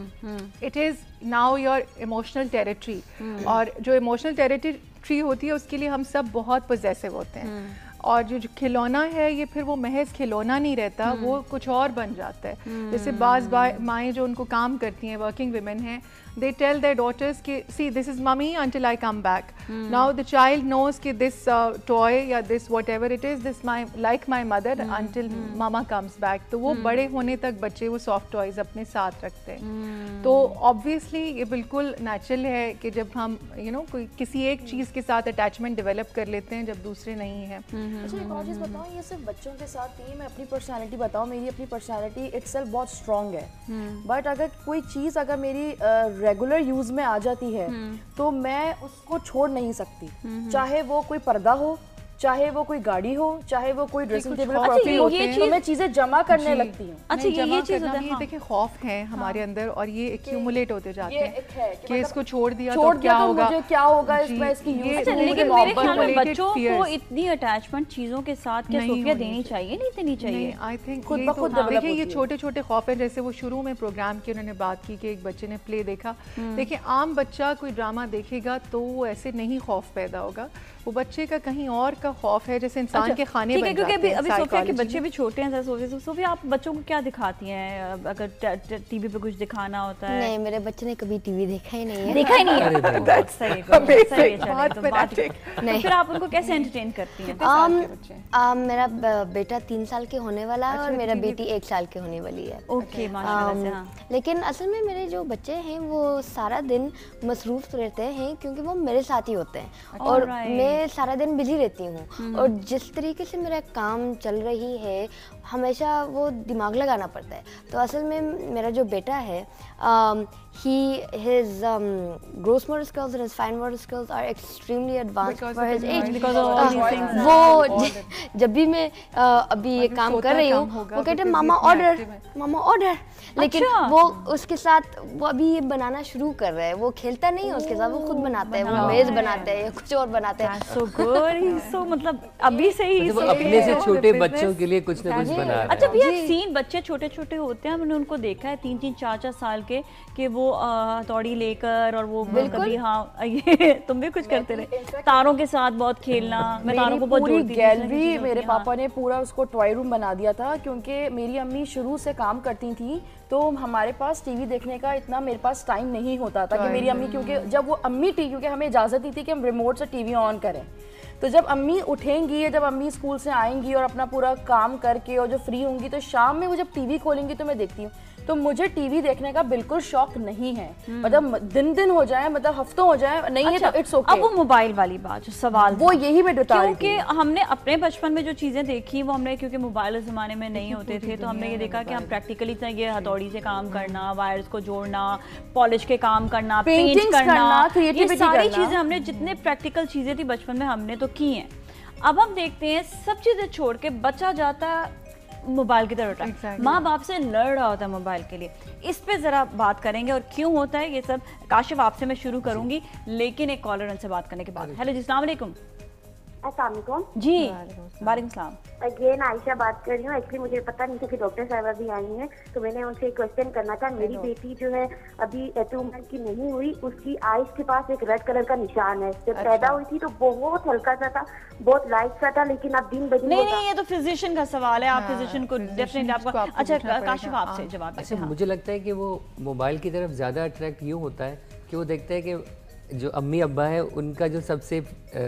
it is now your emotional territory. और जो इमोशनल टेरिटरी होती है उसके लिए हम सब बहुत पॉजेसिव होते हैं, और जो, जो खिलौना है ये फिर वो महज खिलौना नहीं रहता, वो कुछ और बन जाता है। जैसे बाज़ माएँ जो उनको काम करती हैं, वर्किंग वुमेन हैं, they tell their daughters कि see this is mummy until I come back. Hmm. Now the child knows कि this uh, toy या this whatever it is, this my like my mother hmm. until hmm. mama comes back. तो वो hmm. बड़े होने तक बच्चे वो soft toys अपने साथ रखते हैं। hmm. तो obviously ये बिल्कुल natural है कि जब हम you know कोई किसी एक चीज़ के साथ attachment develop कर लेते हैं जब दूसरे नहीं है। अच्छा एक और चीज़ बताऊँ, ये सिर्फ बच्चों के साथ नहीं, मैं अपनी पर्सनैलिटी बताऊँ, मेरी अपनी पर्सनैलिटी इटसेल्फ बहुत स्ट्रॉन्ग है, बट अगर कोई चीज़ अगर मेरी रेगुलर यूज में आ जाती है तो मैं उसको छोड़ नहीं सकती, चाहे वो कोई पर्दा हो, चाहे वो कोई गाड़ी हो, चाहे वो कोई ड्रेसिंग टेबल परफ्यूम हो, तो मैं चीजें जमा करने लगती हूँ। अच्छा ये ये चीज होता है, ये देखिए खौफ है हमारे अंदर और ये एक्यूमुलेट होते जाते हैं कि इसको छोड़ दिया तो क्या होगा, मुझे क्या होगा, इसमें इसकी यूज। अच्छा लेकिन मेरे ख्याल में बच्चों को इतनी अटैचमेंट चीजों के साथ क्या सोफिया देनी चाहिए, नहीं देनी चाहिए? आई थिंक खुद ब खुद देखिए ये छोटे छोटे खौफ है, जैसे वो शुरू में प्रोग्राम की उन्होंने बात की कि एक बच्चे ने प्ले देखा। देखिए आम बच्चा कोई ड्रामा देखेगा तो वो ऐसे नहीं खौफ पैदा होगा, वो बच्चे का कहीं और का खौफ है, जैसे इंसान अच्छा, के खाने बन जाते हैं। अभी अभी सोफिया के बच्चे भी छोटे हैं, सोफिया सोफिया आप बच्चों को क्या दिखाती हैं अगर टीवी पे कुछ दिखाना होता है? नहीं, मेरे बच्चे ने कभी टीवी देखा ही नहीं है। देखा ही नहीं है? दैट्स सही सही। नहीं फिर आप उनको कैसे एंटरटेन करती हैं? मेरा बेटा तीन साल के होने वाला है और मेरा बेटी एक साल के होने वाली है। ओके माशाल्लाह। लेकिन असल में मेरे जो बच्चे हैं वो सारा दिन मसरूफ रहते हैं क्योंकि वो मेरे साथ ही होते हैं और मैं सारा दिन बिजी रहती हूँ, और जिस तरीके से मेरा काम चल रही है हमेशा वो दिमाग लगाना पड़ता है। तो असल में मेरा जो बेटा है he his um, gross motor skills and his fine motor skills are extremely advanced for his age. Because of all these things. वो जब भी मैं अभी ये काम कर रही हूँ वो कहते हैं मामा ऑर्डर मामा ऑर्डर, लेकिन वो उसके साथ वो अभी ये बनाना शुरू कर रहा है, वो खेलता नहीं है उसके साथ, वो खुद बनाता है, वो मेज बनाता है या कुछ और बनाता है। So good, so मतलब अभी से ही अपने से छोटे बच्चों के लिए कुछ ना कुछ बना रहा है। अच्छा भैया सीन बच्चे छोटे छोटे होते हैं, मैंने उनको देखा है तीन तीन चार चार साल के कि वो हथौड़ी लेकर और वो कभी हाँ ये तुम भी कुछ करते रहे, तारों के साथ बहुत खेलना, मैं तारों को बहुत जोड़ती थी। गैलरी मेरे पापा ने पूरा उसको टॉय रूम बना दिया था क्योंकि मेरी अम्मी शुरू से काम करती थी, तो हमारे पास टीवी देखने का इतना मेरे पास टाइम नहीं होता था कि मेरी अम्मी, क्योंकि जब वो अम्मी थी, क्योंकि हमें इजाज़त दी थी कि हम रिमोट से टीवी ऑन करें, तो जब अम्मी उठेंगी या जब अम्मी स्कूल से आएंगी और अपना पूरा काम करके और जो फ्री होंगी तो शाम में वो जब टीवी खोलेंगी तो मैं देखती हूँ, तो मुझे टीवी देखने का बिल्कुल शौक नहीं है, मतलब दिन दिन हो जाए, मतलब हफ्तों हो जाए नहीं है तो इट्स ओके। अब वो मोबाइल वाली बात जो सवाल वो यही मैं बता रही थी, क्योंकि हमने अपने बचपन में जो चीजें देखी वो हमने, क्योंकि मोबाइल उस जमाने में नहीं होते थे, तो हमने ये देखा कि हम प्रैक्टिकली ये हथौड़ी से काम करना, वायर्स को जोड़ना, पॉलिश के काम करना, पेंट करना, ये सारी चीजें हमने, जितने प्रैक्टिकल चीजें थी बचपन में हमने तो की हैं। अब हम देखते हैं सब चीजें छोड़ के बच्चा जाता है मोबाइल की तरफ, exactly. माँ बाप से लड़ रहा होता है मोबाइल के लिए। इस पे जरा बात करेंगे और क्यों होता है ये सब। काशिफ आपसे मैं शुरू करूंगी, लेकिन एक कॉलर उनसे बात करने के बाद। हेलो जी, अस्सलाम वालेकुम। अस्सलाम वालेकुम जी, वालेकुम सलाम। अगेन आयशा बात कर रही हूँ। एक्चुअली मुझे पता नहीं था कि डॉक्टर साहबा भी आई हैं, तो मैंने उनसे एक क्वेश्चन करना था। मेरी बेटी जो है अभी टू मंथ की नहीं हुई, उसकी आइज के पास एक रेड कलर का निशान है। जब अच्छा। पैदा हुई थी तो बहुत हल्का सा था, बहुत लाइट सा था, लेकिन अब दिन ब दिन नहीं नहीं, ये तो फिजिशियन का सवाल है, आप फिजिशियन को डेफिनेटली आपको। अच्छा काशिफ, आपसे जवाब। अच्छा, मुझे लगता है कि वो मोबाइल की तरफ ज्यादा अट्रैक्ट यूँ होता है कि वो देखता है कि जो अम्मी अब्बा है उनका जो सबसे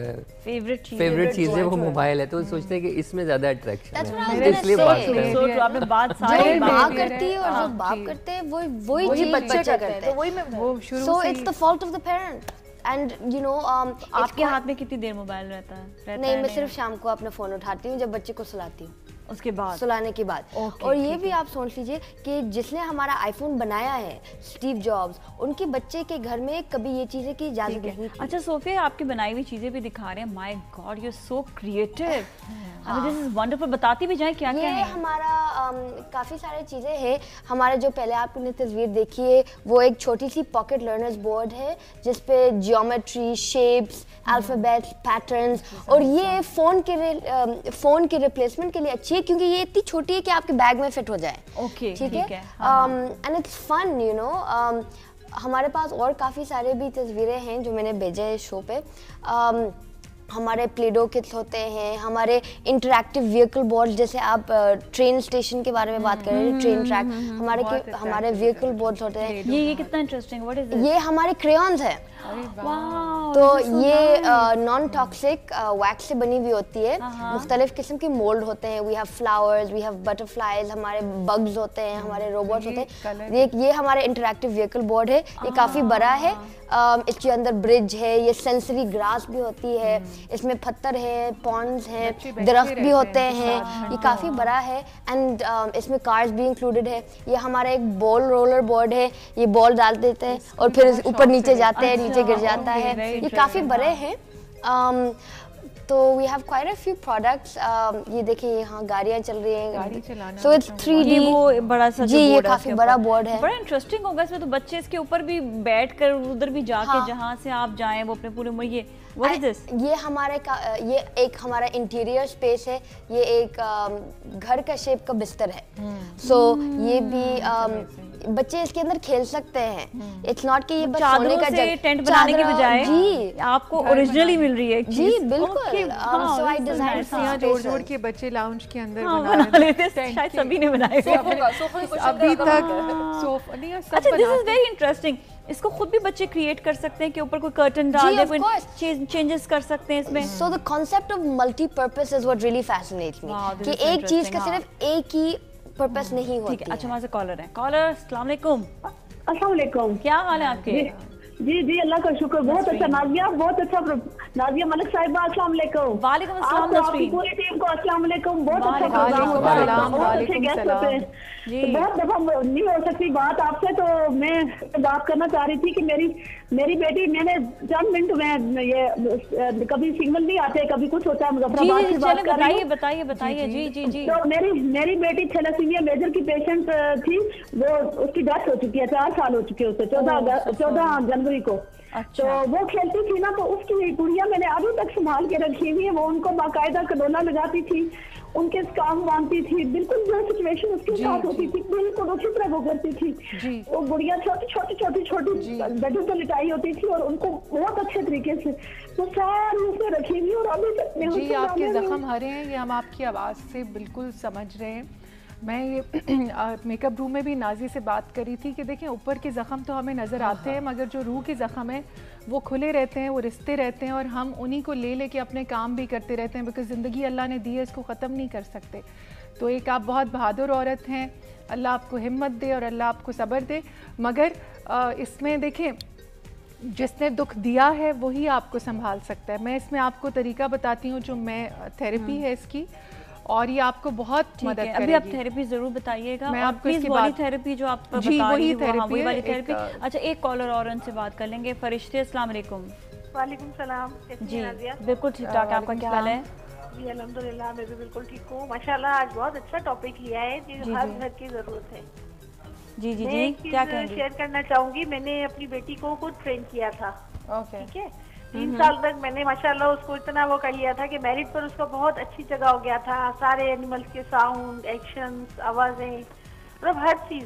फेवरेट फेवरेट चीज है वो मोबाइल है, तो सोचते हैं कि इसमें ज्यादा अट्रैक्शन है, इसलिए बात है। आपने बात सारी माँ करती है और जो बाप करते हैं वो वही चीज बच्चे करते हैं, तो वही मैं वो शुरू से so it's the fault of the parent. And you know आपके हाथ में कितनी देर मोबाइल रहता है? नहीं, मैं सिर्फ शाम को अपना फोन उठाती हूँ जब बच्चे को सुलाती हूँ, उसके बाद सुलाने के बाद। okay, और ये भी आप सोच लीजिए कि जिसने हमारा आईफोन बनाया है, स्टीव जॉब्स, उनके बच्चे के घर में कभी ये चीजें की इजाजत नहीं थी। अच्छा सोफिया, आपकी बनाई हुई चीजें भी दिखा रहे हैं। My God, you are so creative, this is wonderful. बताती भी जाएं क्या क्या है। हमारा um, काफी सारी चीजें हैं। हमारे जो पहले आपने तस्वीर देखी है वो एक छोटी सी पॉकेट लर्नर्स बोर्ड है जिसपे जियोमेट्री, शेप्स, अल्फाबेट्स, पैटर्न्स, और ये फोन के फोन के रिप्लेसमेंट के लिए अच्छी है क्योंकि ये इतनी छोटी है कि आपके बैग में फिट हो जाए। ओके, ठीक है। And it's fun, you know. हमारे पास और काफ़ी सारे भी तस्वीरें हैं जो मैंने भेजे हैं शो पे। um, हमारे प्लेडो किट्स होते हैं, हमारे इंटरैक्टिव व्हीकल बोर्ड, जैसे आप ट्रेन स्टेशन के बारे में बात कर रहे हैं, ट्रेन ट्रैक, हमारे के हमारे व्हीकल बोर्ड्स होते हैं। ये ये कितना इंटरेस्टिंग, व्हाट इज दिस? ये हमारे क्रेयॉन्स है। तो ये नॉन टॉक्सिक वैक्स से बनी हुई होती है। मुख्तलिफ किस्म के मोल्ड होते हैं। We have flowers, we have butterflies, हमारे बग्स होते हैं, हमारे रोबोट्स होते हैं। ये ये हमारे इंटरैक्टिव व्हीकल बोर्ड है, ये काफ़ी बड़ा है। इसके अंदर ब्रिज है, ये सेंसरी ग्रास भी होती है, इसमें पत्थर है, पॉन्ड्स हैं, दरख्त भी होते हैं, ये काफ़ी बड़ा है। एंड इसमें कार्स भी इंक्लूडेड है। ये हमारा एक बॉल रोलर बोर्ड है, ये बॉल डाल देते हैं और फिर ऊपर नीचे जाते हैं, नीचे गिर जाता है। ये काफ़ी बड़े हैं। तो we have quite a few products. ये देखिए यहाँ गाड़ियाँ चल रही हैं, सो इट्स थ्री डी। वो बड़ा सा जी, ये काफी बड़ा बोर्ड है, बड़ा इंटरेस्टिंग होगा इसमें। तो बच्चे इसके ऊपर भी बैठकर उधर भी जाके, हाँ, जहाँ से आप जाएं वो अपने पूरे ये What is this? ये हमारे का ये एक हमारा इंटीरियर स्पेस है। ये एक घर का शेप का बिस्तर है। सो so, ये भी बच्चे इसके अंदर खेल सकते हैं। इट्स नॉट कि ये बस सोने का जगह, टेंट बनाने के बजाय जी आपको ओरिजिनली मिल रही है। जी बिल्कुल। सो आई डिजाइन जोड़ जोड़ के बच्चे लाउंज के अंदर बना लेते हैं, शायद सभी ने बनाए अभी तक सोफा नहीं। अच्छा, दिस इज वेरी इंटरेस्टिंग। इसको खुद भी बच्चे क्रिएट कर सकते हैं कि ऊपर कोई कर्टन डाल दे, कोई चेंजेस कर सकते हैं इसमें। So the concept of multipurpose is what really fascinates me, कि एक चीज का सिर्फ एक ही पर्पस नहीं होती। ठीक है। अच्छा, वहाँ से कॉलर है। कॉलर, अस्सलाम वालेकुम। अस्सलाम वालेकुम, क्या हाल है आपके? जी जी, अल्लाह का शुक्र, बहुत अच्छा। नाजिया, बहुत अच्छा। नाजिया मलिक साहिबा, अस्सलाम वालेकुम। वालेकुम अस्सलाम। आपकी पूरी टीम को अस्सलाम वालेकुम। बहुत अच्छा प्रोग्राम होता है, बहुत अच्छे गेस्ट होते हैं। तो बहुत दफा नहीं हो सकती बात आपसे, तो मैं बात करना चाह रही थी कि मेरी मेरी बेटी, मैंने चंद मिनट में ये कभी सिग्नल नहीं आते, कभी कुछ होता है, मुजफ्फराबाद की बात कर रही हूं। बताइए बताइए। जी जी जी। तो मेरी मेरी बेटी थैलेसीमिया मेजर की पेशेंट थी, वो उसकी डेथ हो चुकी है, चार साल हो चुके हैं उसे, चौदह चौदह जनवरी को। अच्छा। तो वो खेलती थी ना, तो उसकी गुड़िया मैंने अभी तक संभाल के रखी हुई है। वो उनको बाकायदा कदोला लगाती थी, उनके काम मानती थी, बिल्कुल जो सिचुएशन उसके साथ होती थी बिल्कुल उसी तरह वो करती थी। वो गुड़िया छोटी छोटी छोटी छोटी बेडों पर लिटाई होती थी और उनको बहुत अच्छे तरीके से वो सारी उसने रखी हुई। और अभी तक जी आपके जख्म हरे हैं, ये हम आपकी आवाज़ से बिल्कुल समझ रहे हैं। मैं ये मेकअप रूम में भी नाजी से बात करी थी कि देखें ऊपर के ज़ख़म तो हमें नज़र आते हैं, मगर जो रूह के ज़ख़म है वो खुले रहते हैं, वो रिश्ते रहते हैं, और हम उन्हीं को ले लेके अपने काम भी करते रहते हैं, बिकॉज़ ज़िंदगी अल्लाह ने दी है, इसको ख़त्म नहीं कर सकते। तो एक आप बहुत बहादुर औरत हैं, अल्लाह आपको हिम्मत दे और अल्लाह आपको सब्र दे। मगर इसमें देखें, जिसने दुख दिया है वही आपको संभाल सकता है। मैं इसमें आपको तरीका बताती हूँ जो मैं थेरेपी है इसकी, और ये आपको बहुत मदद करेगी। अभी आप थेरेपी जरूर बताइएगा। मैं आपको इसकी वाली थेरेपी जो आप बता रही वही हैं, हाँ, वही वाली थेरेपी। अच्छा, एक कॉलर और उनसे बात कर लेंगे। फरिश्ते, अस्सलाम वालेकुम। वालेकुम सलाम। जी बिल्कुल ठीक ठाक, आपका क्या हाल है? जी अल्हम्दुलिल्लाह, मैं भी बिल्कुल ठीक हूँ माशाल्लाह। आज बहुत अच्छा टॉपिक लिया है जो हर घर की जरूरत है। जी जी जी, क्या कहेंगे? शेयर करना चाहूंगी। मैंने अपनी बेटी को खुद ट्रेन किया था, ठीक है। तीन साल तक मैंने माशाल्लाह उसको इतना वो कर लिया था कि मेरिट पर उसका बहुत अच्छी जगह हो गया था। सारे एनिमल्स के साउंड, एक्शंस, आवाजें, मतलब हर चीज,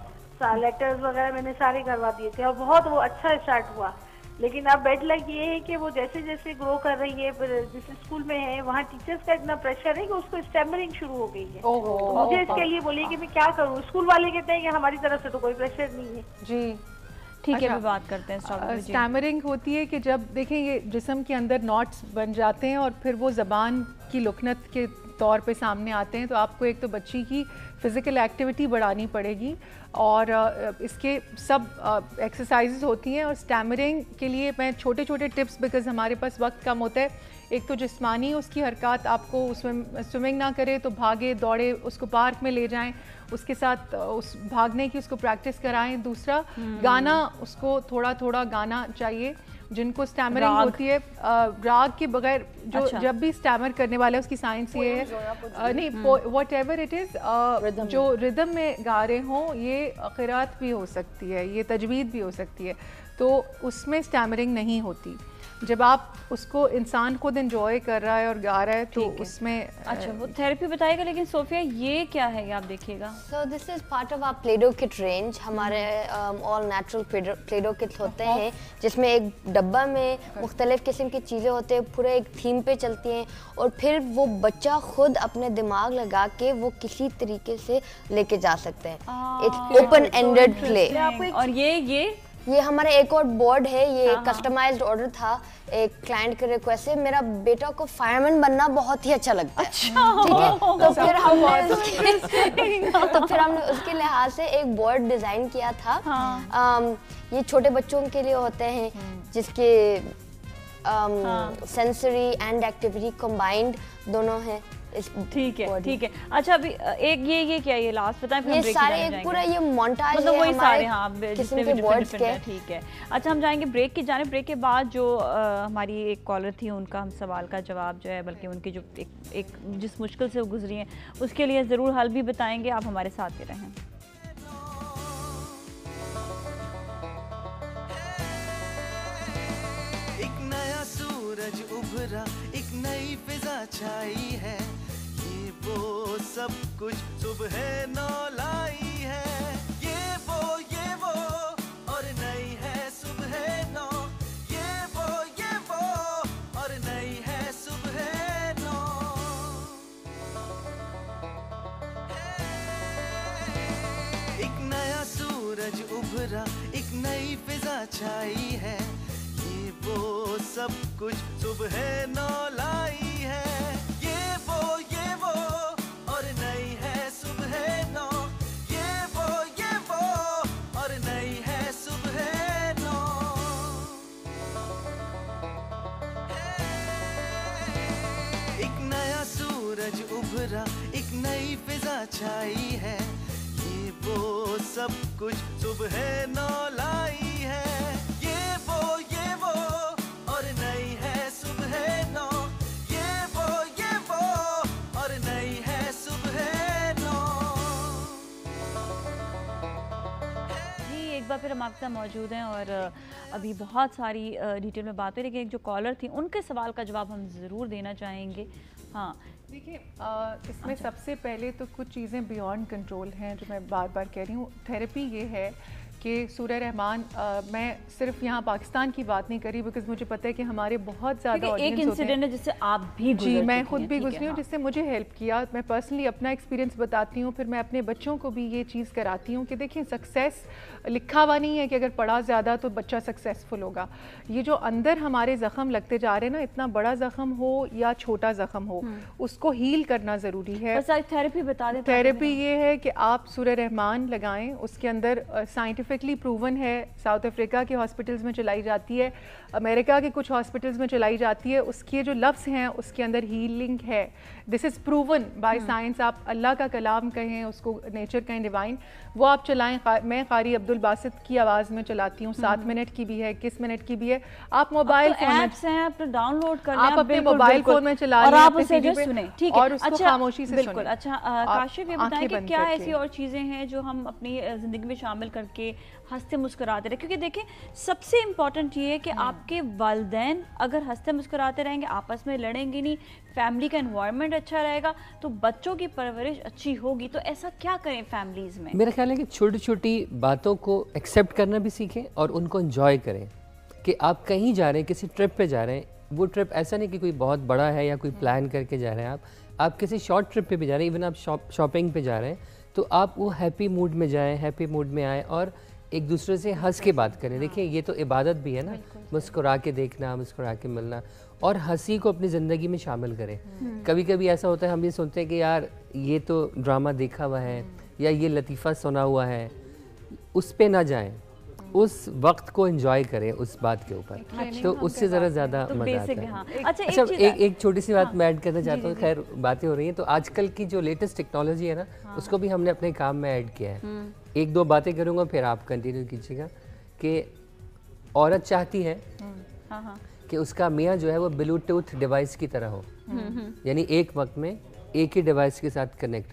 लेटर्स वगैरह मैंने सारे करवा दिए थे और बहुत वो अच्छा स्टार्ट हुआ। लेकिन अब बैड लक ये है कि वो जैसे जैसे ग्रो कर रही है, जिस स्कूल में है वहाँ टीचर्स का इतना प्रेशर है कि उसको स्टैमरिंग शुरू हो गई है। तो मुझे इसके लिए बोलिए कि मैं क्या करूँ। स्कूल वाले कहते हैं कि हमारी तरफ से तो कोई प्रेशर नहीं है। जी ठीक है, बात करते हैं। स्टैमरिंग होती है कि जब देखें ये जिस्म के अंदर नॉट्स बन जाते हैं और फिर वो ज़बान की लुकनत के तौर पे सामने आते हैं, तो आपको एक तो बच्ची की फ़िज़िकल एक्टिविटी बढ़ानी पड़ेगी और इसके सब एक्सरसाइजेज होती हैं। और स्टैमरिंग के लिए मैं छोटे छोटे टिप्स, बिकॉज़ हमारे पास वक्त कम होता है, एक तो जिस्मानी उसकी हरकत, आपको स्विम स्विमिंग ना करे तो भागे दौड़े, उसको पार्क में ले जाएं, उसके साथ उस भागने की उसको प्रैक्टिस कराएं। दूसरा, गाना, उसको थोड़ा थोड़ा गाना चाहिए। जिनको स्टैमरिंग होती है, राग के बगैर जो अच्छा। जब भी स्टैमर करने वाला है उसकी साइंस ये है, नहीं व्हाट एवर इट इज़, जो रिदम में गा रहे हों, ये क़िरात भी हो सकती है, ये तजवीद भी हो सकती है, तो उसमें स्टैमरिंग नहीं होती। जब आप उसको इंसान खुद एंजॉय कर रहा है और गा रहा है तो उसमें अच्छा वो थेरेपी बताएगा। लेकिन सोफिया ये क्या है, आप देखिएगा। So this is part of our playdough kit range. हमारे ऑल नेचुरल प्लेडो किट होते हैं जिसमें एक डब्बा में मुख्तलिफ किस्म की चीज़ें होते हैं, पूरे एक थीम पे चलती हैं, और फिर वो बच्चा खुद अपने दिमाग लगा के वो किसी तरीके से लेके जा सकते हैं। It's open ended play. और ये ये ये हमारा एक और बोर्ड है, ये कस्टमाइज्ड ऑर्डर था एक क्लाइंट के रिक्वेस्ट से। मेरा बेटा को फायरमैन बनना बहुत ही अच्छा लगता है, अच्छा, ठीक है, तो फिर हमने उसके तो फिर हमने उसके लिहाज से एक बोर्ड डिजाइन किया था। हाँ। आम, ये छोटे बच्चों के लिए होते हैं जिसके सेंसरी एंड एक्टिविटी कंबाइंड दोनों हैं। ठीक है ठीक है। अच्छा अभी एक ये ये क्या ये लास्ट बताएं, फिर ये हम ब्रेक सारे एक पूरा ये मोंटाज मतलब है वही सारे, हाँ, जितने भी वर्ड्स के। ठीक है। अच्छा हम जाएंगे ब्रेक की जाने। ब्रेक के बाद जो आ, हमारी एक कॉलर थी, उनका हम सवाल का जवाब जो है, बल्कि उनकी जो एक, एक जिस मुश्किल से वो गुजरी हैं उसके लिए ज़रूर हल भी बताएंगे। आप हमारे साथ ही रहें। एक नया सूरज उभरा, एक नई फिजा छाई है, ये वो सब कुछ सुबह नौ लाई है। ये वो ये वो और नई है सुबह नौ, ये वो ये वो और नई है सुबह नौ। एक नया सूरज उभरा, एक नई फिजा छाई है, ये वो सब कुछ सुबह नौ लाई है। ये वो ये वो और नई है सुबह नौ, ये वो ये वो और नई है सुबह नौ। एक नया सूरज उभरा, एक नई फिजा छाई है, ये वो सब कुछ सुबह नौ लाई है। ये वो ये वो और नई है सुबह नौ, ये वो ये वो और नई है सुबह नौ। जी एक बार फिर हम आपके साथ मौजूद हैं और अभी बहुत सारी डिटेल में बात हुई, लेकिन एक जो कॉलर थी उनके सवाल का जवाब हम ज़रूर देना चाहेंगे। हाँ देखिए, इसमें अच्छा। सबसे पहले तो कुछ चीज़ें बियॉन्ड कंट्रोल हैं जो मैं बार बार कह रही हूँ। थेरेपी ये है कि सूरह रहमान, आ, मैं सिर्फ यहाँ पाकिस्तान की बात नहीं करी बिकॉज मुझे पता है कि हमारे बहुत ज़्यादा एक इंसिडेंट है जिससे आप भी जी मैं खुद भी गुजरी हूँ, जिससे मुझे हेल्प किया। मैं पर्सनली अपना एक्सपीरियंस बताती हूँ, फिर मैं अपने बच्चों को भी ये चीज़ कराती हूँ कि देखिए सक्सेस लिखा हुआ नहीं है कि अगर पढ़ा ज़्यादा तो बच्चा सक्सेसफुल होगा। ये जो अंदर हमारे ज़ख्म लगते जा रहे हैं ना, इतना बड़ा ज़ख्म हो या छोटा ज़ख्म हो, उसको हील करना ज़रूरी है। थेरेपी बता दें। थेरेपी ये है कि आप सूरह रहमान लगाएं, उसके अंदर साइंटिफिकली प्रूवन है, साउथ अफ्रीका के हॉस्पिटल्स में चलाई जाती है, अमेरिका के कुछ हॉस्पिटल्स में चलाई जाती है। उसके जो लफ्ज़ हैं उसके अंदर हीलिंग है, this is proven by science. आप अल्लाह का कलाम कहें, उसको नेचर कहें, डिवाइन, वो आप चलाएं। मैं कारी अब्दुल बासित की आवाज़ में चलाती हूँ, सात मिनट की भी है, इक्कीस मिनट की भी है। आप मोबाइल फोन ऐप्स हैं, आप डाउनलोड कर लें, आप अपने मोबाइल फोन में चला लें और आप उसे जो सुने, ठीक है, और उसको खामोशी से बिल्कुल। अच्छा काशिफ, ये बताएं कि क्या ऐसी और चीज़ें हैं जो हम अपनी ज़िंदगी में शामिल करके हंसते मुस्कुराते रहे? क्योंकि देखें सबसे इम्पॉर्टेंट ये है कि आपके वालिदैन अगर हंसते मुस्कुराते रहेंगे, आपस में लड़ेंगे नहीं, फैमिली का एनवायरनमेंट अच्छा रहेगा, तो बच्चों की परवरिश अच्छी होगी। तो ऐसा क्या करें फैमिलीज़ में? मेरा ख्याल है कि छोटी छोटी बातों को एक्सेप्ट करना भी सीखें और उनको एंजॉय करें। कि आप कहीं जा रहे हैं, किसी ट्रिप पे जा रहे हैं, वो ट्रिप ऐसा नहीं कि कोई बहुत बड़ा है या कोई प्लान करके जा रहे हैं, आप आप किसी शॉर्ट ट्रिप पे भी जा रहे हैं, इवन आप शॉप शॉपिंग पे जा रहे हैं, तो आप वो हैप्पी मूड में जाएं, हैप्पी मूड में आएँ और एक दूसरे से हंस के बात करें। देखिए ये तो इबादत भी है ना, मुस्कुरा के देखना, मुस्कुरा के मिलना, और हंसी को अपनी ज़िंदगी में शामिल करें। कभी कभी ऐसा होता है, हम ये सुनते हैं कि यार ये तो ड्रामा देखा हुआ है या ये लतीफ़ा सुना हुआ है, उस पे ना जाएं, उस वक्त को एंजॉय करें उस बात के ऊपर, तो उससे ज़रा ज़्यादा मज़ा आता है। हाँ। अच्छा, अच्छा एक एक छोटी सी बात मैं ऐड करना चाहता हूँ। खैर बातें हो रही हैं, तो आजकल की जो लेटेस्ट टेक्नोलॉजी है ना, उसको भी हमने अपने काम में ऐड किया है। एक दो बातें करूँगा फिर आप कंटिन्यू कीजिएगा। कि औरत चाहती है कि उसका मियाँ जो है वो ब्लूटूथ डिवाइस की तरह हो, यानी एक वक्त में एक ही डिवाइस के साथ कनेक्ट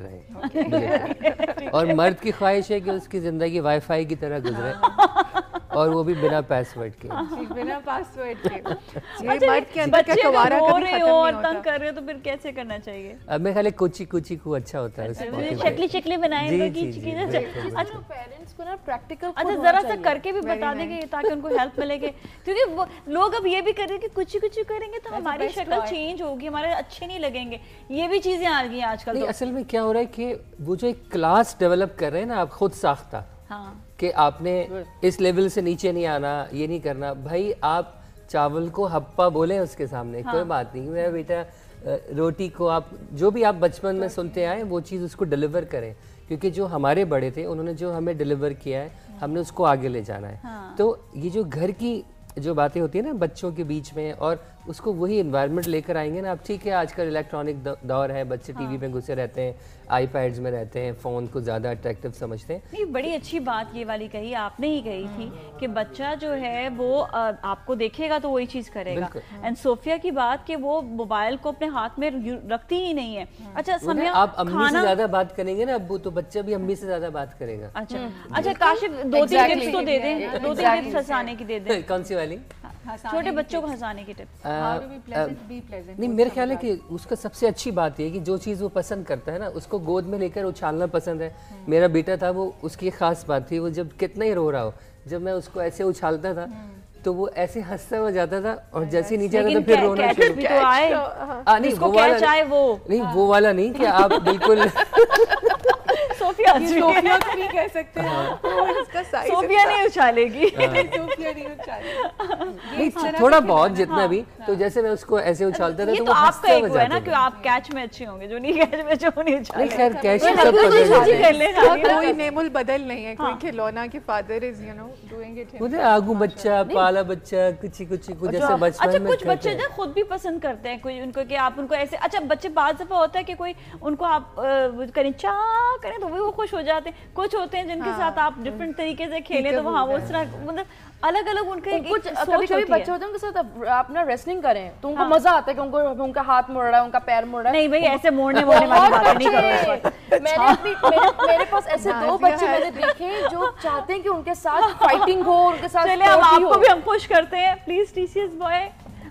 रहे। और मर्द की ख्वाहिश है कि उसकी ज़िंदगी वाईफाई की तरह गुजरे, और वो भी बिना पासवर्ड के। बिना पासवर्ड के। ये मर्द के अंदर का कवारा कभी खत्म नहीं होता। तंग कर रहे हो तो फिर कैसे करना चाहिए? अब मैं खाली कुची कुची को अच्छा होता है, शक्ली शक्ली बनाए तो की चीजें। अच्छा पेरेंट्स को ना प्रैक्टिकल अच्छा जरा सा करके भी बता देंगे ताकि उनको हेल्प मिलेगी, क्योंकि लोग अब ये भी कर रहे हैं कि कुची कुची करेंगे तो हमारी शक्ल चेंज होगी, हमारे अच्छे नहीं लगेंगे। ये भी चीजें आ गई आजकल। असल में क्या हो रहा है कि वो जो एक क्लास डेवलप कर रहे हैं ना आप खुद साख्ता, कि आपने इस लेवल से नीचे नहीं आना, ये नहीं करना। भाई आप चावल को हप्पा बोले उसके सामने, हाँ। कोई बात नहीं, मेरा बेटा रोटी को आप जो भी आप बचपन में सुनते आए वो चीज़ उसको डिलीवर करें, क्योंकि जो हमारे बड़े थे उन्होंने जो हमें डिलीवर किया है, हमने उसको आगे ले जाना है। हाँ। तो ये जो घर की जो बातें होती है ना बच्चों के बीच में, और उसको वही एनवायरनमेंट लेकर आएंगे ना आप। ठीक है आजकल इलेक्ट्रॉनिक दौर है, बच्चे हाँ। टीवी में घुसे रहते हैं, आईपैड्स में रहते हैं, फ़ोन को ज़्यादा अट्रैक्टिव समझते हैं। नहीं बड़ी अच्छी बात ये वाली कही आपने ही कही थी कि बच्चा जो है वो आपको देखेगा तो वही चीज़ करेगा। एंड सोफिया की बात कि वो मोबाइल को अपने हाथ में रखती ही नहीं है। अच्छा सम्या, आप अम्मी से ज़्यादा बात करेंगे ना अब्बू, तो बच्चा भी अम्मी से ज़्यादा बात करेगा। अच्छा अच्छा काशिफ दो तीन टिप्स तो दे दें, दो तीन टिप्स हंसाने की दे दें। कौन सी वाली? छोटे बच्चों को हंसाने की टिप्स। नहीं मेरे ख्याल है कि उसका सबसे अच्छी बात है कि जो चीज़ वो पसंद करता है ना उसको गोद में लेकर उछालना पसंद है। मेरा बेटा था, वो उसकी खास बात थी, वो जब कितना ही रो रहा हो, जब मैं उसको ऐसे उछालता था तो वो ऐसे हंसता हुआ जाता था, और जैसे नीचे आता था फिर रोना शुरू। तो आए आ, नहीं वो वाला चाहे वो नहीं वो वाला नहीं कि आप बिल्कुल सोफिया सोफिया को नहीं कह सकते हैं, इसका साइज सोफिया नहीं उछालेगी, सोफिया नहीं उछालेगी, थोड़ा बहुत जितना भी। तो जैसे मैं उसको ऐसे उछालता था तो वो आपका एक है ना कि आप कैच में अच्छे होंगे, जो नहीं कैच में जो नहीं उछाले। खैर कैच सब पकड़, कोई नेमुल बदल नहीं है, कोई खिलौना के father is you know doing it. मुझे आगू बच्चा पाला बच्चा कुछ कुछ कुछ जैसे बचपन में। अच्छा कुछ बच्चे जो खुद भी पसंद करते हैं कोई उनको कि आप उनको ऐसे, अच्छा बच्चे बात दफा होता है कि कोई उनको आप करें चा करें तो वो खुश हो जाते हैं। कुछ होते हैं जिनके साथ आप डिफरेंट तरीके से खेलें तो वहाँ वो उस तरह मतलब अलग अलग उनके कुछ कभी कभी बच्चे होते हैं उनके साथ आप ना रेसलिंग करें तो उनको मजा आता है कि उनको उनका हाथ मुड़ रहा है, उनका पैर मुड़ रहा है। नहीं भाई ऐसे मोड़ने मोड़ने वाली बात नहीं करो। मैंने अपनी मेरे, मेरे पास ऐसे दो बच्चे मैंने देखे जो चाहते हैं कि उनके साथ फाइटिंग हो, उनके साथ चलिए हम आपको भी हम खुश करते हैं। प्लीज टीसीएस बॉय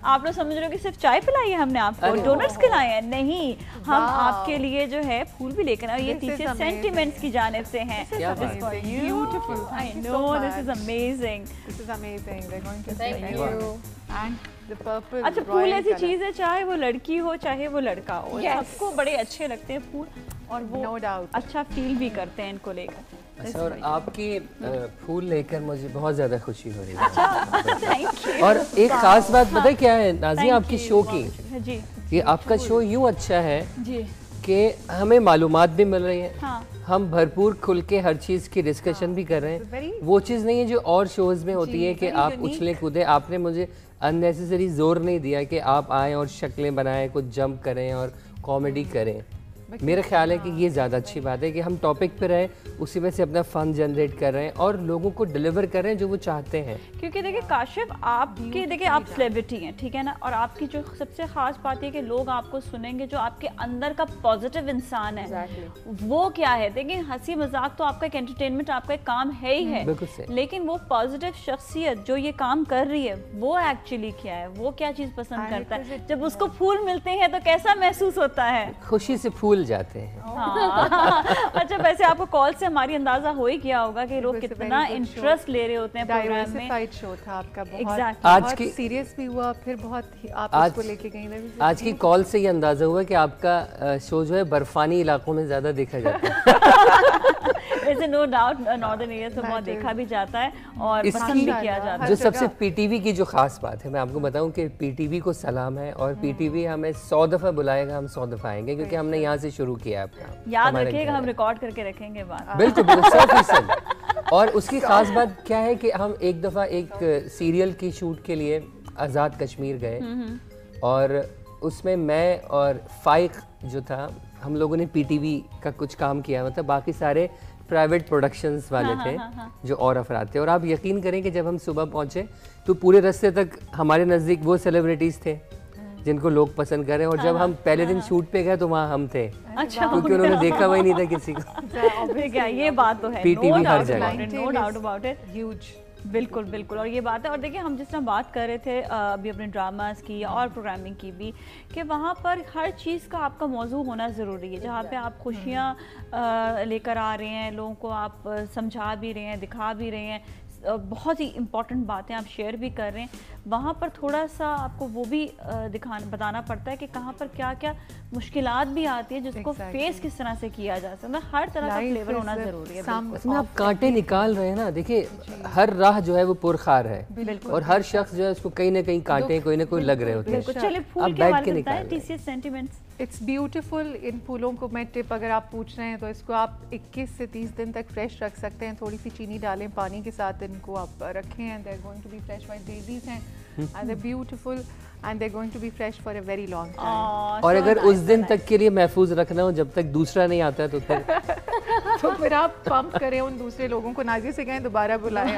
आप लोग समझ रहे हो कि सिर्फ चाय पिलाई है हमने आपको, डोनट्स खिलाए हैं? नहीं, हम आपके लिए जो है फूल भी लेकर आए, ये तीस सेंटीमेंट्स की जानिब से हैं। Beautiful. I know, this is amazing. This is amazing. They're going to thank you. And the purple. अच्छा, फूल ऐसी चीज है, चाहे वो लड़की हो चाहे वो लड़का हो, सबको बड़े अच्छे लगते हैं फूल, और वो no doubt अच्छा फील भी करते हैं इनको लेकर। अच्छा, और आपकी फूल लेकर मुझे बहुत ज़्यादा खुशी हो रही है। अच्छा, और एक खास बात पता है क्या है नाज़िया, आपकी शो की जी, कि आपका शो यूँ अच्छा है जी कि हमें मालूमात भी मिल रही है, हाँ। हम भरपूर खुल के हर चीज़ की डिस्कशन हाँ। भी कर रहे हैं। वो चीज़ नहीं है जो और शोज़ में होती है कि आप उछले कूदे। आपने मुझे अननेसेसरी जोर नहीं दिया कि आप आएँ और शक्लें बनाएं, कुछ जंप करें और कॉमेडी करें। मेरा ख्याल है कि ये ज़्यादा अच्छी बात है कि हम टॉपिक पे रहे, उसी में से अपना फन जनरेट कर रहे हैं और लोगों को डिलीवर कर रहे हैं जो वो चाहते हैं। क्योंकि देखिए काशिफ, आपके देखिए आप सेलिब्रिटी हैं, ठीक है ना, और आपकी जो सबसे खास बात है कि लोग आपको सुनेंगे जो आपके अंदर का पॉजिटिव इंसान है। exactly. वो क्या है, देखिए हंसी मजाक तो आपका एक एंटरटेनमेंट, आपका एक काम है ही है, लेकिन वो पॉजिटिव शख्सियत जो ये काम कर रही है वो एक्चुअली क्या है, वो क्या चीज़ पसंद करता है, जब उसको फूल मिलते हैं तो कैसा महसूस होता है? खुशी से फूल जाते हैं। हाँ। अच्छा, वैसे आपको कॉल से हमारी अंदाजा हो ही गया होगा कि लोग कितना इंटरेस्ट ले रहे होते हैं प्रोग्राम में। शो था आपका, बहुत exactly. आज की सीरियस भी हुआ, फिर बहुत आप आज, उसको लेके गई। आज की कॉल से ये अंदाजा हुआ कि आपका शो जो है बर्फानी इलाकों में ज्यादा देखा जाता है। वैसे नो डाउट नॉर्दर्न एरिया से बहुत देखा भी जाता है और पसंद भी किया जाता है। जो सबसे पीटीवी की जो खास बात है, मैं आपको बताऊं कि पीटीवी को सलाम है, और पीटीवी हमें सौ दफा बुलाएगा, हम सौ दफा आएंगे, क्योंकि हमने यहाँ से शुरू किया आपका। याद रखिएगा, हम रिकॉर्ड करके रखेंगे बात। बिल्कुल बिल्कुल, सौ फीसद। और उसकी खास बात क्या है कि हम एक दफा एक सीरियल की शूट के लिए आज़ाद कश्मीर गए, और उसमें मैं और फाइक जो था, हम लोगों ने पीटीवी का कुछ काम किया, मतलब बाकी सारे प्राइवेट प्रोडक्शंस वाले हाँ, थे, हाँ, हाँ, जो और अफराद थे। और आप यकीन करें कि जब हम सुबह पहुंचे तो पूरे रास्ते तक हमारे नज़दीक वो सेलिब्रिटीज़ थे जिनको लोग पसंद कर रहे हैं, और जब हम पहले दिन शूट पे गए तो वहाँ हम थे। अच्छा, क्योंकि उन्होंने देखा हुआ ही नहीं था किसी को। क्या ये बात तो है, पीटीवी हर जगह, no doubt about it, huge. बिल्कुल बिल्कुल, और ये बात है। और देखिए, हम जिस तरह बात कर रहे थे अभी अपने ड्रामास की और प्रोग्रामिंग की भी, कि वहाँ पर हर चीज़ का आपका मौजू होना ज़रूरी है। जहाँ पे आप खुशियाँ लेकर आ रहे हैं, लोगों को आप समझा भी रहे हैं, दिखा भी रहे हैं, बहुत ही इम्पॉर्टेंट बातें आप शेयर भी कर रहे हैं, वहाँ पर थोड़ा सा आपको वो भी दिखाना बताना पड़ता है कि कहाँ पर क्या क्या मुश्किलात भी आती है, जिसको exactly. फेस किस तरह से किया जा सकता है। हर तरह का फ्लेवर होना ज़रूरी है। इसमें आप कांटे निकाल रहे हैं ना, देखिए हर राह जो है वो पुरखार है, और हर शख्स जो है उसको कहीं ना कहीं कांटे कोई ना कोई लग रहे होते हैं। चलिए, फूल के बारे में बताएं, टीसीएस सेंटिमेंट्स। It's beautiful. इन फूलों को मैं टिप अगर आप पूछ रहे हैं तो इसको आप इक्कीस से तीस दिन तक फ्रेश रख सकते हैं। थोड़ी सी चीनी डालें पानी के साथ, इनको आप रखें, and they are going to be fresh. White daisies हैं, and they are beautiful, and they are going to be fresh for a very long time. और अगर उस दिन तक के लिए महफूज रखना हो जब तक दूसरा नहीं आता तो फिर तो फिर आप पंप करें उन दूसरे लोगों को, नाज़िया से कहें दोबारा बुलाएं।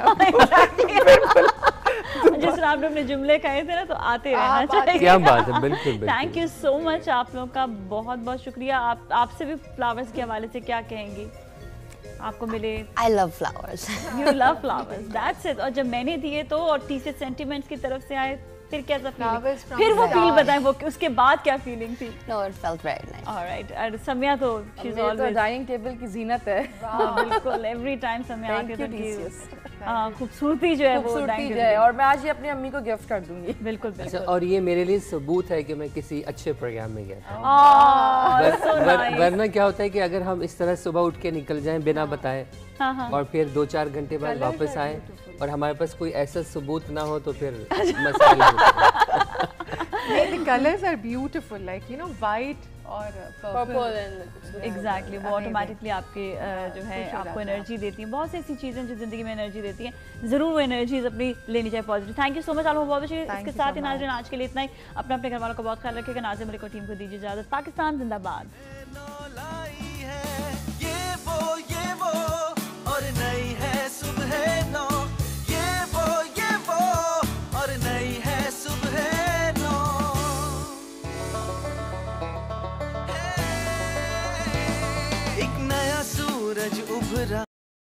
जिस तरह आपने अपने जुमले कहे थे ना, तो आते रहना चाहिए। क्या बात है, बिल्कुल। थैंक यू सो मच, आप लोगों का बहुत बहुत शुक्रिया। आप आपसे भी फ्लावर्स के हवाले से क्या कहेंगी? आपको मिले। I love flowers. You love flowers. That's it. और जब मैंने दिए तो, और टीसीएस सेंटिमेंट्स की तरफ से आए, फिर कैसा फीलिंग? फिर वो फील बताएं, वो उसके बाद क्या फीलिंग थी? No, it felt very nice. All right. और सम्या तो she's always डाइनिंग टेबल की जीनत है। बिल्कुल, एवरी टाइम सम्या आके तो खूबसूरती जो है वो डाइनिंग टेबल है, और मैं आज ये अपनी अम्मी को गिफ्ट कर दूंगी। बिल्कुल बिल्कुल। और ये मेरे लिए सबूत है कि मैं किसी अच्छे प्रोग्राम में गया था। वरना क्या होता है कि अगर हम इस तरह सुबह उठ के निकल जाएं बिना बताए, और फिर दो चार घंटे बाद वापस आए और हमारे पास कोई ऐसा सबूत ना हो, तो फिर मसाइल The colors are beautiful, like you know, white और पर्पल एंड एग्जैक्टली, वो ऑटोमेटिकली आपके जो है आपको एनर्जी देती हैं। बहुत सी ऐसी चीज़ें जो ज़िंदगी में एनर्जी देती हैं, ज़रूर वो एनर्जीज अपनी लेनी चाहिए positive. Thank you so much, बहुत अच्छी। इसके साथ ही नाज़रीन, आज के लिए इतना ही। अपने अपने घर वालों का बहुत ख्याल रखिएगा। नाज़िम अली को टीम को दीजिए इजाज़त। पाकिस्तान जिंदाबाद।